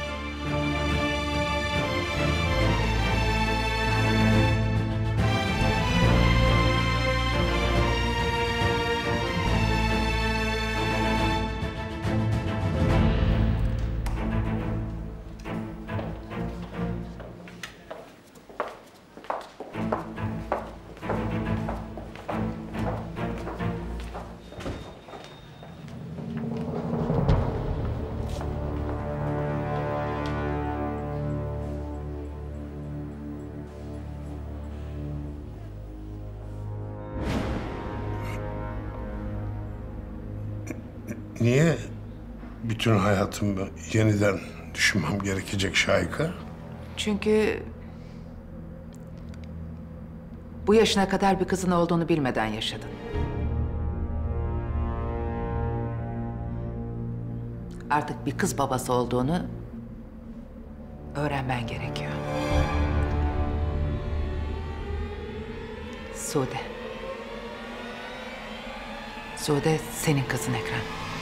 S18: Niye bütün hayatımı yeniden düşünmem gerekecek Şahika?
S4: Çünkü bu yaşına kadar bir kızın olduğunu bilmeden yaşadın. Artık bir kız babası olduğunu öğrenmen gerekiyor. Sude. Sude senin kızın Ekrem.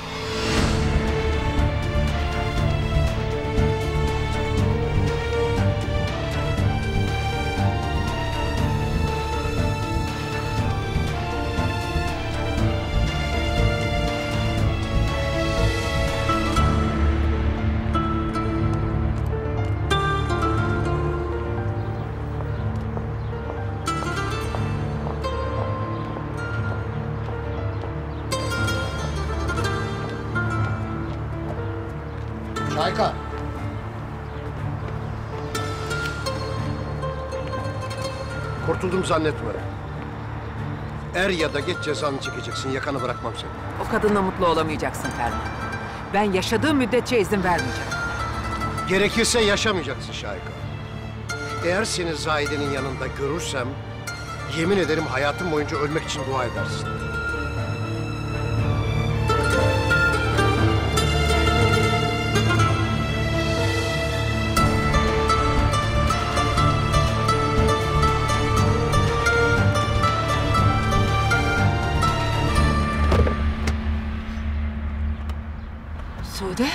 S2: Şahika. Kurtuldum zannetme. Er ya da geç cezanı çekeceksin. Yakanı bırakmam seni.
S4: O kadınla mutlu olamayacaksın Ferman.
S8: Ben yaşadığım müddetçe izin vermeyeceğim.
S2: Gerekirse yaşamayacaksın Şahika. Eğer seni Zahide'nin yanında görürsem... yemin ederim hayatım boyunca ölmek için dua edersin.
S4: Sude?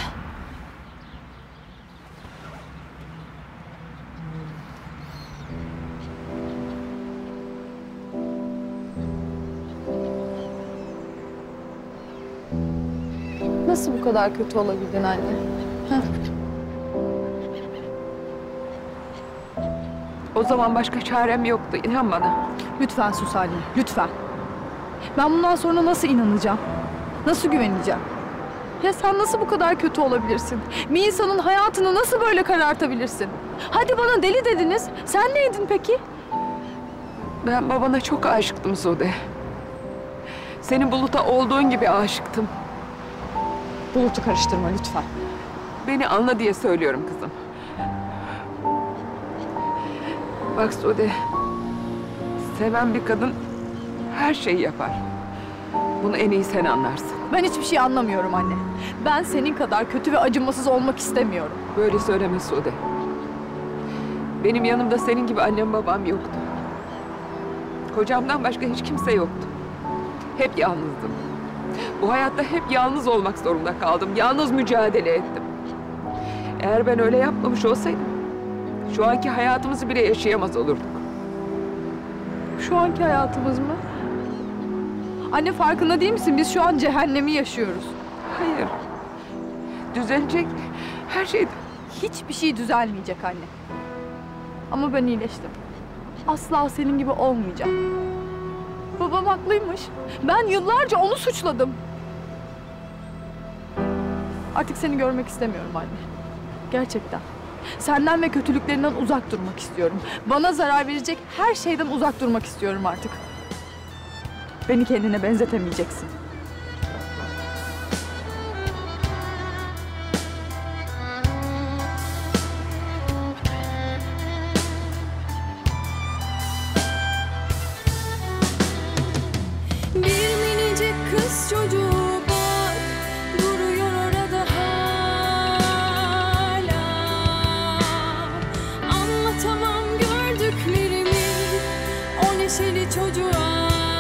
S10: Nasıl bu kadar kötü olabildin anne? Heh.
S13: O zaman başka çarem yoktu, inan bana.
S10: Lütfen sus anne, lütfen. Ben bundan sonra nasıl inanacağım? Nasıl güveneceğim? Ya sen nasıl bu kadar kötü olabilirsin? Bir insanın hayatını nasıl böyle karartabilirsin? Hadi bana deli dediniz. Sen neydin peki?
S13: Ben babana çok aşıktım Sude. Senin Bulut'a olduğun gibi aşıktım.
S10: Bulut'u karıştırma lütfen.
S13: Beni anla diye söylüyorum kızım. Bak Sude, seven bir kadın her şeyi yapar. Bunu en iyi sen anlarsın.
S10: Ben hiçbir şey anlamıyorum anne. Ben senin kadar kötü ve acımasız olmak istemiyorum.
S13: Böyle söyleme Sude. Benim yanımda senin gibi annem babam yoktu. Kocamdan başka hiç kimse yoktu. Hep yalnızdım. Bu hayatta hep yalnız olmak zorunda kaldım. Yalnız mücadele ettim. Eğer ben öyle yapmamış olsaydım... şu anki hayatımızı bile yaşayamaz olurduk.
S10: Şu anki hayatımız mı? Anne farkında değil misin? Biz şu an cehennemi yaşıyoruz.
S13: Hayır. Düzelecek her şey...
S10: Hiçbir şey düzelmeyecek anne. Ama ben iyileştim. Asla senin gibi olmayacağım. Babam haklıymış. Ben yıllarca onu suçladım. Artık seni görmek istemiyorum anne. Gerçekten. Senden ve kötülüklerinden uzak durmak istiyorum. Bana zarar verecek her şeyden uzak durmak istiyorum artık. Beni kendine benzetemeyeceksin.
S15: Bir minicik kız çocuğu bak, duruyor orada hala. Anlatamam gördüklerimi o neşeli çocuğa.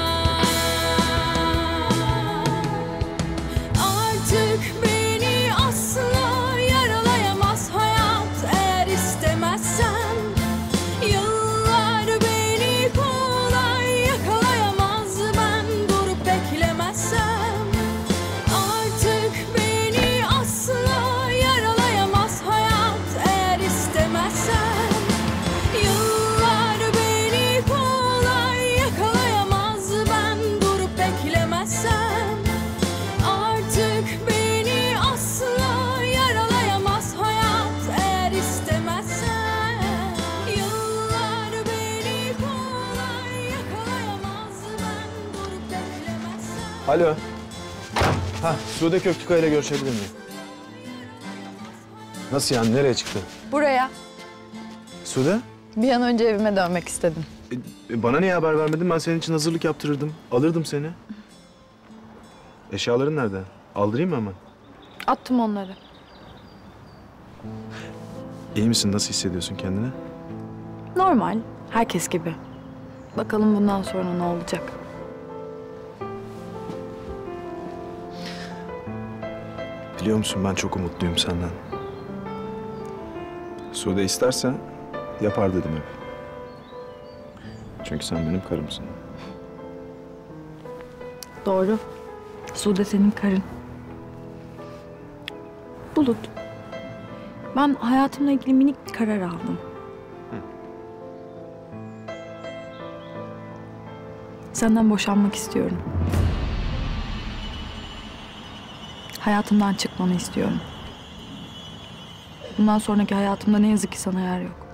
S15: Artık beni asla yaralayamaz hayat eğer istemezsen. Yıllar beni kolay yakalayamaz ben durup beklemezsem. Artık beni asla yaralayamaz hayat eğer istemezsen. Yıllar beni kolay yakalayamaz ben durup beklemezsem. Artık beni asla yaralayamaz hayat eğer istemezsen. Yıllar beni kolay yakalayamaz ben durup beklemezsem.
S3: Alo. Ha, Sude Köklükaya ile görüşebilir miyim? Nasıl yani? Nereye çıktı?
S10: Buraya.
S3: Sude?
S10: Bir an önce evime dönmek istedim.
S3: Bana niye haber vermedin? Ben senin için hazırlık yaptırırdım. Alırdım seni. Eşyaların nerede? Aldırayım mı hemen?
S10: Attım onları.
S3: İyi misin? Nasıl hissediyorsun kendini?
S10: Normal. Herkes gibi. Bakalım bundan sonra ne olacak?
S3: Biliyor musun ben çok umutluyum senden. Sude isterse yapar dedim hep. Çünkü sen benim karımsın.
S10: Doğru. Sude senin karın. Bulut. Ben hayatımla ilgili minik bir karar aldım. Senden boşanmak istiyorum. Hayatımdan çıkmanı istiyorum. Bundan sonraki hayatımda ne yazık ki sana yer yok.